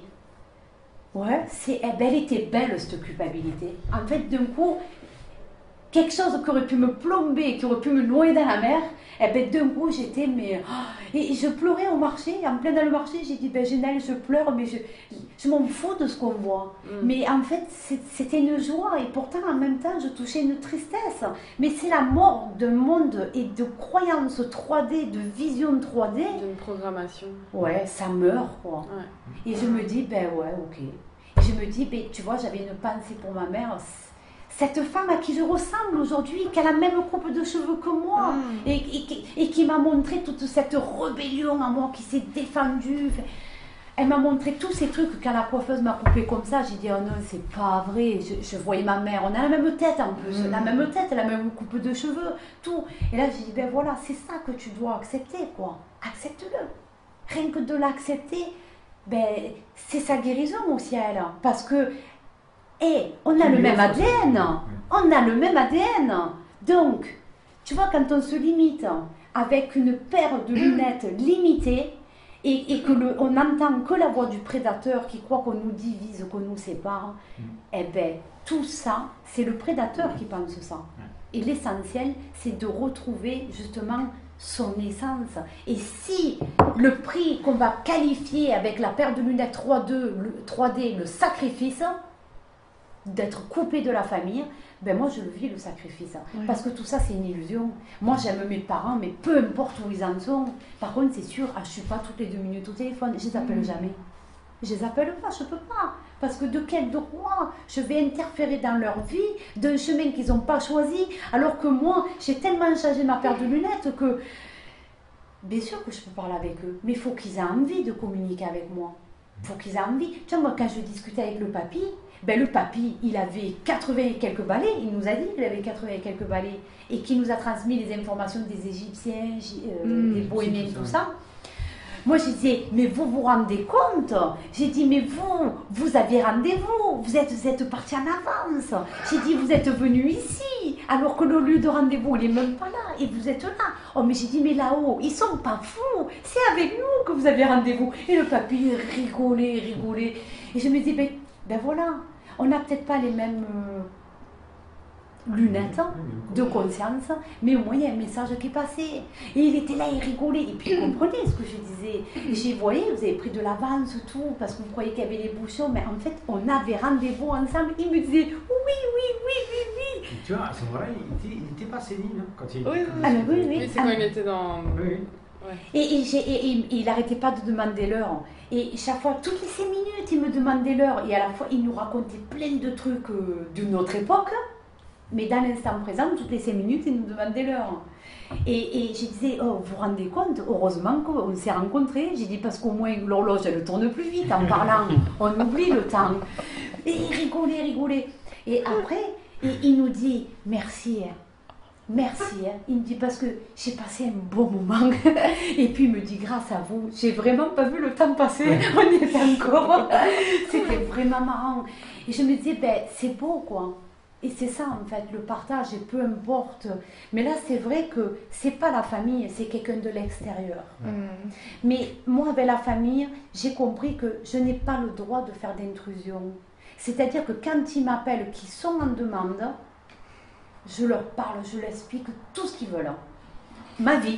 ouais, c'est, eh ben, elle était belle, cette culpabilité. En fait, d'un coup, quelque chose qui aurait pu me plomber, qui aurait pu me noyer dans la mer, et ben d'un coup j'étais, mais oh, et je pleurais au marché, en plein dans le marché, j'ai dit, ben Genaël, je pleure, mais je, je m'en fous de ce qu'on voit. Mm. Mais en fait, c'était une joie, et pourtant en même temps, je touchais une tristesse. Mais c'est la mort d'un monde et de croyances trois D, de vision trois D. D'une programmation. Ouais, ça meurt, quoi. Ouais. Et je me dis, ben ouais, ok. Et je me dis, ben tu vois, j'avais une pensée pour ma mère. Cette femme à qui je ressemble aujourd'hui, qui a la même coupe de cheveux que moi, mmh. et, et, et qui m'a montré toute cette rébellion en moi qui s'est défendue. Elle m'a montré tous ces trucs. Quand la coiffeuse m'a coupé comme ça, j'ai dit, oh non, c'est pas vrai. Je, je voyais ma mère, on a la même tête en plus, mmh. la même tête, la même coupe de cheveux, tout. Et là, j'ai dit, ben voilà, c'est ça que tu dois accepter, quoi. Accepte-le. Rien que de l'accepter, ben, c'est sa guérison aussi à elle. Parce que et on a le même A D N, on a le même A D N. Donc, tu vois, quand on se limite avec une paire de lunettes limitée et, et que le, on n'entend que la voix du prédateur qui croit qu'on nous divise, qu'on nous sépare, eh bien, tout ça, c'est le prédateur qui pense ça. Et l'essentiel, c'est de retrouver justement son essence. Et si le prix qu'on va qualifier avec la paire de lunettes trois D, le, trois D, le sacrifice, d'être coupé de la famille, ben moi je le vis le sacrifice. Oui. Parce que tout ça c'est une illusion. Moi j'aime mes parents, mais peu importe où ils en sont. Par contre c'est sûr, ah, je ne suis pas toutes les deux minutes au téléphone, je les appelle mmh. jamais. Je les appelle pas, je peux pas. Parce que de quel droit je vais interférer dans leur vie, d'un chemin qu'ils n'ont pas choisi, alors que moi j'ai tellement changé ma paire de lunettes que bien sûr que je peux parler avec eux, mais il faut qu'ils aient envie de communiquer avec moi. Il faut qu'ils aient envie. Tu vois, moi quand je discutais avec le papy, ben, le papy, il avait quatre-vingts et quelques balais, il nous a dit qu'il avait quatre-vingts et quelques balais, et qui nous a transmis les informations des Égyptiens, euh, mmh, des Bohémiens, tout ça. Moi, je disais, mais vous vous rendez compte? J'ai dit, mais vous, vous avez rendez-vous, vous êtes, vous êtes partis en avance. J'ai dit, vous êtes venus ici, alors que le lieu de rendez-vous, il n'est même pas là, et vous êtes là. Oh, mais j'ai dit, mais là-haut, ils sont pas fous, c'est avec nous que vous avez rendez-vous. Et le papy rigolait, rigolait. Et je me dis, ben, ben voilà. On n'a peut-être pas les mêmes, euh, lunettes de conscience, mais au moins il y a un message qui est passé. Et il était là, il rigolait, et puis il comprenait ce que je disais. Et j'ai dit, voyez, vous avez pris de l'avance, tout, parce que vous croyez qu'il y avait les bouchons, mais en fait, on avait rendez-vous ensemble. Il me disait, oui, oui, oui, oui, oui. Et tu vois, à ce moment-là, il était, il était pas sénile, hein, quand il... Oui, oui, Ah, mais oui, oui. oui, c'est quand il était dans... Oui. Ouais. Et, et, j'ai- et- et il n'arrêtait pas de demander l'heure. Et chaque fois, toutes les cinq minutes, il me demandait l'heure. Et à la fois, il nous racontait plein de trucs euh, d'une autre époque. Mais dans l'instant présent, toutes les cinq minutes, il nous demandait l'heure. Et, et je disais, oh, vous vous rendez compte, heureusement qu'on s'est rencontrés. J'ai dit, parce qu'au moins, l'horloge, elle tourne plus vite en parlant. On oublie le temps. Et il rigolait, rigolait. Et après, il, il nous dit, merci. hein. Merci, hein. Il me dit parce que j'ai passé un bon moment. Et puis il me dit grâce à vous, j'ai vraiment pas vu le temps passer. On y était encore. C'était vraiment marrant. Et je me disais, ben c'est beau quoi. Et c'est ça en fait, le partage, et peu importe. Mais là c'est vrai que c'est pas la famille, c'est quelqu'un de l'extérieur. Mm. Mais moi avec la famille, j'ai compris que je n'ai pas le droit de faire d'intrusion. C'est-à-dire que quand ils m'appellent, qu'ils sont en demande, je leur parle, je leur explique tout ce qu'ils veulent. Ma vie.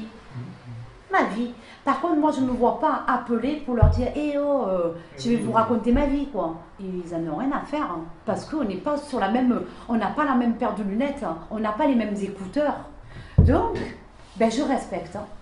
Ma vie. Par contre, moi, je ne me vois pas appeler pour leur dire « Eh oh, euh, je vais vous raconter ma vie, quoi. » Ils n'en ont rien à faire, hein, parce qu'on n'est pas sur la même... On n'a pas la même paire de lunettes, hein, on n'a pas les mêmes écouteurs. Donc, ben, je respecte. hein.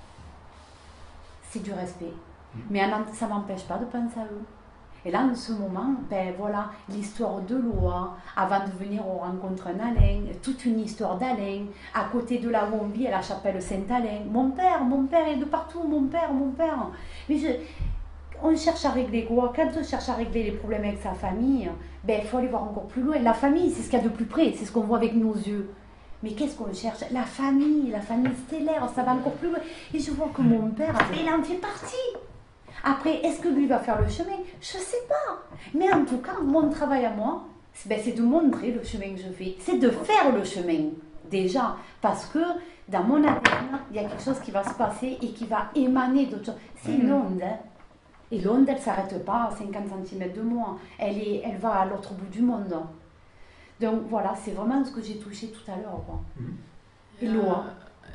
C'est du respect. Mais ça ne m'empêche pas de penser à eux. Et là, en ce moment, ben voilà, l'histoire de Loa, avant de venir, on rencontre un Alain, toute une histoire d'Alain, à côté de là où on vit, à la chapelle Saint-Alain. Mon père, mon père est de partout, mon père, mon père. Mais je, on cherche à régler quoi? Quand on cherche à régler les problèmes avec sa famille, ben il faut aller voir encore plus loin. La famille, c'est ce qu'il y a de plus près, c'est ce qu'on voit avec nos yeux. Mais qu'est-ce qu'on cherche? La famille, la famille stellaire, ça va encore plus loin. Et je vois que mon père, il en fait partie. Après, est-ce que lui va faire le chemin? Je ne sais pas. Mais en tout cas, mon travail à moi, c'est ben, c'est de montrer le chemin que je fais. C'est de faire le chemin, déjà. Parce que dans mon avenir, il y a quelque chose qui va se passer et qui va émaner d'autres choses. C'est une onde. Hein. Et l'onde, elle ne s'arrête pas à cinquante centimètres de moi. Elle, est, elle va à l'autre bout du monde. Donc voilà, c'est vraiment ce que j'ai touché tout à l'heure. Quoi. Et Loa.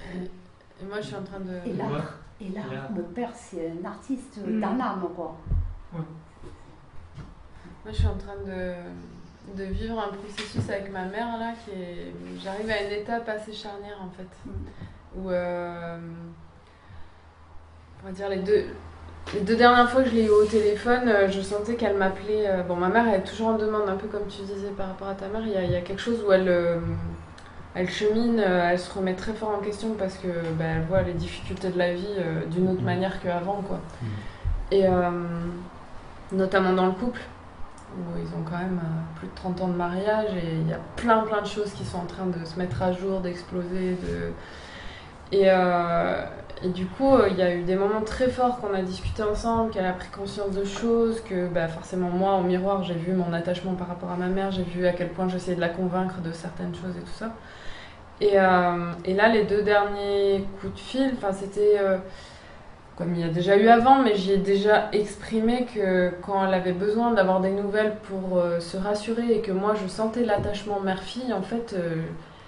Et moi, je suis en train de... Et l'art. Et là, Là. mon père, c'est un artiste Mm. dans l'âme, quoi. Moi, je suis en train de, de vivre un processus avec ma mère, là, qui est... J'arrive à une étape assez charnière, en fait. Mm. Où, euh, on va dire, les deux... Les deux dernières fois que je l'ai eu au téléphone, euh, je sentais qu'elle m'appelait... euh, Bon, ma mère, elle est toujours en demande, un peu comme tu disais par rapport à ta mère. Il y a, il y a quelque chose où elle... euh, Elle chemine, euh, elle se remet très fort en question parce que bah, elle voit les difficultés de la vie euh, d'une autre manière qu'avant, quoi. Mmh. Et euh, notamment dans le couple, où ils ont quand même euh, plus de trente ans de mariage et il y a plein plein de choses qui sont en train de se mettre à jour, d'exploser. De... Et, euh, et du coup, il y a eu des moments très forts qu'on a discuté ensemble, qu'elle a pris conscience de choses, que bah, forcément moi, au miroir, j'ai vu mon attachement par rapport à ma mère, j'ai vu à quel point j'essayais de la convaincre de certaines choses et tout ça. Et, euh, et là, les deux derniers coups de fil, c'était euh, comme il y a déjà eu avant, mais j'y ai déjà exprimé que quand elle avait besoin d'avoir des nouvelles pour euh, se rassurer et que moi je sentais l'attachement mère-fille, en fait, euh,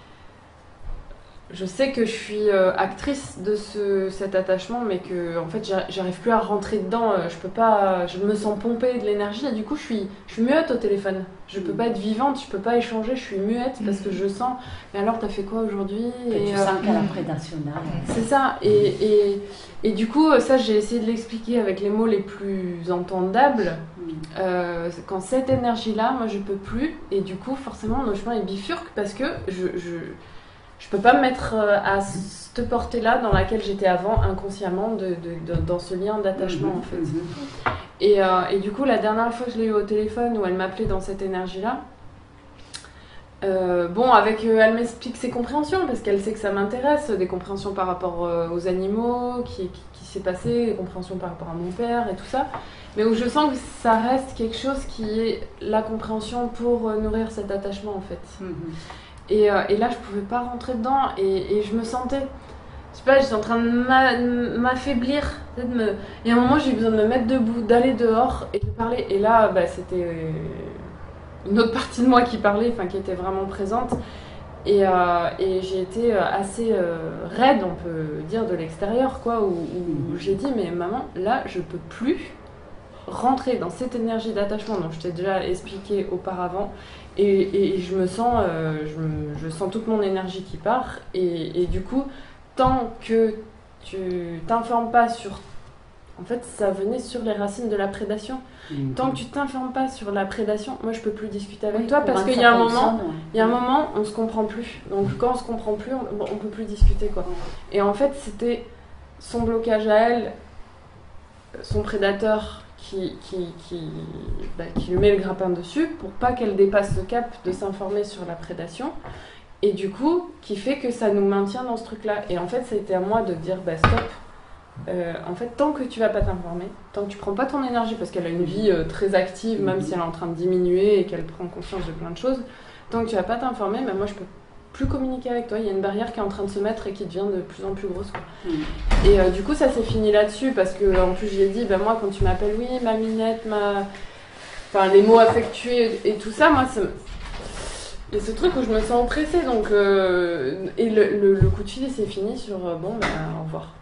je sais que je suis euh, actrice de ce, cet attachement, mais que en fait j'arrive plus à rentrer dedans. Je peux pas, je me sens pompée de l'énergie et du coup je suis, je suis muette au téléphone. Je peux pas être vivante, je peux pas échanger, je suis muette parce que je sens. Mais alors t'as fait quoi aujourd'hui? Et tu euh, sens qu'elle a prédation. C'est ça. Et, et, et du coup, ça j'ai essayé de l'expliquer avec les mots les plus entendables. Euh, quand cette énergie-là, moi je peux plus. Et du coup, forcément, nos chemins ils bifurquent parce que je, je Je peux pas me mettre à cette portée-là dans laquelle j'étais avant, inconsciemment, de, de, de, dans ce lien d'attachement, en fait. Et, euh, et du coup, la dernière fois que je l'ai eu au téléphone, où elle m'appelait dans cette énergie-là, euh, bon, avec, euh, elle m'explique ses compréhensions, parce qu'elle sait que ça m'intéresse, des compréhensions par rapport euh, aux animaux, qui, qui, qui s'est passé, des compréhensions par rapport à mon père et tout ça, mais où je sens que ça reste quelque chose qui est la compréhension pour euh, nourrir cet attachement, en fait. Mm-hmm. Et, euh, et là, je pouvais pas rentrer dedans et, et je me sentais, je sais pas, j'étais en train de m'affaiblir. De me... Et à un moment, j'ai eu besoin de me mettre debout, d'aller dehors et de parler. Et là, bah, c'était une autre partie de moi qui parlait, enfin qui était vraiment présente. Et, euh, et j'ai été assez euh, raide, on peut dire, de l'extérieur, quoi, où, où j'ai dit, mais maman, là, je peux plus rentrer dans cette énergie d'attachement dont je t'ai déjà expliqué auparavant, et, et je me sens, euh, je, me, je sens toute mon énergie qui part, et, et du coup, tant que tu t'informes pas sur... En fait, ça venait sur les racines de la prédation. Mmh. Tant que tu t'informes pas sur la prédation, moi je peux plus discuter avec oui, toi parce qu'il y a un moment, il y a un moment, on se comprend plus. Donc quand on se comprend plus, on, on peut plus discuter quoi. Et en fait, c'était son blocage à elle, son prédateur qui qui qui, bah, qui lui met le grappin dessus pour pas qu'elle dépasse le cap de s'informer sur la prédation. Et du coup, qui fait que ça nous maintient dans ce truc-là. Et en fait, ça a été à moi de dire bah stop. Euh, en fait, tant que tu vas pas t'informer, tant que tu prends pas ton énergie, parce qu'elle a une vie euh, très active, même si elle est en train de diminuer et qu'elle prend conscience de plein de choses, tant que tu vas pas t'informer, ben moi je peux plus communiquer avec toi. Il y a une barrière qui est en train de se mettre et qui devient de plus en plus grosse, quoi. Mm. Et euh, du coup, ça s'est fini là-dessus parce que en plus j'ai dit, ben moi quand tu m'appelles, oui, ma minette, ma, enfin les mots affectués et, et tout ça, moi ça. Il y a ce truc où je me sens oppressée, donc euh, et le, le, le coup de fil c'est fini sur euh, bon, ben au revoir.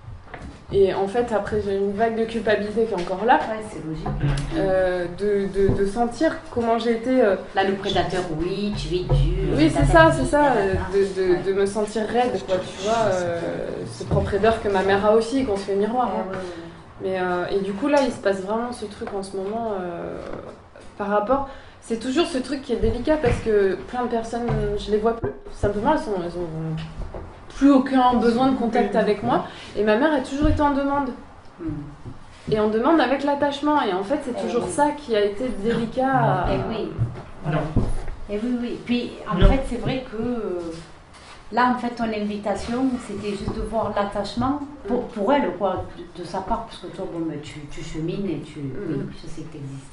Et en fait, après, j'ai une vague de culpabilité qui est encore là. Ouais, c'est logique. Euh, de, de, de sentir comment j'ai été... Euh, là, le prédateur, oui, tu es dur. Oui, c'est ça, c'est ça. Euh, de, de, de me sentir raide, quoi, tu vois. Euh, ce propre raideur que ma mère a aussi, qu'on se fait miroir. Hein. Ouais, ouais, ouais. Mais, euh, et du coup, là, il se passe vraiment ce truc en ce moment euh, par rapport... C'est toujours ce truc qui est délicat parce que plein de personnes, je les vois plus. Simplement, elles sont... Elles ont, plus aucun besoin de contact avec moi, et ma mère a toujours été en demande. Mm. Et en demande avec l'attachement, et en fait c'est toujours oui. ça qui a été délicat à... Et oui, voilà. Et oui, oui. Puis en non. fait c'est vrai que là en fait ton invitation c'était juste de voir l'attachement pour, pour elle quoi, de, de sa part, parce que toi bon, tu, tu chemines et tu... Mm. Oui, je sais que tu existes.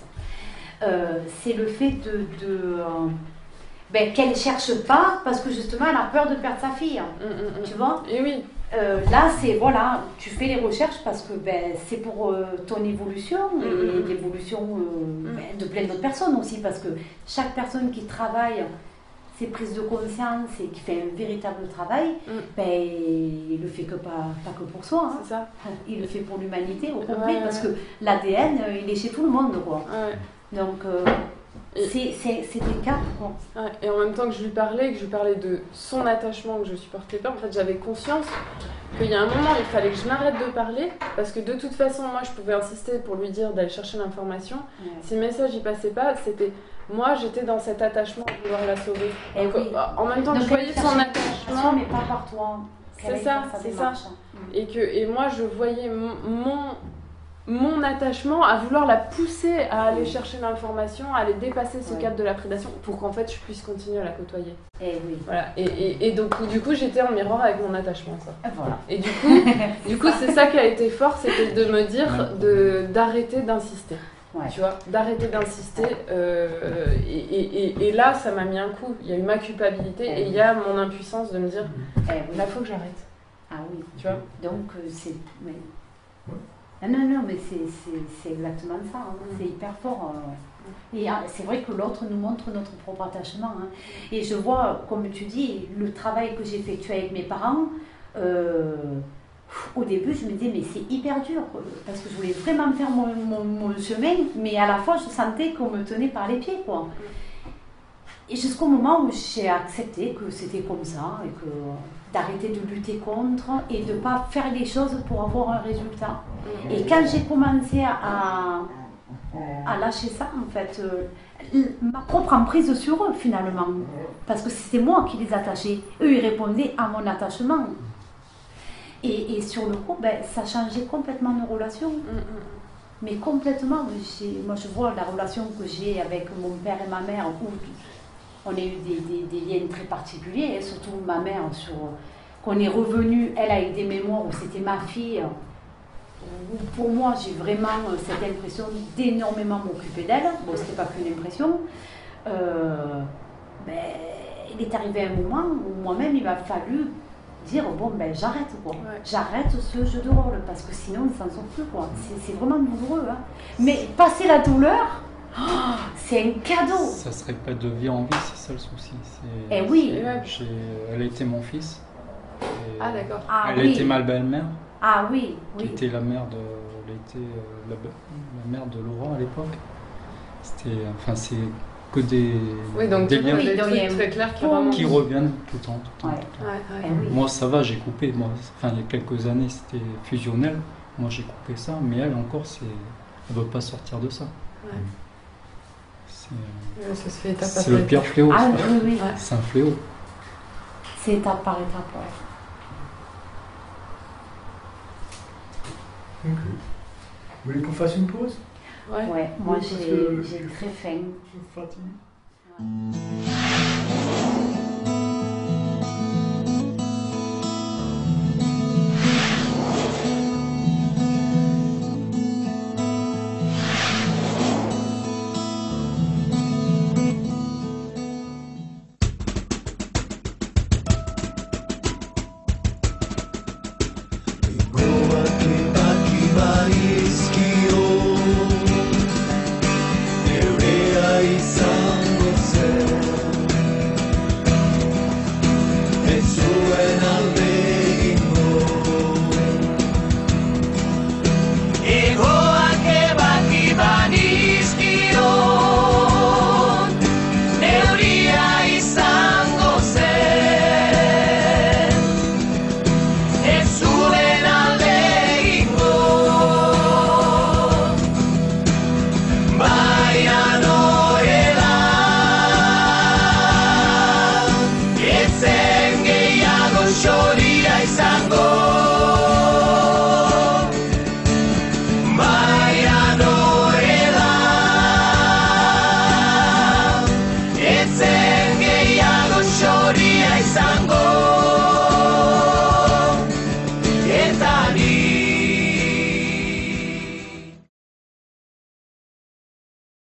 Euh, c'est le fait de... de euh, ben, qu'elle ne cherche pas parce que justement elle a peur de perdre sa fille, hein. mm, mm, tu vois. Et oui. Euh, là c'est voilà, tu fais les recherches parce que ben, c'est pour euh, ton évolution mm, et mm, l'évolution euh, mm. ben, de plein d'autres personnes aussi, parce que chaque personne qui travaille ses prises de conscience et qui fait un véritable travail, mm. ben, il le fait que pas, pas que pour soi, hein. C'est ça. Il le fait pour l'humanité au complet, ouais, parce ouais. que l'A D N il est chez tout le monde quoi. Ouais. Donc euh, C'est, c'est, c'est des cas. Bon. Ouais, et en même temps que je lui parlais, que je lui parlais de son attachement que je supportais pas, en fait j'avais conscience qu'il y a un moment il fallait que je m'arrête de parler, parce que de toute façon moi je pouvais insister pour lui dire d'aller chercher l'information. Ouais. Si le message il passait pas, c'était moi j'étais dans cet attachement de vouloir la sauver. Et donc, oui. En même temps que je voyais son attachement, mais pas par toi. C'est ça, c'est ça. Et que et moi je voyais mon mon attachement à vouloir la pousser à aller chercher l'information, à aller dépasser ce ouais. cadre de la prédation pour qu'en fait je puisse continuer à la côtoyer. Et oui. Voilà. Et, et, et donc du coup j'étais en miroir avec mon attachement, quoi. Et voilà. Et du coup, du coup c'est ça qui a été fort, c'était de me dire de d'arrêter d'insister. Ouais. Tu vois, d'arrêter d'insister. Euh, et, et, et, et là ça m'a mis un coup. Il y a eu ma culpabilité et, et il y a mon impuissance de me dire et oui. là faut que j'arrête. Ah oui. Tu vois. Donc euh, c'est. Mais... Ah non, non, mais c'est, c'est, c'est exactement ça, hein. mm. C'est hyper fort. Euh. Et ah, c'est vrai que l'autre nous montre notre propre attachement. Hein. Et je vois, comme tu dis, le travail que j'ai effectué avec mes parents, euh, au début je me disais, mais c'est hyper dur, parce que je voulais vraiment faire mon, mon, mon chemin, mais à la fois je sentais qu'on me tenait par les pieds, quoi. Et jusqu'au moment où j'ai accepté que c'était comme ça, et que d'arrêter de lutter contre et de ne pas faire les choses pour avoir un résultat. Et quand j'ai commencé à, à lâcher ça, en fait, euh, ma propre emprise sur eux, finalement, parce que c'était moi qui les attachais, eux, ils répondaient à mon attachement. Et, et sur le coup, ben, ça changeait complètement nos relations. Mais complètement, j'ai, moi je vois la relation que j'ai avec mon père et ma mère, où on a eu des, des, des liens très particuliers, et surtout ma mère, sur, qu'on est revenu, elle a eu des mémoires où c'était ma fille, où pour moi j'ai vraiment cette impression d'énormément m'occuper d'elle. Bon, c'était pas qu'une impression. Euh, ben, il est arrivé un moment où moi-même il m'a fallu dire bon ben j'arrête quoi, ouais. J'arrête ce jeu de rôle parce que sinon on ne s'en sort plus quoi. C'est, c'est vraiment douloureux, hein. Mais passer la douleur, C'est un cadeau. Ça serait pas de vie en vie, c'est ça le souci. Eh oui. J'ai- Elle a été mon fils. Et Ah, d'accord. Ah elle a oui. été ma belle-mère, Ah oui, qui oui. était la mère de, elle était euh, la, be- la mère de Laurent à l'époque. C'était, enfin, c'est que des, Oui, donc des tu liens vois, des Oui, donc il y a trucs un très clairs qui pont. remontent. qui reviennent tout le temps. Tout le temps, Ouais. tout le temps. Ouais, Eh ouais. oui. Moi, ça va, j'ai coupé. Moi, enfin, il y a quelques années, c'était fusionnel. Moi, j'ai coupé ça, mais elle encore, c'est, elle veut pas sortir de ça. Ouais. C'est, euh, Ouais, ça se fait étape c'est après le étape. pire fléau. Ah ça. oui, oui. Ouais. C'est un fléau. C'est étape par étape, ouais. Ok. Vous voulez qu'on fasse une pause? Ouais. Ouais, moi Oui, parce j'ai que- j'ai très faim. Je suis fatigué. Ego